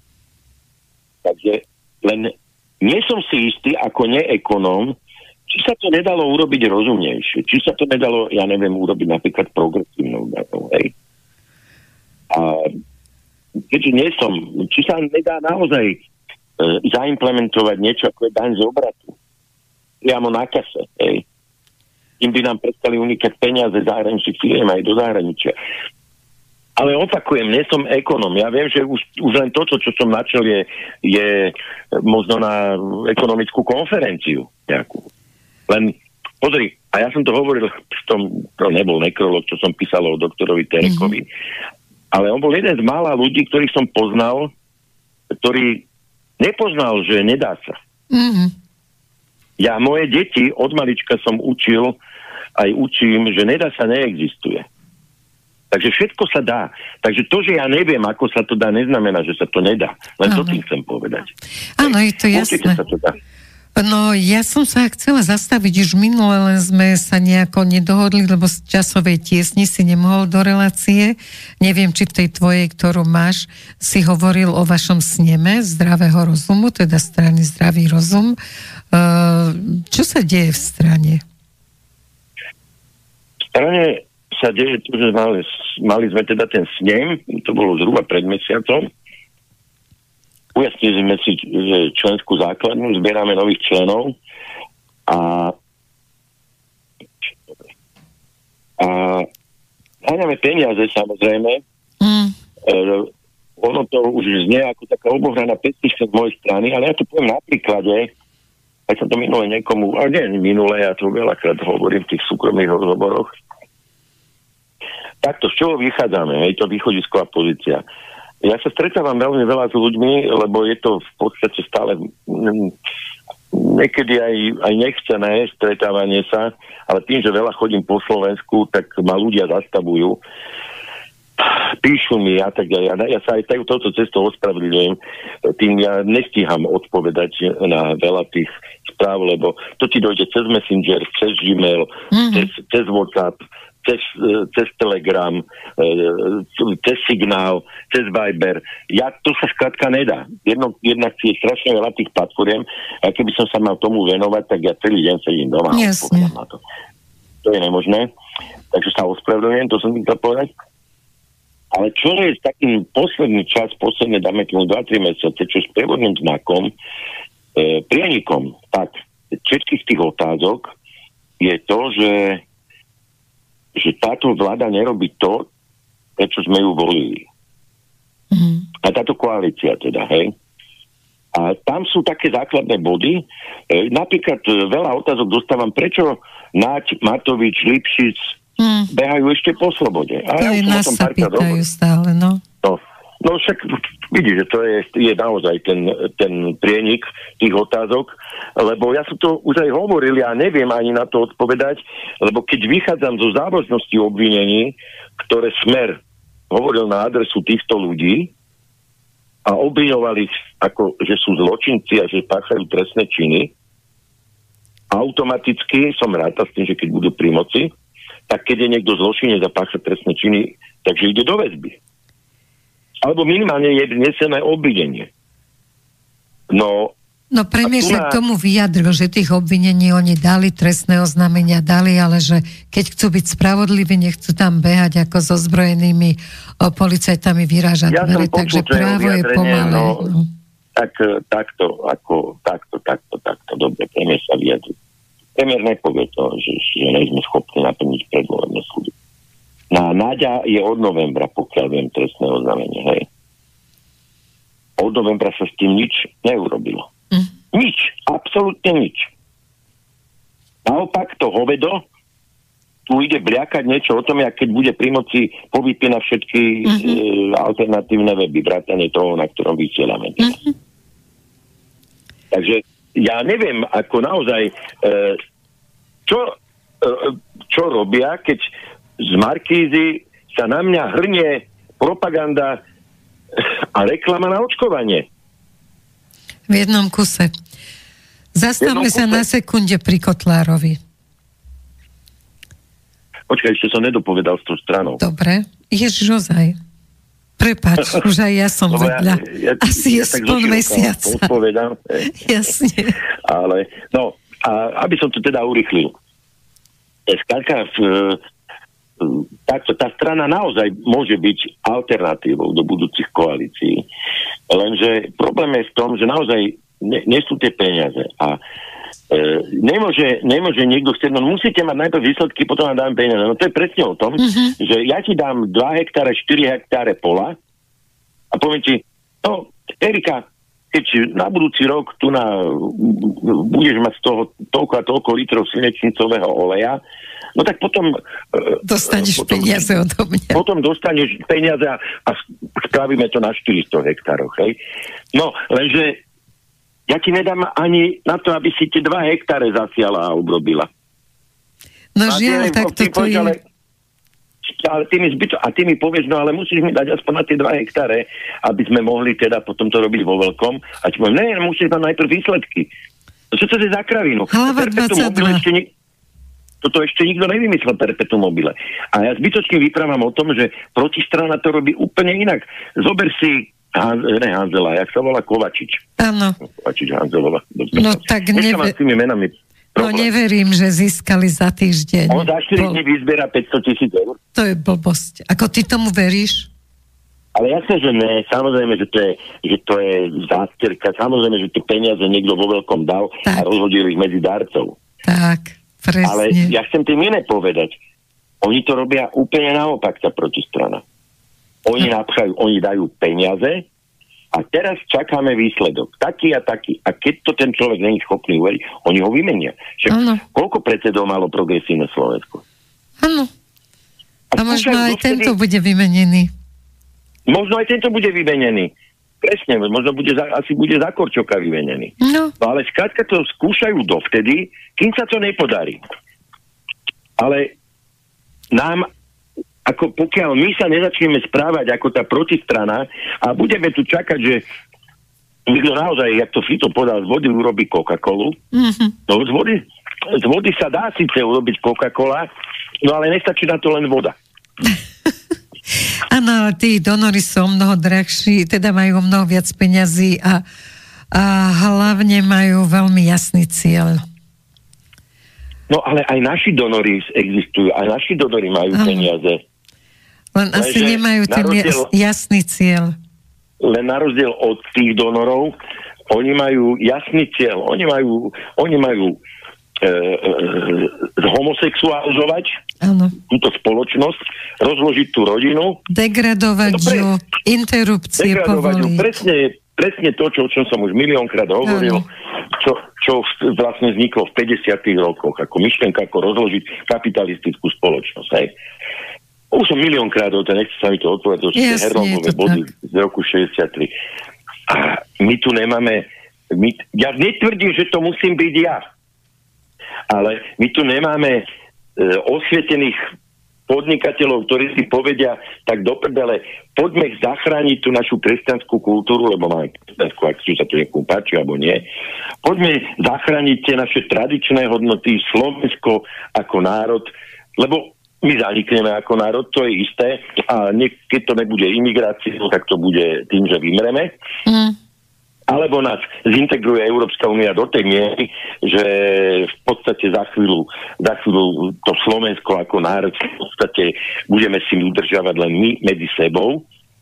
Takže len nie som si istý, ako neekonóm, či sa to nedalo urobiť rozumnejšie. Či sa to nedalo, ja neviem, urobiť napríklad progresívnou danou, hej. A keďže nie som, či sa nedá naozaj e, zaimplementovať niečo ako je daň z obratu. Priamo na kase, hej. Tým by nám prestali unikať peniaze zahraničných firiem aj do zahraničia. Ale opakujem, nie som ekonom. Ja viem, že už, už len toto, čo som načal, je, je možno na ekonomickú konferenciu nejakú. Len pozri, a ja som to hovoril v tom, to nebol nekrolog, čo som písal o doktorovi Terekovi, mm-hmm. ale on bol jeden z mála ľudí, ktorých som poznal, ktorý nepoznal, že nedá sa. Mm-hmm. Ja moje deti od malička som učil, aj učím, že nedá sa, neexistuje. Takže všetko sa dá. Takže to, že ja neviem, ako sa to dá, neznamená, že sa to nedá. Len to tým chcem povedať. Áno, je to jasné. Sa to dá. No, ja som sa chcela zastaviť už minule, len sme sa nejako nedohodli, lebo z časovej tiesni si nemohol do relácie. Neviem, či v tej tvojej, ktorú máš, si hovoril o vašom sneme zdravého rozumu, teda strany Zdravý rozum. Čo sa deje v strane? V strane sa deje to, že mali, mali sme teda ten snem, to bolo zhruba pred mesiacom. Ujasnili sme si členskú základňu, zbierame nových členov a a háňame peniaze, samozrejme. Mm. E, ono to už znie ako taká obohraná pesnička z mojej strany, ale ja to poviem na príklade, aj som to minule niekomu, a nie minule, ja to veľakrát hovorím v tých súkromných rozhovoroch. Takto, z čoho vychádzame? Je to východisková pozícia. Ja sa stretávam veľmi veľa s ľuďmi, lebo je to v podstate stále m, niekedy aj, aj nechcené stretávanie sa, ale tým, že veľa chodím po Slovensku, tak ma ľudia zastavujú. Píšu mi a tak ďalej. Ja sa aj touto cestou ospravedlňujem. Tým ja nestíham odpovedať na veľa tých správ, lebo to ti dojde cez Messenger, cez Gmail, mm-hmm. cez, cez WhatsApp, Cez, cez Telegram, cez Signál, cez Viber. Ja, to sa skrátka nedá. Jedno, jednak je strašne veľa tých platform a keby som sa mal tomu venovať, tak ja celý deň sedím doma a odpovedám na to. To je nemožné. Takže sa ospravedlňujem, to som chcel povedať. Ale čo je s takým posledný čas, posledné, dáme tomu dva tri mesiace, čo s prievodným znakom, e, prienikom, tak, všetkých tých otázok je to, že že táto vláda nerobí to, prečo sme ju volili. Mm. A táto koalícia teda, hej. A tam sú také základné body. E, napríklad e, veľa otázok dostávam, prečo Naď, Matovič, Lipšic mm. behajú ešte po slobode. A to ja je nás sa pýtajú stále, no. No. No však vidíš, že to je, je naozaj ten, ten prienik tých otázok, lebo ja som to už aj hovoril, ja neviem ani na to odpovedať, lebo keď vychádzam zo závažnosti obvinení, ktoré Smer hovoril na adresu týchto ľudí a obviňovali ich, ako, že sú zločinci a že páchajú trestné činy, automaticky som rád s tým, že keď budú pri moci, tak keď je niekto zločinec a pácha trestné činy, takže ide do väzby. Alebo minimálne je vnesené obvinenie. No, no premiér sa k tomu vyjadril, že tých obvinení oni dali, trestné oznámenia dali, ale že keď chcú byť spravodliví, nechcú tam behať ako so zbrojenými o, policajtami vyrážať ja dvere, takže právo je pomalé. No, no. Tak, takto, ako, takto, takto, takto, dobre, premiér sa vyjadril. premiér nepovie to, že, že nie sme schopní naplniť predvolebné súdy. Na Náďa je od novembra, pokiaľ viem, trestné oznámenie, hej. Od novembra sa s tým nič neurobilo. Mm. Nič, absolútne nič. Naopak to hovedo tu ide bliakať niečo o tom, jak keď bude pri moci povypínať všetky mm-hmm. e, alternatívne weby, vrátane toho, na ktorom vysielame. Mm-hmm. Takže ja neviem, ako naozaj, e, čo, e, čo robia, keď z Markízy sa na mňa hrnie propaganda a reklama na očkovanie. V jednom kuse. Zastavme sa na sekunde pri Kotlárovi. Počkaj, ešte som nedopovedal s tou stranou. Dobre. Ježiš, ozaj. Prepáč, už aj ja som Dobre, vedľa. Ja, ja, Asi ja je spol mesiaca. Odpovedám. Jasne. Ale, no, a aby som to teda urychlil. Skrátka, takto, tá strana naozaj môže byť alternatívou do budúcich koalícií. Lenže problém je v tom, že naozaj nie, nie sú tie peniaze. A e, nemôže, nemôže niekto chcieť, no musíte mať najprv výsledky, potom vám dám peniaze. No to je presne o tom, mm-hmm. že ja ti dám dva hektáre, štyri hektáre pola a poviem ti, no, Erika, keď na budúci rok tu na, budeš mať z toho toľko a toľko litrov slnečnicového oleja, no tak potom... Dostaneš potom, peniaze odo mňa. Potom dostaneš peniaze a, a spravíme to na štyristo hektároch. Hej. No, lenže ja ti nedám ani na to, aby si tie dva hektáre zasiala a obrobila. No žiaľ, tak to tu je... Ale, ale ty mi zbyto, a ty mi povieš, no ale musíš mi dať aspoň na tie dva hektáre, aby sme mohli teda potom to robiť vo veľkom. A ti poviem, ne, musíš mať najprv výsledky. Čo to je za kravinu? Hlava dvadsaťdva. Toto ešte nikto nevymyslel perpetuum mobile. A ja zbytočne vyprávam o tom, že protistrana to robí úplne inak. Zober si Han, ne Hanzela, jak sa volá Kovačič. Áno. Kovačič Hanzelova. No tak neve... no, neverím, že získali za týždeň. On za štyri dní vyzbiera päťsto tisíc eur. To je blbosť. Ako ty tomu veríš? Ale jasne, že ne. Samozrejme, že to je, že to je zásterka. Samozrejme, že tie peniaze niekto vo veľkom dal tak. A rozhodil ich medzi darcov. Tak. Presne. Ale ja chcem tým iné povedať. Oni to robia úplne naopak, tá protistrana. Oni no. napchajú, oni dajú peniaze a teraz čakáme výsledok. Taký a taký. A keď to ten človek není schopný uveriť, oni ho vymenia. Však koľko predsedov malo progresívne Slovensko? Áno. A, a možno aj dovtedy, tento bude vymenený. Možno aj tento bude vymenený. Presne, možno bude za, asi bude za Korčoka vymenený. No. no ale skrátka to skúšajú dovtedy, kým sa to nepodarí. Ale nám, ako pokiaľ my sa nezačneme správať ako tá protistrana a budeme tu čakať, že niekto naozaj, jak to Fito podal, z vody urobí Coca-Colu, mm-hmm. no z vody, z vody sa dá síce urobiť Coca-Cola, no ale nestačí na to len voda. Áno, ale tí donory sú mnoho drahší, teda majú mnoho viac peňazí a, a hlavne majú veľmi jasný cieľ. No ale aj naši donory existujú, aj naši donory majú ano. Peniaze. Len Lenže asi nemajú ten rozdiel, jasný cieľ. Len na rozdiel od tých donorov, oni majú jasný cieľ. Oni majú, oni majú e, e, homosexualizovať ano. Túto spoločnosť, rozložiť tú rodinu. Degradovať no, ju, interrupcie degradovať povoliť. Ju, presne, presne to, čo, o čom som už miliónkrát hovoril, čo, čo vlastne vzniklo v päťdesiatych rokoch, ako myšlenka, ako rozložiť kapitalistickú spoločnosť. Hej. Už som miliónkrát o to, nechce sa mi to odpovedať, to sú tie Herlongové body z roku šesťdesiattri. A my tu nemáme, my, ja netvrdím, že to musím byť ja, ale my tu nemáme e, osvietených podnikateľov, ktorí si povedia, tak do prdele, poďme zachrániť tú našu kresťanskú kultúru, lebo máme kresťanskú, ak si sa to niekomu páči, alebo nie. Poďme zachrániť tie naše tradičné hodnoty, Slovensko ako národ, lebo my zanikneme ako národ, to je isté, a nie, keď to nebude imigráciou, tak to bude tým, že vymreme. Mm. Alebo nás zintegruje Európska únia do tej miery, že v podstate za chvíľu, za chvíľu to Slovensko ako národ v podstate budeme si udržiavať len my medzi sebou.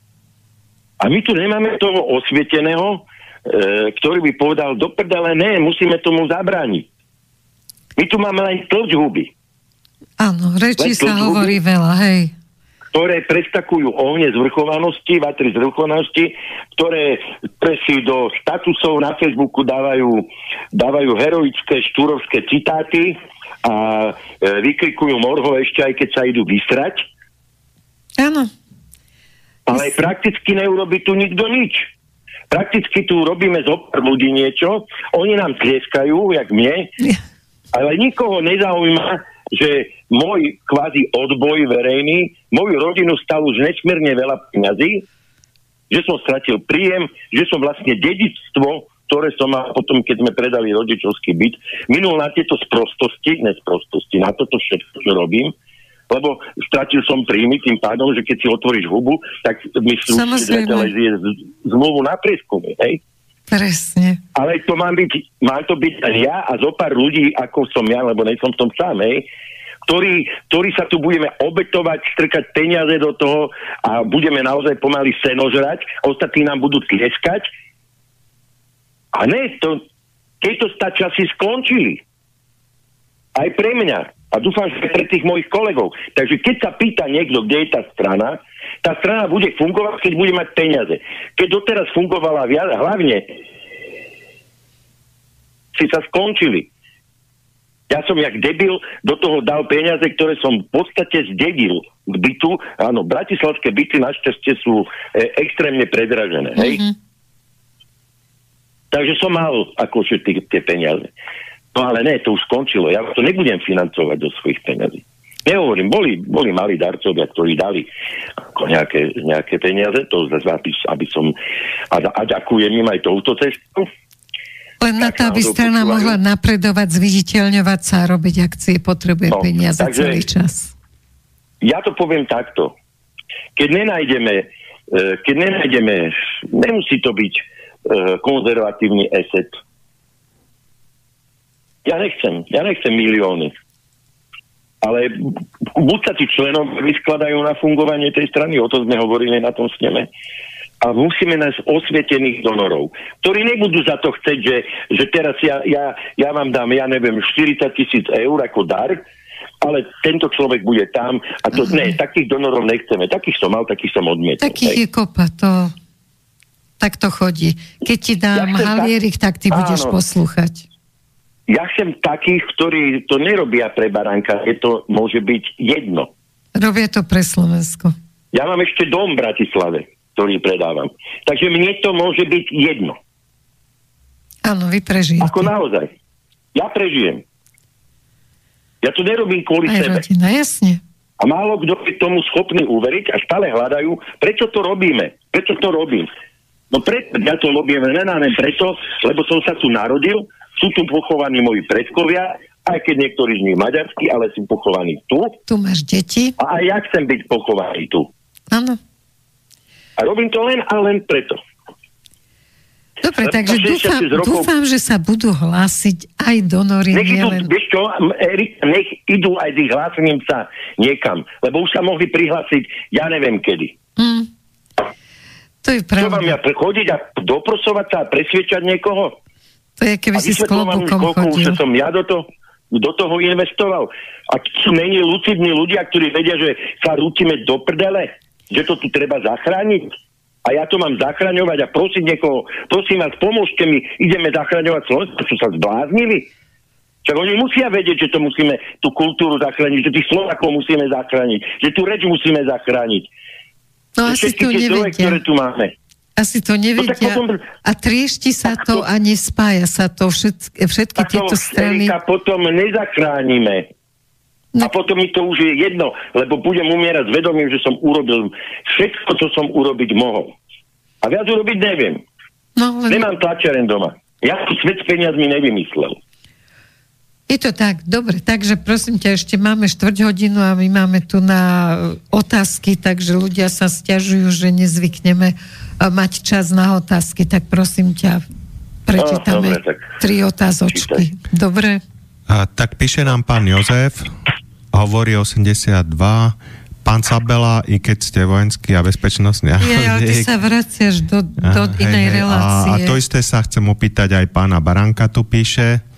A my tu nemáme toho osvieteného, e, ktorý by povedal, do prdele, ne, musíme tomu zabrániť. My tu máme len tlč huby. Áno, reči sa hovorí veľa, hej. Ktoré prestakujú ohne zvrchovanosti, vatry zvrchovanosti, ktoré, ktoré si do statusov na Facebooku dávajú, dávajú heroické štúrovské citáty a e, vykrikujú morho ešte aj keď sa idú vysrať. Áno. Ale prakticky neurobi tu nikto nič. Prakticky tu robíme z opár ľudí niečo, oni nám tlieskajú, jak mne, ale nikoho nezaujíma, že môj kvázi odboj verejný, moju rodinu stalo už nesmierne veľa peňazí, že som stratil príjem, že som vlastne dedičstvo, ktoré som mal potom, keď sme predali rodičovský byt, minul na tieto sprostosti, nesprostosti, na toto všetko, čo robím, lebo stratil som príjmy tým pádom, že keď si otvoríš hubu, tak mi slúži televízie zmluvu na prieskumy, hej? Presne. Ale to mám byť, mám to byť ja a zo pár ľudí, ako som ja, lebo nejsom v tom sám, hej, ktorí, ktorí sa tu budeme obetovať, strkať peniaze do toho a budeme naozaj pomaly senožrať, ostatní nám budú tlieskať. A ne, to, tieto časy skončili. Aj pre mňa. A dúfam, že pre tých mojich kolegov. Takže keď sa pýta niekto, kde je tá strana, tá strana bude fungovať, keď bude mať peniaze. Keď doteraz fungovala viac, hlavne si sa skončili. Ja som jak debil do toho dal peniaze, ktoré som v podstate zdedil k bytu. Áno, bratislavské byty našťastie sú e, extrémne predražené. Hej? Mm-hmm. Takže som mal akože tie, tie peniaze. No ale ne, to už skončilo. Ja to nebudem financovať do svojich peniazí. Nehovorím, boli, boli malí darcovia, ktorí dali ako nejaké, nejaké peniaze, to aby, aby som a, a ďakujem im aj touto cestou. Len na to, aby strana mohla napredovať, zviditeľňovať sa a robiť akcie, potrebuje no, peniaze takže, celý čas. Ja to poviem takto. Keď nenájdeme, keď nenájdeme, nemusí to byť konzervatívny eset. Ja nechcem, ja nechcem milióny. Ale buď sa tí členom vyskladajú na fungovanie tej strany, o to sme hovorili na tom sneme, a musíme nájsť osvietených donorov, ktorí nebudú za to chceť, že, že teraz ja, ja, ja vám dám, ja neviem, štyridsať tisíc eur ako dar, ale tento človek bude tam a to, uh-huh. ne, takých donorov nechceme. Takých som mal, takých som odmietol. Takých je kopa, to tak to chodí. Keď ti dám ja halierik, tak, tak ty áno. budeš poslúchať. Ja chcem takých, ktorí to nerobia pre baránka, je to môže byť jedno. Robia to pre Slovensko. Ja mám ešte dom v Bratislave, ktorý predávam. Takže mne to môže byť jedno. Áno, vy prežijete. Ako naozaj. Ja prežijem. Ja to nerobím kvôli aj sebe. Rodina, jasne. A málo kto je tomu schopný uveriť a stále hľadajú, prečo to robíme. Prečo to robím. No preto, ja to robím nenáne preto, lebo som sa tu narodil, sú tu pochovaní moji predkovia, aj keď niektorí z nich maďarskí, ale sú pochovaní tu. Tu máš deti. A aj ja chcem byť pochovaný tu. Áno. A robím to len a len preto. Dobre, takže dúfam, rokov... dúfam, že sa budú hlásiť aj donory. Nech idú, len... vieš čo, Erik, nech idú aj tých hlásením sa niekam, lebo už sa mohli prihlásiť, ja neviem kedy. Mm. To je pravda. Čo mám ja chodiť a doprosovať sa a presviečať niekoho? To je, keby si s klobukom chodil. Že som ja do toho, do toho investoval. A sú menej lucidní ľudia, ktorí vedia, že sa rútime do prdele, že to tu treba zachrániť. A ja to mám zachraňovať a prosiť niekoho, prosím vás, pomôžte mi, ideme zachraňovať Slovensko, čo sa zbláznili. Však oni musia vedieť, že to musíme, tú kultúru zachrániť, že tých Slovákov musíme zachrániť, že tú reč musíme zachrániť. No asi to nevedia. Ktoré tu máme. Asi to nevedia. No, potom, a triešti sa to, to a nespája sa to všetky, všetky tieto strany. A potom nezachránime. No. A potom mi to už je jedno, lebo budem umierať s vedomím, že som urobil všetko, čo som urobiť mohol. A viac urobiť neviem. No, len... Nemám tlačiareň doma. Ja tu svet s peniazmi nevymyslel. Je to tak, dobre, takže prosím ťa, ešte máme štvrť hodinu a my máme tu na otázky, takže ľudia sa sťažujú, že nezvykneme mať čas na otázky, tak prosím ťa, prečítame no, dobre, tri otázočky. Čítaj. Dobre? A, tak píše nám pán Jozef, hovorí osemdesiatdva, pán Sabela, i keď ste vojenský a bezpečnostný. Ja, ale ty sa vraciaš do, do a, inej hej, relácie. A, a to isté sa chcem opýtať aj pána Baránka, tu píše,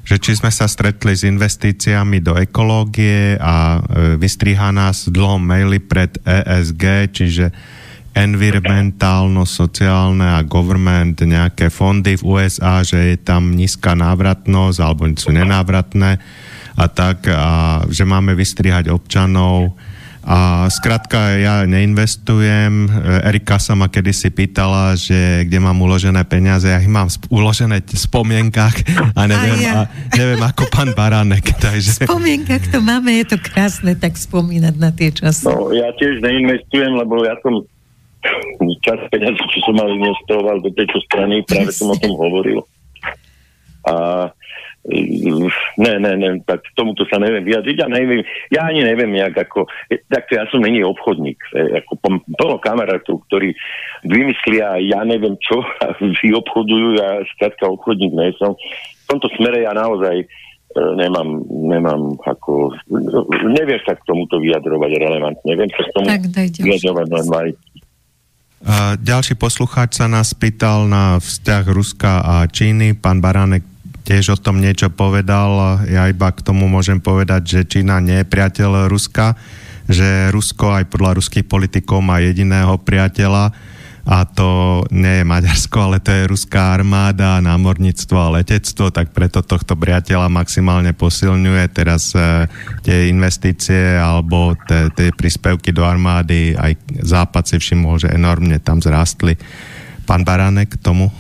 že či sme sa stretli s investíciami do ekológie a vystriha nás v dlhom maili pred E S G, čiže environmentálno, sociálne a government, nejaké fondy v U S A, že je tam nízka návratnosť alebo sú nenávratné a tak, a že máme vystrihať občanov. A skrátka, ja neinvestujem. Erika sa ma kedysi pýtala, že kde mám uložené peniaze, ja ich mám sp- uložené v spomienkach a neviem, a ja. a neviem ako pán Baránek. Takže... V spomienkach to máme, je to krásne tak spomínať na tie časy. No, ja tiež neinvestujem, lebo ja som čas peniazy, čo som mal investoval do tejto strany, práve som o tom hovoril. A ne, ne, ne, tak tomuto sa neviem vyjadriť. Ja neviem, ja ani neviem nejak ako, takto ja som není obchodník. Ako plno kamarátov, ktorí vymyslia, ja neviem čo, a vy obchodujú, ja skrátka obchodník nie som. V tomto smere ja naozaj nemám, nemám ako, neviem sa k tomuto vyjadrovať relevantne. Neviem sa k tomu vyjadrovať len. Uh, ďalší poslucháč sa nás pýtal na vzťah Ruska a Číny. Pán Baránek tiež o tom niečo povedal. Ja iba k tomu môžem povedať, že Čína nie je priateľ Ruska, že Rusko aj podľa ruských politikov má jediného priateľa a to nie je Maďarsko, ale to je ruská armáda, námorníctvo a letectvo, tak preto tohto priateľa maximálne posilňuje. Teraz e, tie investície alebo tie príspevky do armády, aj Západ si všimol, že enormne tam zrástli. Pán Baránek k tomu?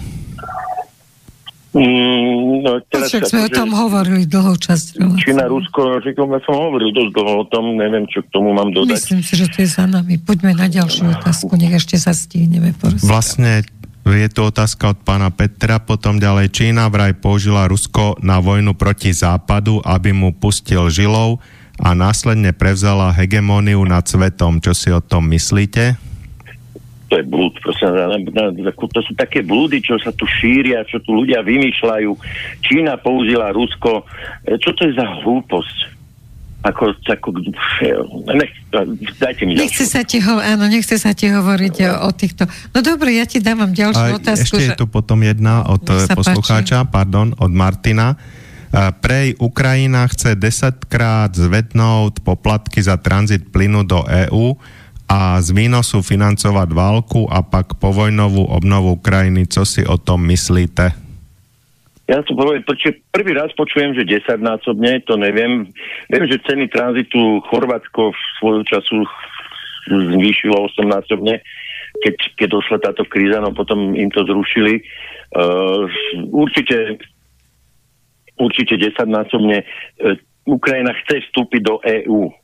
Mm, no, teraz Však sme o tom hovorili dlhú časť. Čína, Rusko, že ja som hovoril dosť dlho o tom, neviem, čo k tomu mám dodať. Myslím si, že to je za nami. Poďme na ďalšiu otázku, nech ešte sa stihneme porozprávať. Vlastne je tu otázka od pána Petra, potom ďalej. Čína vraj použila Rusko na vojnu proti Západu, aby mu pustil žilov a následne prevzala hegemóniu nad svetom. Čo si o tom myslíte? To je blúd, prosím, to sú také blúdy, čo sa tu šíria, čo tu ľudia vymýšľajú. Čína použila Rusko. Čo to je za hlúposť? Ako, ako nech, dajte mi nechce sa ti ho, áno, nechce sa ti hovoriť o, o týchto. No dobre, ja ti dávam ďalšiu a otázku. Ešte že... je tu potom jedna od poslucháča, páči. pardon, od Martina. Prej Ukrajina chce desaťkrát zvednúť poplatky za tranzit plynu do é ú a z výnosu financovať válku a pak povojnovú obnovu Ukrajiny. Co si o tom myslíte? Ja to poviem, prvý raz počujem, že desaťnásobne, to neviem. Viem, že ceny tranzitu Chorvátsko v svojho času zvýšilo osemnásobne, keď, keď došla táto kríza, no potom im to zrušili. Uh, určite určite desaťnásobne. Uh, Ukrajina chce vstúpiť do é ú.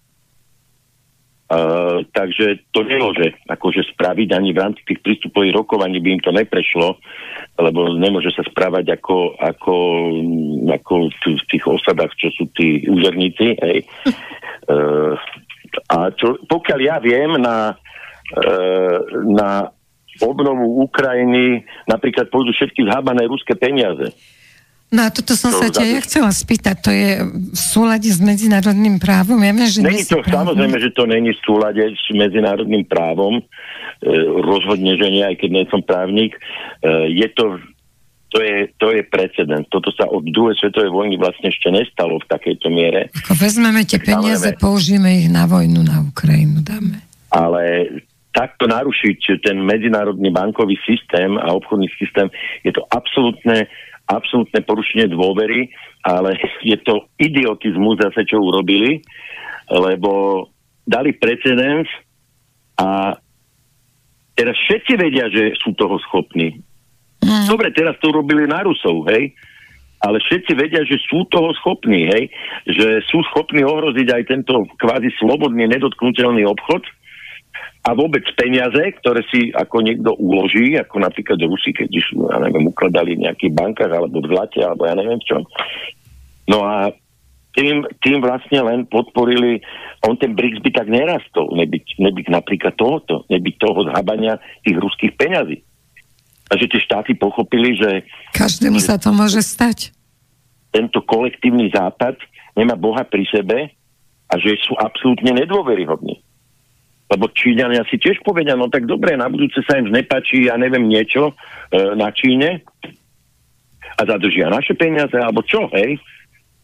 Uh, takže to nemôže akože spraviť ani v rámci tých prístupových rokovaní by im to neprešlo, lebo nemôže sa správať ako, ako, ako v tých osadách, čo sú tí úžerníci. Hej. Uh, a čo, pokiaľ ja viem, na, uh, na obnovu Ukrajiny napríklad pôjdu všetky zhábané ruské peniaze. No a toto som to sa ťa ja chcela spýtať, to je v súlade s medzinárodným právom? Ja viem, že není to, právom. Samozrejme, že to není v súlade s medzinárodným právom, e, rozhodne, že nie, aj keď nie som právnik. E, je to, to je, to je precedens. Toto sa od druhej svetovej vojny vlastne ešte nestalo v takejto miere. Ako vezmeme tie peniaze, použijeme ich na vojnu na Ukrajinu, dáme. Ale takto narušiť ten medzinárodný bankový systém a obchodný systém, je to absolútne absolútne porušenie dôvery, ale je to idiotizmus zase, čo urobili, lebo dali precedens a teraz všetci vedia, že sú toho schopní. Mm. Dobre, teraz to urobili na Rusov, hej, ale všetci vedia, že sú toho schopní, hej, že sú schopní ohroziť aj tento kvázi slobodný, nedotknutelný obchod a vôbec peniaze, ktoré si ako niekto uloží, ako napríklad Rusi, keď išli, ja neviem, ukladali v nejakých bankách, alebo v zlate, alebo ja neviem v čom. No a tým, tým vlastne len podporili, on ten BRICS by tak nerastol, nebyť, nebyť napríklad tohoto, nebyť toho zhabania tých ruských peňazí. A že tie štáty pochopili, že každému že sa to môže stať. Tento kolektívny západ nemá Boha pri sebe a že sú absolútne nedôveryhodní. Lebo Číňania si tiež povedia, no tak dobre, na budúce sa im nepáči, ja neviem, niečo e, na Číne a zadržia naše peniaze, alebo čo, hej?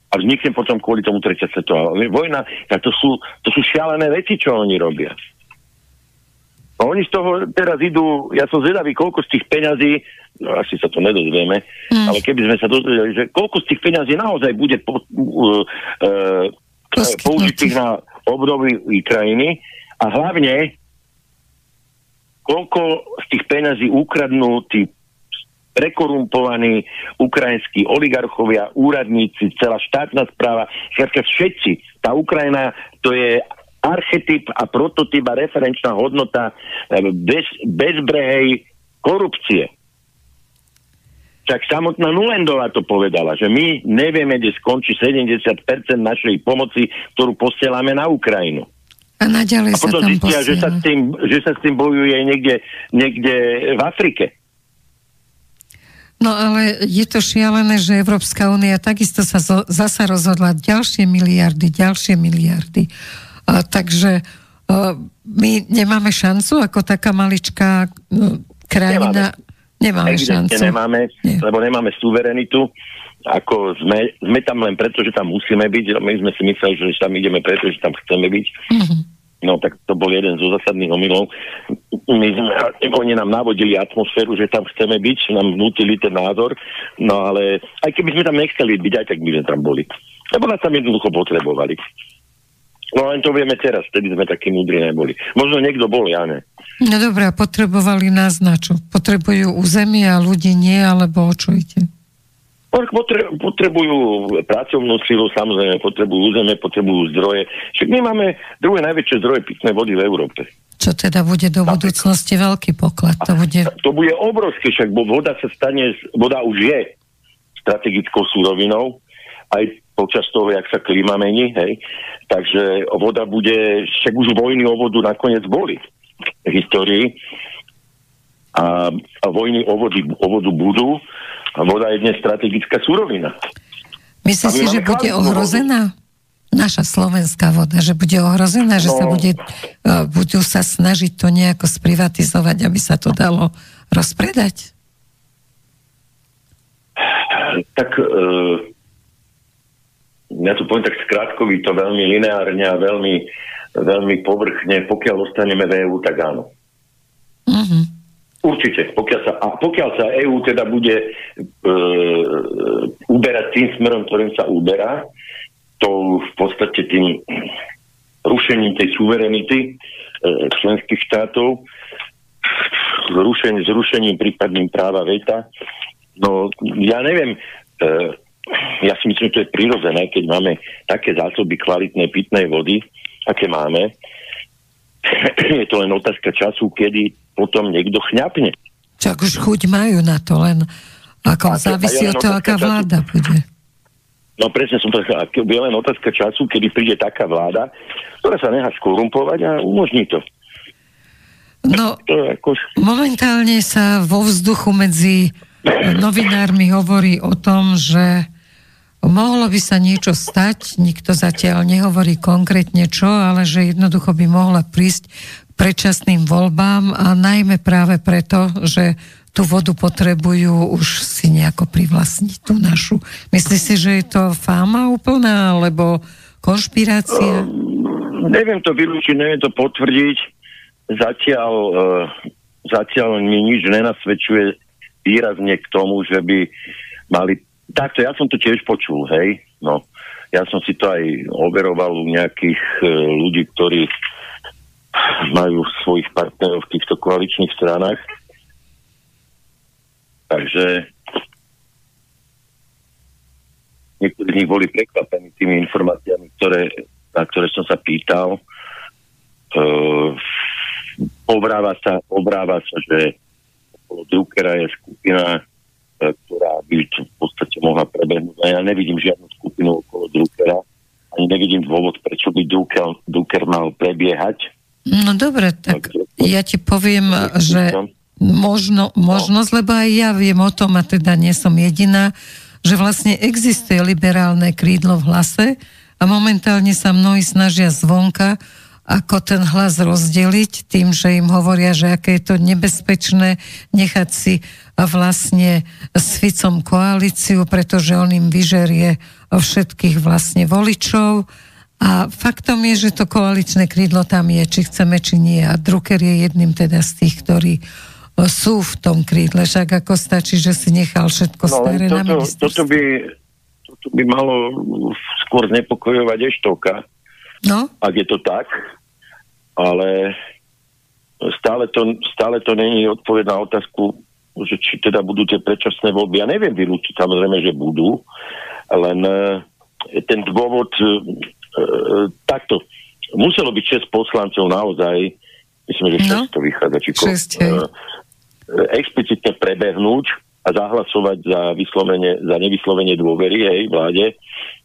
A vznikne potom kvôli tomu tretia svetová vojna. Tak to sú, to sú šialené veci, čo oni robia. A oni z toho teraz idú, ja som zvedavý, koľko z tých peňazí, no asi sa to nedozvieme, mm. ale keby sme sa dozvedeli, že koľko z tých peňazí naozaj bude po, uh, uh, použitých na obnovy krajiny a hlavne koľko z tých peňazí ukradnú tí prekorumpovaní ukrajinskí oligarchovia, úradníci, celá štátna správa, všetci. Tá Ukrajina, to je archetyp a prototyp a referenčná hodnota bez, bezbrehej korupcie. Však samotná Nulandová to povedala, že my nevieme, kde skončí sedemdesiat percent našej pomoci, ktorú posielame na Ukrajinu. A naďalej a potom sa tam zistia, že sa, s tým, že sa s tým bojuje niekde, niekde v Afrike. No ale je to šialené, že Európska únia takisto sa zo, zasa rozhodla ďalšie miliardy, ďalšie miliardy. A, takže a, my nemáme šancu ako taká maličká no, krajina. Nemáme, nemáme šancu. Nemáme, Nie. lebo nemáme suverenitu. Ako sme, sme tam len preto, že tam musíme byť. My sme si mysleli, že tam ideme preto, že tam chceme byť. Mm-hmm. No tak to bol jeden zo zásadných omylov. My sme, oni nám navodili atmosféru, že tam chceme byť, nám vnútili ten názor, no ale aj keby sme tam nechceli byť, aj tak by sme tam boli. Lebo nás tam jednoducho potrebovali. No len to vieme teraz, vtedy sme takí múdri neboli. Možno niekto bol, ja ne. No dobré, a potrebovali nás na čo? Potrebujú územie a ľudí nie, alebo o čo ide? Potrebujú pracovnú silu, samozrejme, potrebujú územie, potrebujú zdroje. Však my máme druhé najväčšie zdroje pitnej vody v Európe. Čo teda bude do budúcnosti veľký poklad? To bude, to bude obrovské, však bo voda sa stane, voda už je strategickou súrovinou, aj počas toho, jak sa klíma mení, hej. Takže voda bude, však už vojny o vodu nakoniec boli v histórii a, a vojny o, vody, o vodu budú. A voda je dnes strategická surovina. Myslíš si, že bude ohrozená? Naša slovenská voda, že bude ohrozená, že no, sa bude, uh, budú sa snažiť to nejako sprivatizovať, aby sa to dalo rozpredať? Tak uh, ja to poviem tak skrátkovito, veľmi lineárne a veľmi, veľmi povrchne. Pokiaľ ostaneme v é ú, tak áno. Mhm. Určite. Pokiaľ sa, a pokiaľ sa é ú teda bude e, uberať tým smerom, ktorým sa uberá, to v podstate tým rušením tej suverenity e, členských štátov, zrušením, zrušením prípadným práva veta, no ja neviem, e, ja si myslím, že to je prirodzené, keď máme také zásoby kvalitnej pitnej vody, aké máme. Je to len otázka času, kedy potom niekto chňapne. Čak už chuť majú na to, len ako a závisí od toho, aká vláda času bude. No presne som to chcel, je len otázka času, kedy príde taká vláda, ktorá sa nechá skorumpovať a umožní to. No, to ako... momentálne sa vo vzduchu medzi novinármi hovorí o tom, že mohlo by sa niečo stať, nikto zatiaľ nehovorí konkrétne čo, ale že jednoducho by mohla prísť predčasným voľbám a najmä práve preto, že tú vodu potrebujú už si nejako privlastniť tú našu. Myslíš si, že je to fáma úplná, alebo konšpirácia? Uh, neviem to vylúčiť, neviem to potvrdiť. Zatiaľ, uh, zatiaľ mi nič nenasvedčuje výrazne k tomu, že by mali... Takto, ja som to tiež počul, hej. No, ja som si to aj overoval u nejakých uh, ľudí, ktorí majú svojich partnerov v týchto koaličných stranách. Takže niektorí z nich boli prekvapení tými informáciami, ktoré, na ktoré som sa pýtal. Uh, obráva sa, obráva sa, že okolo Druckera je skupina, uh, ktorá by v podstate mohla prebehnúť. A ja nevidím žiadnu skupinu okolo Druckera. Ani nevidím dôvod, prečo by Drucker, Drucker mal prebiehať. No dobre, tak ja ti poviem, že možno, možnosť, lebo aj ja viem o tom, a teda nie som jediná, že vlastne existuje liberálne krídlo v Hlase a momentálne sa mnohí snažia zvonka ako ten hlas rozdeliť tým, že im hovoria, že aké je to nebezpečné nechať si vlastne s Ficom koalíciu, pretože on im vyžerie všetkých vlastne voličov. A faktom je, že to koaličné krídlo tam je, či chceme, či nie. A Drucker je jedným teda z tých, ktorí sú v tom krídle. Však ako stačí, že si nechal všetko no, staré toto, na ministerstve. Toto by, toto by malo skôr znepokojovať Eštoka, no? Ak je to tak. Ale stále to, stále to není odpoveď na otázku, že či teda budú tie predčasné voľby. Ja neviem vylúčiť, samozrejme, že budú, len ten dôvod Uh, takto. Muselo byť šesť poslancov naozaj, myslím, že šesť to vychádza, či ko, uh, explicitne prebehnúť a zahlasovať za vyslovenie, za nevyslovenie dôvery, hej, vláde.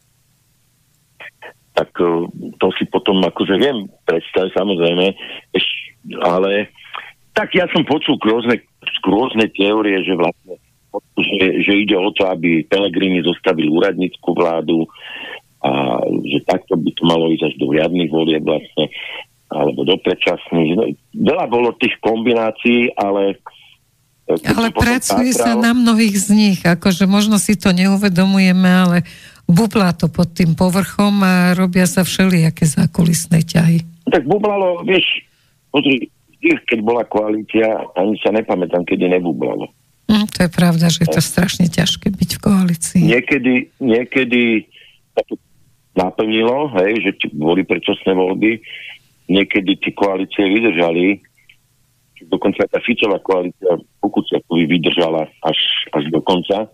Tak uh, to si potom akože viem predstaviť, samozrejme, ale tak ja som počul rôzne, rôzne teórie, že vlastne že, že ide o to, aby Pellegrini zostavil úradnícku vládu, a že takto by to malo ísť až do riadnych volieb vlastne, alebo do predčasných. No, veľa bolo tých kombinácií, ale... Ale pracuje sa na mnohých z nich, akože možno si to neuvedomujeme, ale bublá to pod tým povrchom a robia sa všelijaké zákulisné ťahy. Tak bublalo, vieš, pozri, keď bola koalícia, ani sa nepamätám, kedy nebublalo. Mm, to je pravda, že je to strašne ťažké byť v koalícii. Niekedy, niekedy naplnilo, hej, že boli predčasné voľby, niekedy tie koalície vydržali, dokonca tá Ficová koalícia Kuciakovi vydržala až, až do konca.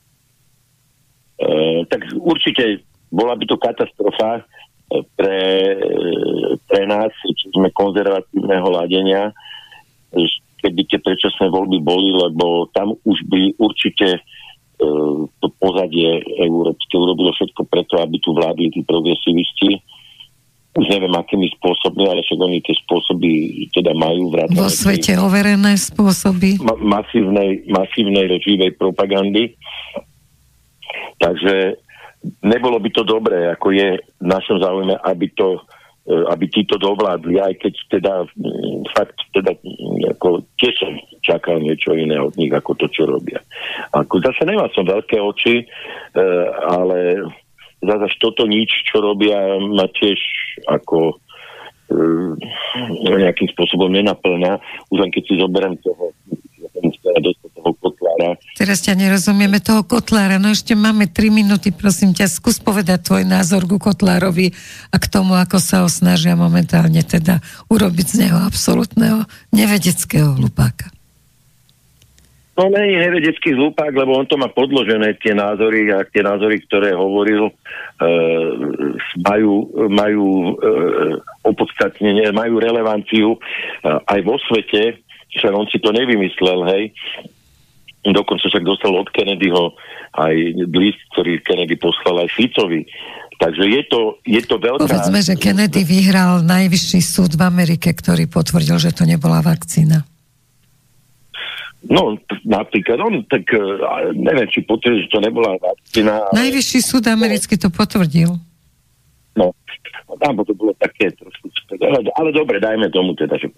E, tak určite bola by to katastrofa pre, pre nás, čo sme konzervatívneho ladenia, keby tie predčasné voľby boli, lebo tam už by určite to pozadie európske urobilo všetko preto, aby tu vládli tí progresivisti. Už neviem, akými spôsobmi, ale však oni tie spôsoby teda majú vrátane. Vo svete overené spôsoby. Ma- masívnej, masívnej reživej propagandy. Takže nebolo by to dobré, ako je v našom záujme, aby to aby títo dovládli, aj keď teda fakt teda ako tiež som čakal niečo iné od nich, ako to, čo robia. Ako zase nemal som veľké oči, ale zase toto nič, čo robia, ma tiež ako nejakým spôsobom nenaplňa. Už len keď si zoberiem toho toho Kotlára. Teraz ťa nerozumieme, toho Kotlára. No ešte máme tri minúty, prosím ťa, skús povedať tvoj názor ku Kotlárovi a k tomu, ako sa ho snažia momentálne teda urobiť z neho absolútneho nevedeckého hlupáka. No nie je nevedecký hlupák, lebo on to má podložené, tie názory a tie názory, ktoré hovoril, e, majú, majú e, opodstatnenie, majú relevanciu e, aj vo svete. Však on si to nevymyslel, hej. Dokonca však dostal od Kennedyho aj list, ktorý Kennedy poslal aj Ficovi. Takže je to, je to veľká... Povedzme, že Kennedy vyhral najvyšší súd v Amerike, ktorý potvrdil, že to nebola vakcína. No, napríklad, on tak neviem, či potvrdil, že to nebola vakcína. Ale... Najvyšší súd americký to potvrdil. No, tam to bolo také trošku... Ale, ale dobre, dajme tomu teda, že...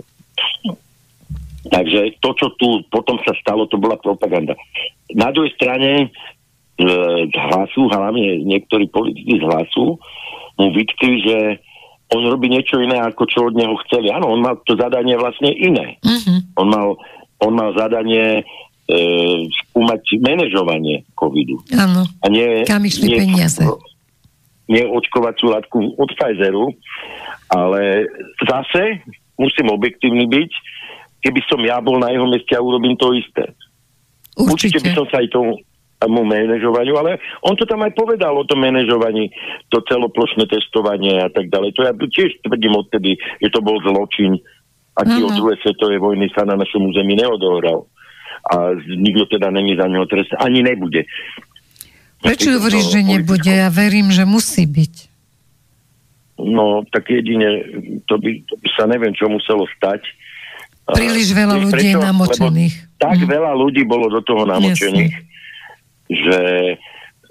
Takže to, čo tu potom sa stalo, to bola propaganda. Na druhej strane z Hlasu, hlavne niektorí politici z Hlasu, mu vytkli, že on robí niečo iné, ako čo od neho chceli. Áno, on mal to zadanie vlastne iné. Uh-huh. On mal, on mal zadanie e, skúmať manažovanie covidu. Áno, kam išli peniaze. Nie očkovacú látku od Pfizeru, ale zase musím objektívny byť, keby som ja bol na jeho mieste a urobím to isté. Určite. Určite by som sa aj tomu, tomu manažovaniu, ale on to tam aj povedal o tom manažovaní, to celoplošné testovanie a tak ďalej. To ja tiež tvrdím odtedy, že to bol zločin, aký od druhej svetovej vojny sa na našom území neodohral. A nikto teda není za neho trest, ani nebude. Prečo hovoríš, že nebude? Ja verím, že musí byť. No, tak jedine, to by, to by sa neviem, čo muselo stať. Príliš veľa ľudí je namočených. Tak mm. veľa ľudí bolo do toho namočených, Jasne. že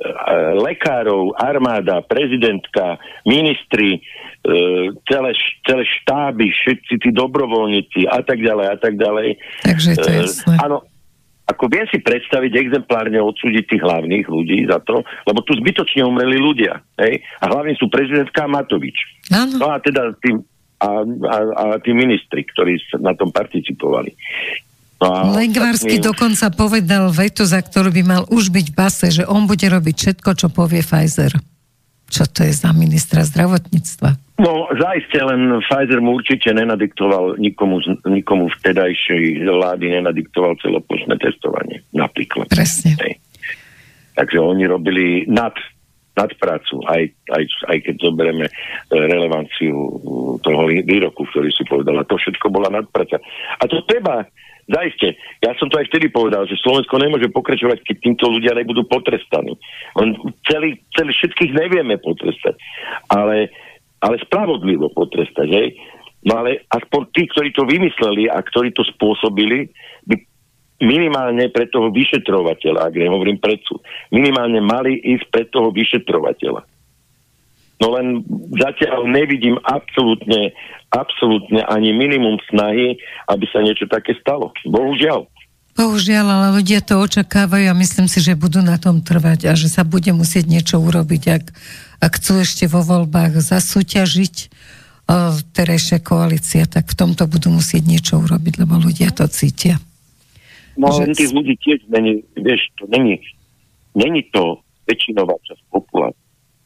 lekárov, armáda, prezidentka, ministri, celé, celé štáby, všetci tí dobrovoľníci a tak ďalej a tak ďalej. Takže to je jasné. Áno, ako viem si predstaviť exemplárne odsúdiť tých hlavných ľudí za to, lebo tu zbytočne umreli ľudia. Hej? A hlavne sú prezidentka Matovič. Áno. No a teda tí, a, a, a tí ministri, ktorí na tom participovali. No Lengvarsky ostatní... dokonca povedal vetu, za ktorú by mal už byť v base, že on bude robiť všetko, čo povie Pfizer. Čo to je za ministra zdravotníctva? No, zaiste, len Pfizer mu určite nenadiktoval nikomu, nikomu vtedajšej vlády nenadiktoval celoplošné testovanie, napríklad. Presne. Hej. Takže oni robili nad, nad prácu, aj, aj, aj keď zoberieme relevanciu toho výroku, ktorý si povedal. A to všetko bola nadpráca. A to treba... Zaiste, ja som to aj vtedy povedal, že Slovensko nemôže pokračovať, keď týmto ľudia nebudú potrestaní. On celý, celý všetkých nevieme potrestať, ale, ale spravodlivo potrestať, hej? No ale aspoň tí, ktorí to vymysleli a ktorí to spôsobili, by minimálne pre toho vyšetrovateľa, ak nehovorím predsu, minimálne mali ísť pre toho vyšetrovateľa. No len zatiaľ nevidím absolútne, absolútne ani minimum snahy, aby sa niečo také stalo. Bohužiaľ. Bohužiaľ, ale ľudia to očakávajú a myslím si, že budú na tom trvať a že sa bude musieť niečo urobiť, ak, ak chcú ešte vo voľbách zasúťažiť uh, terajšia koalícia, tak v tomto budú musieť niečo urobiť, lebo ľudia to cítia. No len tých ľudí tiež není, vieš, to není, není to väčšinová časť populácie.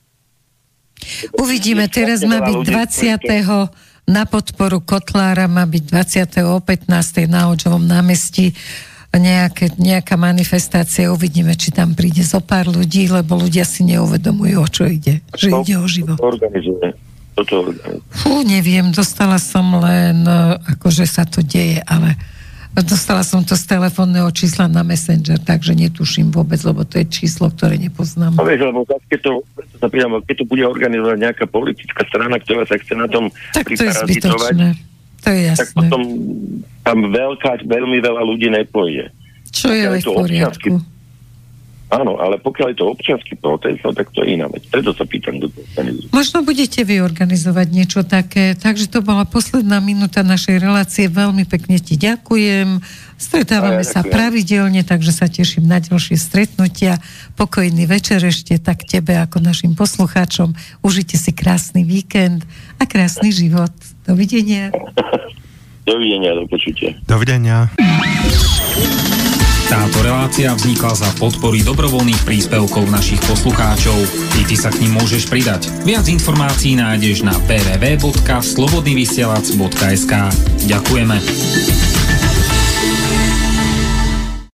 Uvidíme, teraz má byť dvadsiateho na podporu Kotlára, má byť dvadsiateho o pätnástej na Hodžovom námestí nejaké, nejaká manifestácia. Uvidíme, či tam príde zo pár ľudí, lebo ľudia si neuvedomujú, o čo ide. Že to, ide o život. Toto... Fú, neviem, dostala som len, akože sa to deje, ale dostala som to z telefónneho čísla na Messenger, takže netuším vôbec, lebo to je číslo, ktoré nepoznám. No vieš, lebo keď to, sa pridám, keď to bude organizovať nejaká politická strana, ktorá sa chce na tom tak to je zbytočné. To je jasné. Tak potom tam veľká, veľmi veľa ľudí nepôjde. Čo je aj v poriadku. Áno, ale pokiaľ je to občiansky protest, no, tak to je iná vec. Preto sa pýtam, kto to organizuje. Možno budete vy organizovať niečo také. Takže to bola posledná minúta našej relácie. Veľmi pekne ti ďakujem. Stretávame ja, sa pravidelne, takže sa teším na ďalšie stretnutia. Pokojný večer ešte tak tebe ako našim poslucháčom. Užite si krásny víkend a krásny život. Dovidenia. Dovidenia, do počutia. Dovidenia. Táto relácia vznikla za podpory dobrovoľných príspevkov našich poslucháčov. I ty sa k nim môžeš pridať. Viac informácií nájdeš na w w w bodka slobodnyvysielac bodka es ka. Ďakujeme.